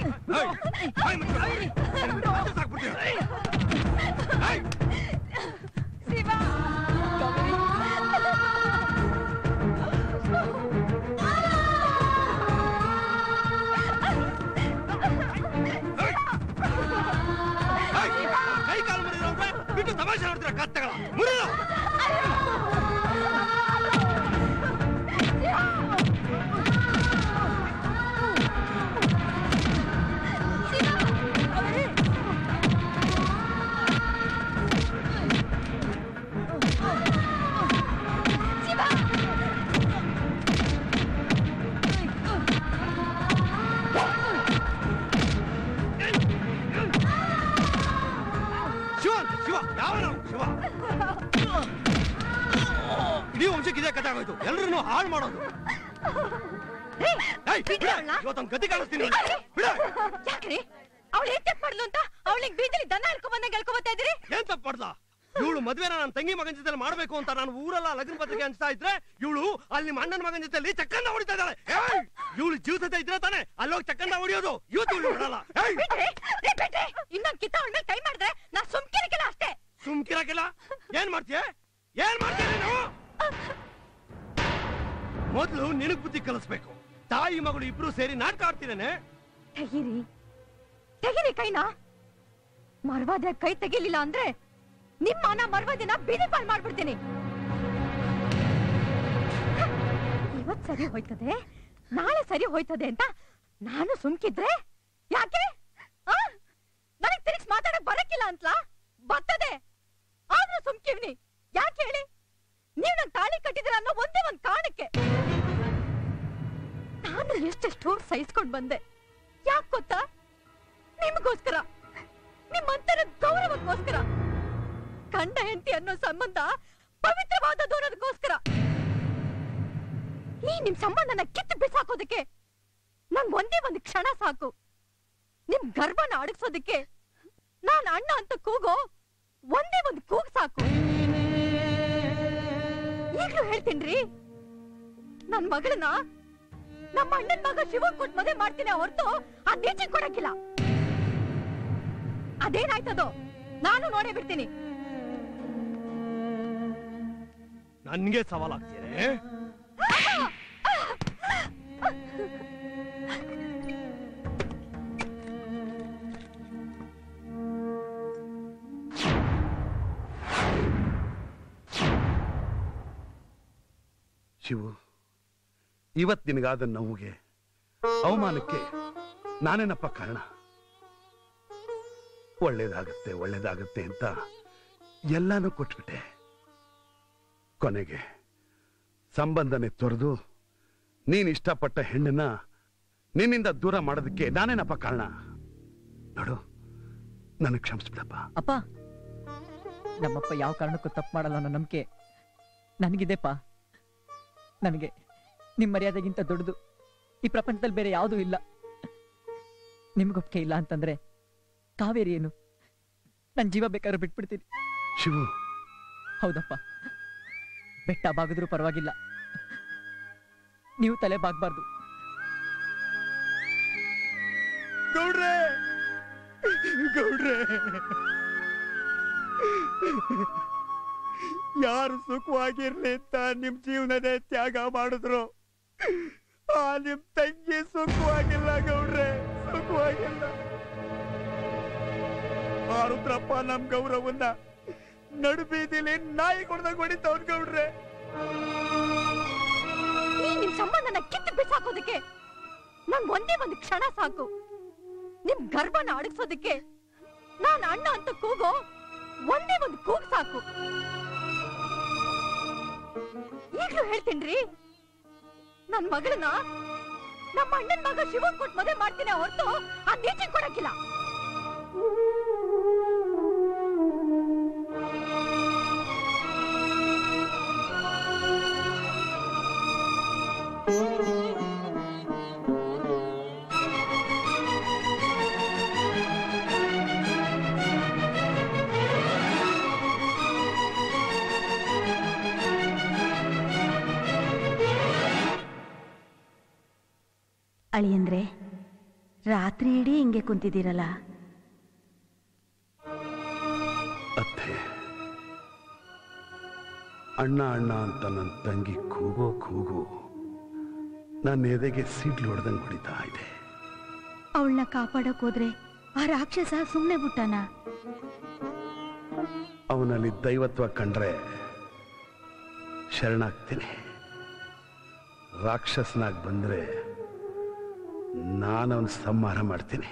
ಶಿವ, ಕೈ ಕಾಲು ಮುರಿದ್ರೆ ಬಿಟ್ಟು ತಮಾಷೆ ನೋಡ್ತೀರ ಕತ್ತಗಳ ಮುರಿದ. ಇಡೀ ವಂಶಕ್ಕೆ ಇದೇ ಕಥೆ ಆಗೋಯ್ತು. ಎಲ್ರನ್ನೂ ಹಾಳು ಮಾಡೋದು. ಇವತ್ತೊಂದು ಗತಿ ಕಾಣಿಸ್ತೀನಿ. ಯಾಕ್ರಿ ಅವಳು ಏನ್ ತಪ್ಪು ಮಾಡ್ಲು ಅಂತ ಅವಳಿಗೆ ಬೀದಿಲಿ ದನ ಹೇಳ್ಕೊಂಡ್ ಹೇಳ್ಕೊಬತ್ತಾ ಇದ್ರಿ? ಏನ್ ತಪ್ಪು ಮಾಡ್ದ? ಇವಳು ಮದ್ವೆನ ನನ್ನ ತಂಗಿ ಮಗನ ಜೊತೆ ಮಾಡ್ಬೇಕು ಅಂತ ನಾನು ಊರೆಲ್ಲ ಲಗ್ನ ಪತ್ರಿಕೆ ಹಂಚ್ತಾ ಇದ್ರೆ ಇವಳು ಅಲ್ಲಿ ನಿಮ್ಮ ಅಣ್ಣನ ಮಗನ ಜೊತೆ ಚಕ್ಕಂದ ಹೊಡಿತಾ ಇದ್ದಾಳೆ. ಇವಳು ಜೀವಸತೆ ಇದ್ರೆ ತಾನೆ ಅಲ್ಲೋಗಿ ಚಕ್ಕಂದ ಹೊಡಿಯೋದು. ಇವತ್ತು ಬಿಡಲ್ಲ. ಇನ್ನೊಂದ್ ಕಿತ್ತ ಅವಳ ಮೇಲೆ ಕೈ ಮಾಡಿದ್ರೆ ನಾ ಸುಮ್ಕಿರಕ್ಕಿಲ್ಲ ಅಷ್ಟೇ. ಸುಮ್ಕಿರಕ್ಕಿಲ್ಲ? ಏನ್ ಮಾಡ್ತೀಯ? ಏನ್ ಮಾಡ್ತೀಯ ನೀನು? ಮೊದ್ಲು ನಿನಗ್ ಬುದ್ಧಿ ಕಲಿಸ್ಬೇಕು. ತಾಯಿ ಮಗಳು ಇಬ್ರು ಸೇರಿ ನಾಟಕ ಆಡ್ತೀರೇನೆ. ತೆಗೀರಿ, ತೆಗೀರಿ ಕೈನಾ. ಮರ್ವಾದ ಕೈ ತೆಗಿಲಿಲ್ಲ ಅಂದ್ರೆ ನಿಮ್ಮ ಮರ್ವಾದಿನ ಬೀದಿ ಪಾಲ್ ಮಾಡ್ಬಿಡ್ತೀನಿ. ಇವತ್ ಸರಿ ಹೋಯ್ತದೆ ನಾಳೆ ಸರಿ ಹೋಯ್ತದೆ ಅಂತ ನಾನು ಸುಮ್ಕಿದ್ರೆ ಯಾಕೆ ನನಗ್ ತಿರುಗಿಸ್ ಮಾತಾಡಕ್ ಬರಕ್ಕಿಲ್ಲ ಅಂತಲಾ ಬರ್ತದೆ ಆದ್ರೂ ಸುಮ್ಕಿವ್ನಿ ಯಾಕೆ ಹೇಳಿ ನೀವ್ ನನ್ ತಾಳಿ ಕಟ್ಟಿದ್ರ ಅನ್ನೋ ಒಂದೇ ಒಂದ್ ಕಾರಣಕ್ಕೆ ನಾನು ಎಷ್ಟೆಷ್ಟು ಸಹಿಸ್ಕೊಂಡ್ ಬಂದೆ ಯಾಕೆ ಗೊತ್ತಾ ನಿಮಗೋಸ್ಕರ ನಿಮ್ಮಂತರ ಗೌರವಕ್ಕೋಸ್ಕರ ಗಂಡ ಹೆಂಡತಿ ಅನ್ನೋ ಸಂಬಂಧ ಪವಿತ್ರವಾದದ್ದು ಅನ್ನೋದಕ್ಕೋಸ್ಕರ ಈ ನಿಮ್ ಸಂಬಂಧನ ಕಿತ್ತು ಬಿಸಾಕೋದಕ್ಕೆ ನಂಗ್ ಒಂದೇ ಒಂದು ಕ್ಷಣ ಸಾಕು ನಿಮ್ ಗರ್ಭನ ಅಡಗಿಸೋದಕ್ಕೆ ನಾನ್ ಅಣ್ಣ ಅಂತ ಕೂಗೋ ಒಂದೇ ಒಂದು ಕೂಗ್ ಸಾಕು ಈಗ್ಲೂ ಹೇಳ್ತೀನ್ರಿ ನನ್ ಮಗಳನ್ನ ನಮ್ಮ ಅಣ್ಣನ್ ಮಗ ಶಿವ ಕೊಟ್ಟು ಮದುವೆ ಮಾಡ್ತೀನಿ ಹೊರತು ಆ ನೀಚೆ ಕೊಡಕ್ಕಿಲ್ಲ ಅದೇನಾಯ್ತದೋ ನಾನು ನೋಡೇ ಬಿಡ್ತೀನಿ ನನ್ಗೆ ಸವಾಲಾಗ್ತೀರಿ ಶಿವು, ಇವತ್ ನಿನಗಾದ ನೋವಿಗೆ ಅವಮಾನಕ್ಕೆ ನಾನೇನಪ್ಪ ಕಾರಣ? ಒಳ್ಳೇದಾಗತ್ತೆ ಒಳ್ಳೇದಾಗತ್ತೆ ಅಂತ ಎಲ್ಲಾನು ಕೊಟ್ಬಿಟ್ಟೆ. ಕೊನೆಗೆ ಸಂಬಂಧನೆ ತೊರೆದು ನೀನ್ ಇಷ್ಟಪಟ್ಟ ಹೆಣ್ಣನ್ನ ನಿನ್ನಿಂದ ದೂರ ಮಾಡೋದಕ್ಕೆ ನಾನೇನಪ್ಪ ಕಾರಣ? ನೋಡು, ನನಗೆ ಕ್ಷಮಿಸ್ಬಿಡಪ್ಪ. ಅಪ್ಪ, ನಮ್ಮಪ್ಪ ಯಾವ ಕಾರಣಕ್ಕೂ ತಪ್ಪು ಮಾಡಲ್ಲ ಅನ್ನೋ ನಂಬಿಕೆ ನನಗಿದೆಪ್ಪ. ನನಗೆ ನಿಮ್ಮ ಮರ್ಯಾದೆಗಿಂತ ದೊಡ್ಡದು ಈ ಪ್ರಪಂಚದಲ್ಲಿ ಬೇರೆ ಯಾವುದೂ ಇಲ್ಲ. ನಿಮ್ಗೊಪ್ಪಿಗೆ ಇಲ್ಲ ಅಂತಂದ್ರೆ ಕಾವೇರಿ ಏನು, ನನ್ನ ಜೀವ ಬೇಕಾದ್ರೂ ಬಿಟ್ಬಿಡ್ತೀನಿ. ಶಿವು, ಹೌದಪ್ಪ, ಬೆಟ್ಟ ಬಾಗಿದ್ರೂ ಪರವಾಗಿಲ್ಲ, ನೀವು ತಲೆ ಬಾಗ್ಬಾರ್ದು. ಗೌಡ್ರೆ, ಗೌಡ್ರೆ, ಯಾರು ಸುಖವಾಗಿರ್ಲಿ ಅಂತ ನಿಮ್ ಜೀವನದೇ ತ್ಯಾಗ ಮಾಡಿದ್ರು, ಆ ನಿಮ್ ತಂಗಿ ಸುಖವಾಗಿಲ್ಲ ಗೌಡ್ರೆ, ಸುಖವಾಗಿಲ್ಲ. ಆ ರುದ್ರಪ್ಪ ನಮ್ ಗೌರವನ್ನ ನಡುಬೀದಿಲಿ ನಾಯಿ ಕೊಡ್ದಾಗ ಹೊಡಿತವ್ನ್ ಗೌಡ್ರೆ. ನಿಮ್ ಸಂಬಂಧನ ಕಿತ್ತು ಬಿಸಾಕೋದಕ್ಕೆ ನಂಗ್ ಒಂದೇ ಒಂದು ಕ್ಷಣ ಸಾಕು. ನಿಮ್ ಗರ್ಭನ ಅಡಗಿಸೋದಕ್ಕೆ ನಾನ್ ಅಣ್ಣ ಅಂತ ಕೂಗೋ ಒಂದೇ ಒಂದು ಕೂಗ್ ಸಾಕು. ಈಗ್ಲೂ ಹೇಳ್ತೀನ್ರಿ, ನನ್ ಮಗಳನ್ನ ನಮ್ಮ ಅಣ್ಣನ್ ಮಗ ಶಿವ ಕೊಟ್ಟು ಮದುವೆ ಮಾಡ್ತೀನಿ ಹೊರತು ಆ ನೀಚೆ ಕೊಡಕ್ಕಿಲ್ಲ. ಅಳಿಯಂದ್ರೆ, ರಾತ್ರಿ ಇಡೀ ಹಿಂಗೆ ಕುಂತಿದ್ದೀರಲ್ಲ? ಅತ್ತೆ, ಅಣ್ಣ ಅಣ್ಣ ಅಂತ ನನ್ನ ತಂಗಿ ಕೂಗೋ ಕೂಗು ನನ್ನ ಎದೆಗೆ ಸೀಟ್ಲು ಹೊಡೆದಂಗೆ ಹೊಡಿತಾ ಇದೆ. ಅವಳನ್ನ ಕಾಪಾಡಕ್ ಹೋದ್ರೆ ಆ ರಾಕ್ಷಸ ಸುಮ್ನೆ ಬಿಟ್ಟಾನ? ಅವನಲ್ಲಿ ದೈವತ್ವ ಕಂಡ್ರೆ ಶರಣಾಗ್ತೀನಿ. ರಾಕ್ಷಸನಾಗಿ ಬಂದ್ರೆ ನಾನವನ್ ಸಂಹಾರ ಮಾಡ್ತೀನಿ.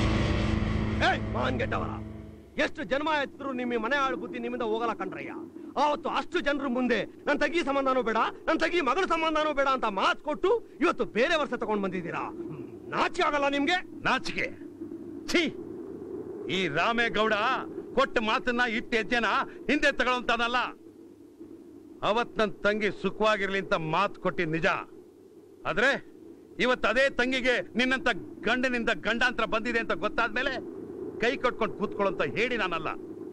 ಎಷ್ಟು ಜನ್ಮ ಎತ್ತಿದ್ರು ನಿಮ್ಮ ಮನೆ ಆಳು ಬುದ್ಧಿ ನಿಮ್ಮಿಂದ ಹೋಗಲ್ಲ ಕಣ್ರಯ್ಯ. ಅವತ್ತು ಅಷ್ಟು ಜನರ ಮುಂದೆ ನನ್ನ ತಂಗಿ ಸಂಬಂಧನೂ ಬೇಡ, ನನ್ನ ತಂಗಿ ಮಗಳ ಸಂಬಂಧನೂ ಬೇಡ ಅಂತ ಮಾತು ಕೊಟ್ಟು ಇವತ್ತು ಬೇರೆ ವರ್ಷ ತಗೊಂಡ್ ಬಂದಿದ್ದೀರಾ. ನಾಚಿಕೆ ಆಗಲ್ಲ ನಿಮ್ಗೆ? ನಾಚಿಕೆ? ಛೀ! ಈ ರಾಮೇಗೌಡ ಕೊಟ್ಟ ಮಾತನ್ನ ಇಟ್ಟ ಹೆಜ್ಜೆನ ಹಿಂದೆ ತಗೊಳ್ಳಂತಾನಲ್ಲ. ಅವತ್ ನನ್ನ ತಂಗಿ ಸುಖವಾಗಿರ್ಲಿ ಅಂತ ಮಾತು ಕೊಟ್ಟಿದ್ ನಿಜ. ಆದ್ರೆ ಇವತ್ತು ಅದೇ ತಂಗಿಗೆ ನಿನ್ನಂತ ಗಂಡನಿಂದ ಗಂಡಾಂತರ ಬಂದಿದೆ ಅಂತ ಗೊತ್ತಾದ್ಮೇಲೆ ಕೈ ಕಟ್ಕೊಂಡು ಕೂತ್ಕೊಳ್ಳೋಂತ ಹೇಳಿ ನಾನಲ್ಲ.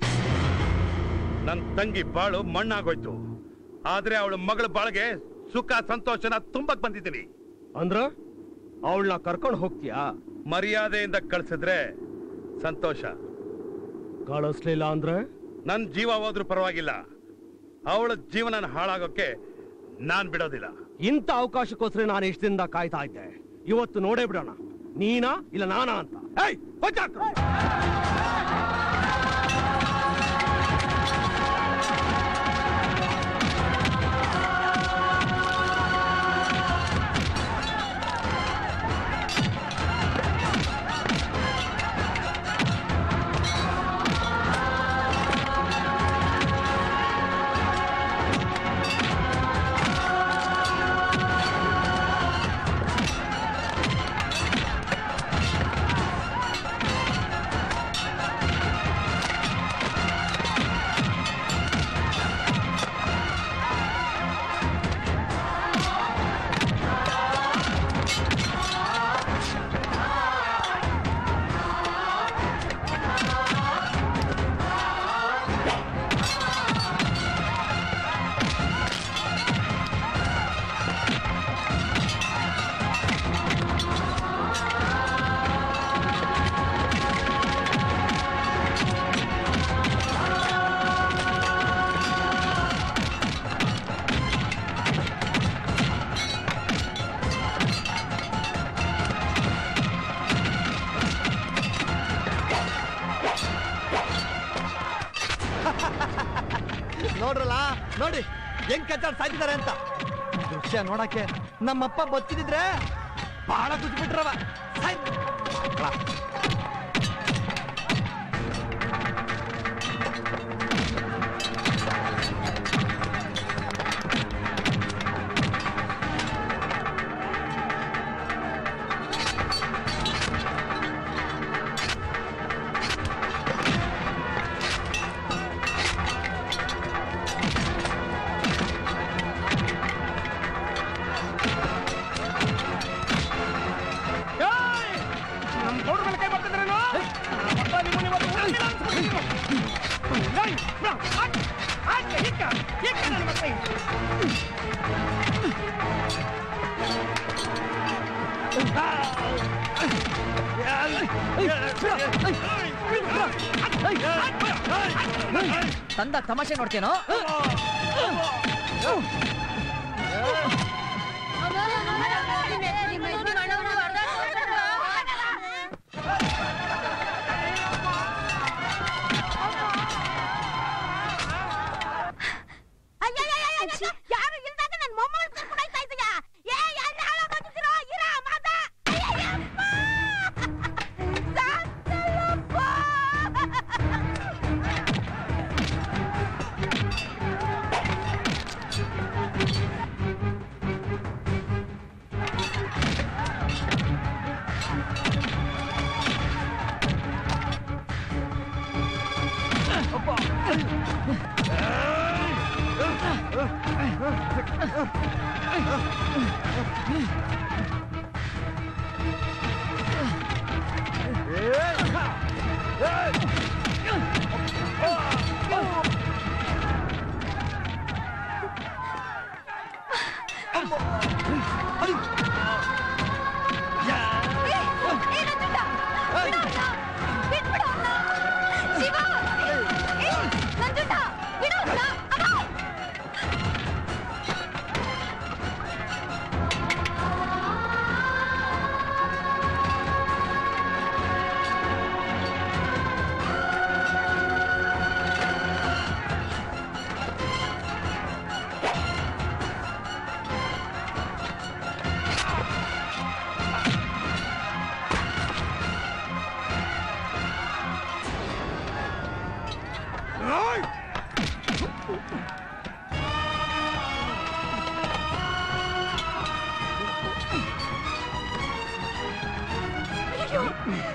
ನನ್ನ ತಂಗಿ ಬಾಳು ಮಣ್ಣಾಗೋಯ್ತು. ಆದ್ರೆ ಅವಳ ಮಗಳ ಬಾಳಿಗೆ ಸುಖ ಸಂತೋಷನ ತುಂಬಕ್ ಬಂದಿದ್ದೀನಿ. ಅಂದ್ರ ಅವಳನ್ನ ಕರ್ಕೊಂಡು ಹೋಗ್ತೀಯಾ? ಮರ್ಯಾದೆಯಿಂದ ಕಳ್ಸಿದ್ರೆ ಸಂತೋಷ, ಕಳಿಸ್ಲಿಲ್ಲ ಅಂದ್ರೆ ನನ್ ಜೀವ ಹೋದ್ರೂ ಪರವಾಗಿಲ್ಲ. ಅವಳ ಜೀವನ ಹಾಳಾಗೋಕೆ ನಾನ್ ಬಿಡೋದಿಲ್ಲ. ಇಂಥ ಅವಕಾಶಕ್ಕೋಸ್ಕರ ನಾನು ಇಷ್ಟ ದಿನದ ಕಾಯ್ತಾ ಇದ್ದೆ. ಇವತ್ತು ನೋಡೇ ಬಿಡೋಣ, ನೀನಾ ಇಲ್ಲ ನಾನಾ ಅಂತ. ನೋಡ್ರಲ್ಲ, ನೋಡಿ ಹೆಂಗ್ ಕಚ್ಚಾಡ್ ಸಾಯ್ತಿದ್ದಾರೆ ಅಂತ. ದೃಶ್ಯ ನೋಡಕ್ಕೆ ನಮ್ಮಪ್ಪ ಬದುಕಿದ್ರೆ ಬಹಳ ಖುಷಿ ಬಿಟ್ರವ. ತಂದ ತಮಾಷೆ ನೋಡ್ತೇನೋ? ಯಾರು ಇಲ್ದಾಗ ನನ್ ಮೊಮ್ಮಗಳು ಕರ್ಕೊಂಡು ಹೋಗ್ತಾ ಇದೀಯಾ? ಯಾರು ಹಾಳಾಗೋಗಿದ್ದೀರೋ? ಇರಾ ಮಾದ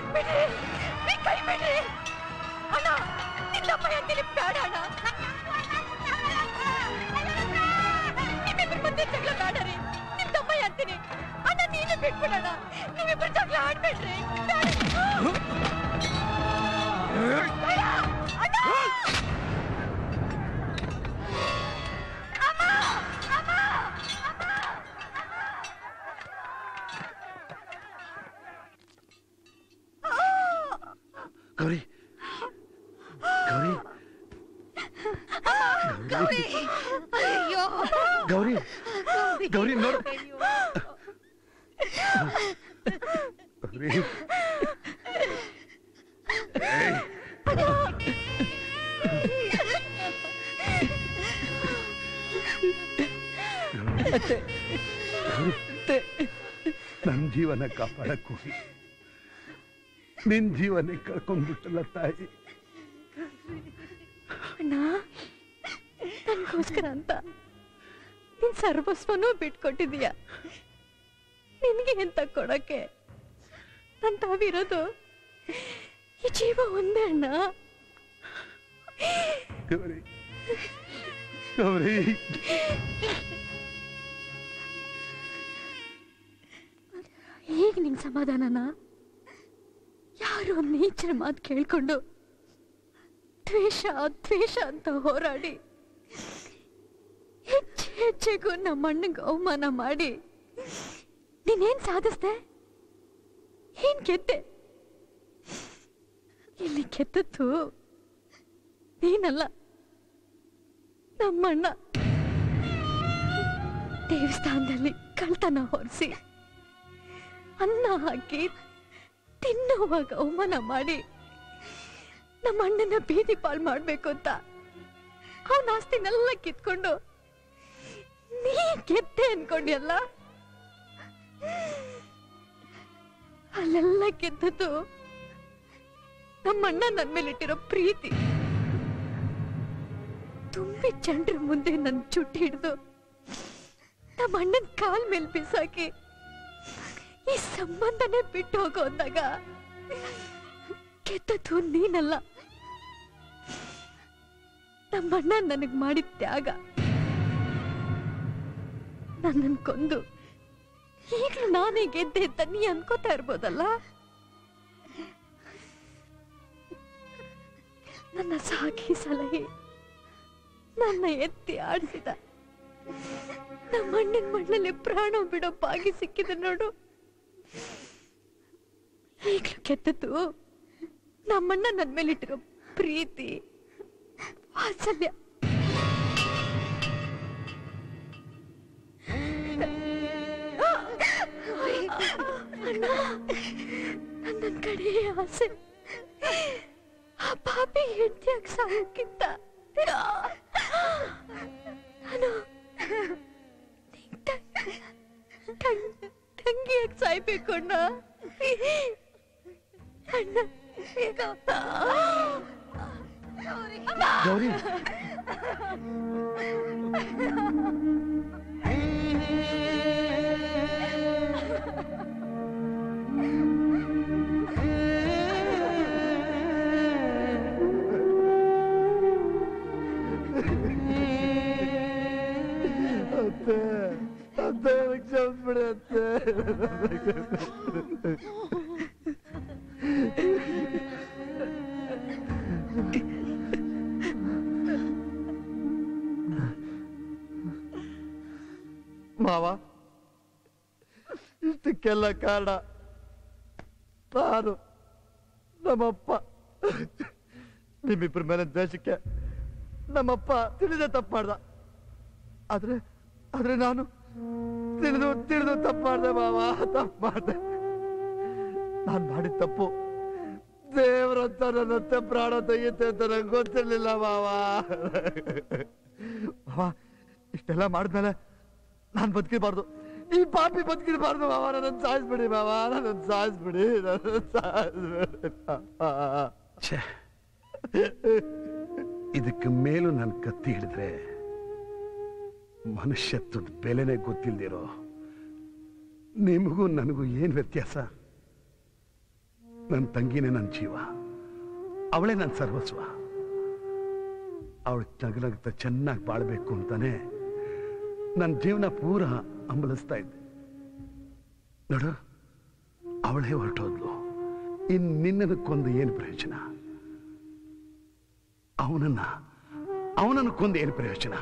ಬಿಡ್ರಿ ನೀ ಕೈ ಬಿಡ್ರಿ ಅಣ್ಣ ನಿನ್ನಪ್ಪ ಅಂತೀನಿ ಬೇಡ ಅಣ್ಣ ನಿಮ್ಮಿಬ್ಬರ ಮಧ್ಯೆ ಜಗಳ ಬೇಡ ರೀ ನಿಮ್ ತಮ್ಮ ಅಂತೀನಿ ಅಣ್ಣ ನೀನು ಬಿಟ್ಬಿಡೋಣ ನೀವಿಬ್ಬರು ಜಗಳ ಆಡ್ಬೇಡ್ರಿ ಗೌರಿ ಗೌರಿ ಗೌರಿ ಅಯ್ಯೋ ಗೌರಿ ಗೌರಿ ನೋಡು ಗೌರಿ ನನ್ನ ಜೀವನ ಕಾಪಾಡಕ್ ಹೋಗಿ ನಿನ್ ಜೀವನ ಕಳ್ಕೊಂಡ್ಬಿಟ್ಟಲ್ಲ ತಾಯಿ. ಅಣ್ಣ ನನ್ಗೋಸ್ಕರ ಅಂತ ನಿನ್ ಸರ್ವಸ್ವನೂ ಬಿಟ್ಕೊಟ್ಟಿದೀಯ ನಿನ್ಗೆ ಎಂತ ಕೊಡಕ್ಕೆ ನನ್ ತಾವಿರೋದು ಈ ಜೀವ ಒಂದೇ ಅಣ್ಣ. ಗೌರಿ ಗೌರಿ ಈಗ ನಿಂಗೆ ಸಮಾಧಾನನ ಯಾರು ಒಂದು ನೀಚರ ಮಾತು ಕೇಳ್ಕೊಂಡು ದ್ವೇಷ ದ್ವೇಷ ಅಂತ ಹೋರಾಡಿ ಹೆಚ್ಚು ಹೆಚ್ಚಿಗೂ ನಮ್ಮ ಅಣ್ಣಂಗೆ ಅವಮಾನ ಮಾಡಿ ನೀನೇನ್ ಸಾಧಿಸ್ದೆ ಏನ್ ಗೆದ್ದೆ ಇಲ್ಲಿ ಗೆದ್ದದ್ದು ನೀನಲ್ಲ ನಮ್ಮಣ್ಣ. ದೇವಸ್ಥಾನದಲ್ಲಿ ಕಳ್ತನ ಹೊರಿಸಿ ಅನ್ನ ಹಾಕಿ ತಿನ್ನುವಾಗ ಅವಮಾನ ಮಾಡಿ ನಮ್ಮ ಅಣ್ಣನ ಬೀದಿ ಪಾಲ್ ಮಾಡ್ಬೇಕು ಅಂತ ಅವನ ಆಸ್ತಿನೆಲ್ಲ ಕಿತ್ಕೊಂಡು ನೀ ಗೆದ್ದೆ ಅನ್ಕೊಂಡ್ಯಲ್ಲ. ಅಲ್ಲೆಲ್ಲ ಗೆದ್ದದ್ದು ನಮ್ಮಣ್ಣ ನನ್ ಮೇಲಿಟ್ಟಿರೋ ಪ್ರೀತಿ. ತುಂಬಿ ಜನರ ಮುಂದೆ ನನ್ ಚುಟ್ಟಿ ಹಿಡಿದು ನಮ್ಮ ಅಣ್ಣನ ಕಾಲ್ ಮೇಲೆ ಬಿಸಾಕಿ ಈ ಸಂಬಂಧನೇ ಬಿಟ್ಟು ಹೋಗೋ ಅಂದಾಗ ಗೆದ್ದದ್ದು ನೀನಲ್ಲ, ನಮ್ಮಣ್ಣ ನನಗ್ ಮಾಡಿದ ತ್ಯಾಗ. ನನ್ನನ್ ಕೊಂದು ಈಗ್ಲೂ ನಾನೇ ಗೆದ್ದೆ ಅಂತ ನೀ ಅನ್ಕೋತಾ ಇರ್ಬೋದಲ್ಲ. ನನ್ನ ಸಾಕಿ ಸಲಹೆ ನನ್ನ ಎತ್ತಿ ಆಡಿಸಿದ ನಮ್ಮ ಅಣ್ಣನ ಮಣ್ಣಲ್ಲಿ ಪ್ರಾಣ ಬಿಡೋ ಬಾಗಿ ಸಿಕ್ಕಿದೆ ನೋಡು. ಈಗ್ಲೂ ಗೆದ್ದದ್ದು ನಮ್ಮಣ್ಣ ನನ್ನ ಮೇಲಿಟ್ಟಿರೋ ಪ್ರೀತಿ ವಾತ್ಸಲ್ಯ. ಅಣ್ಣ ನನ್ನ ಕಡೆ ಆಸೆ ಆ ಪಾಪಿ ಹೆಂಡತಿಯಾಗಿ ಸಾಯೋಕ್ಕಿಂತ ನಾನು ತಂಗಿಯಾಗಿ ಸಾಯ್ಬೇಕು ಅಣ್ಣ. ಅಣ್ಣ ಗೌರಿ ಅತ್ತೆ ಅತ್ತೆ ಕ್ಷಮಿಸ್ಬಿಡಿ ಅತ್ತೆ. ಮಾವ ಇಷ್ಟಕ್ಕೆಲ್ಲ ಕಾರಣ ನಾನು ನಮ್ಮಪ್ಪ. ನಿಮ್ಮಿಬ್ಬರ ಮೇಲೆ ದ್ವೇಷಕ್ಕೆ ನಮ್ಮಪ್ಪ ತಿಳಿದೇ ತಪ್ಪು ಮಾಡ್ದ. ಆದ್ರೆ ನಾನು ತಿಳಿದು ತಪ್ಪು ಮಾಡ್ದೆ ಮಾವ, ತಪ್ಪು ಮಾಡ್ದೆ. ನಾನು ಮಾಡಿದ ತಪ್ಪು ದೇವರಂತ ನನ್ನತ್ತೆ ಪ್ರಾಣ ತೆಗೆಯುತ್ತೆ ಅಂತ ನಂಗೆ ಗೊತ್ತಿರ್ಲಿಲ್ಲ ಮಾವ. ಇಷ್ಟೆಲ್ಲ ಮಾಡಿದ್ಮೇಲೆ ನಾನು ಬದುಕಿರ್ಬಾರ್ದು, ಈ ಪಾಪಿ ಬದುಕಿರ್ಬಾರ್ದು ಮಾವ. ನನ್ನ ಸಾಯಿಸ್ಬಿಡಿ ಮಾವ, ನನ್ನ ಸಾಯಿಸ್ಬಿಡಿ. ಇದಕ್ಕೆ ಮೇಲೂ ನಾನು ಕತ್ತಿ ಹಿಡಿದ್ರೆ ಮನುಷ್ಯತ್ವದ ಬೆಲೆನೇ ಗೊತ್ತಿಲ್ದಿರೋ ನಿಮಗೂ ನನಗೂ ಏನ್ ವ್ಯತ್ಯಾಸ? ನನ್ನ ತಂಗಿನೇ ನನ್ನ ಜೀವ, ಅವಳೇ ನನ್ನ ಸರ್ವಸ್ವ. ಅವಳು ನಗನಗ್ತಾ ಚೆನ್ನಾಗಿ ಬಾಳ್ಬೇಕು ಅಂತಾನೆ ನನ್ನ ಜೀವನ ಪೂರ ಹಂಬಲಿಸ್ತಾ ಇದ್ದೆ. ನೋಡು, ಅವಳೇ ಹೊರಟೋದ್ಲು. ಇನ್ ನಿನ್ನದಕ್ಕೊಂದು ಏನು ಪ್ರಯೋಜನ? ಅವನನ್ನು ಕೊಂದು ಏನು ಪ್ರಯೋಜನ?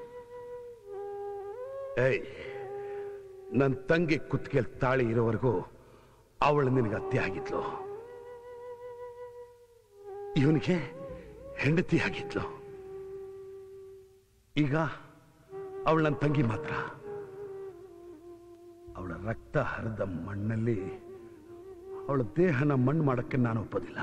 ಏಯ್, ನನ್ನ ತಂಗಿ ಕುತ್ತಿಗೆಯಲ್ಲಿ ತಾಳಿ ಇರೋವರೆಗೂ ಅವಳು ನಿನಗೆ ಅತ್ತೆ ಆಗಿದ್ಲು, ಇವನಿಗೆ ಹೆಂಡತಿ ಆಗಿದ್ಲು. ಈಗ ಅವಳು ನನ್ನ ತಂಗಿ ಮಾತ್ರ. ಅವಳ ರಕ್ತ ಹರಿದ ಮಣ್ಣಲ್ಲಿ ಅವಳ ದೇಹನ ಮಣ್ಣು ಮಾಡಕ್ಕೆ ನಾನು ಒಪ್ಪೋದಿಲ್ಲ.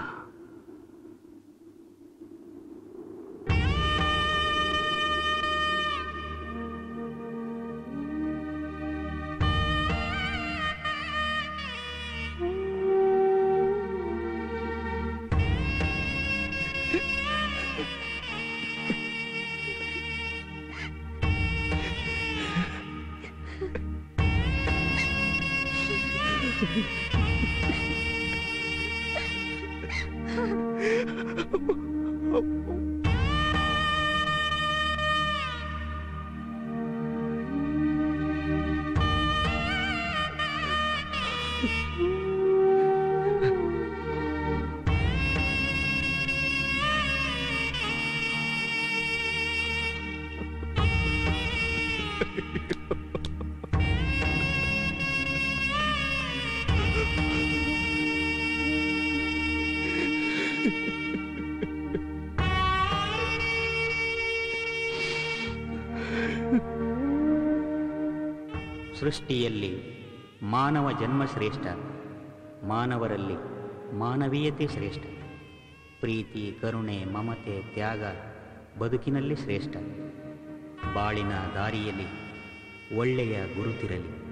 ಸೃಷ್ಟಿಯಲ್ಲಿ ಮಾನವ ಜನ್ಮ ಶ್ರೇಷ್ಠ, ಮಾನವರಲ್ಲಿ ಮಾನವೀಯತೆ ಶ್ರೇಷ್ಠ. ಪ್ರೀತಿ, ಕರುಣೆ, ಮಮತೆ, ತ್ಯಾಗ ಬದುಕಿನಲ್ಲಿ ಶ್ರೇಷ್ಠ. ಬಾಳಿನ ದಾರಿಯಲ್ಲಿ ಒಳ್ಳೆಯ ಗುರುತಿರಲಿ.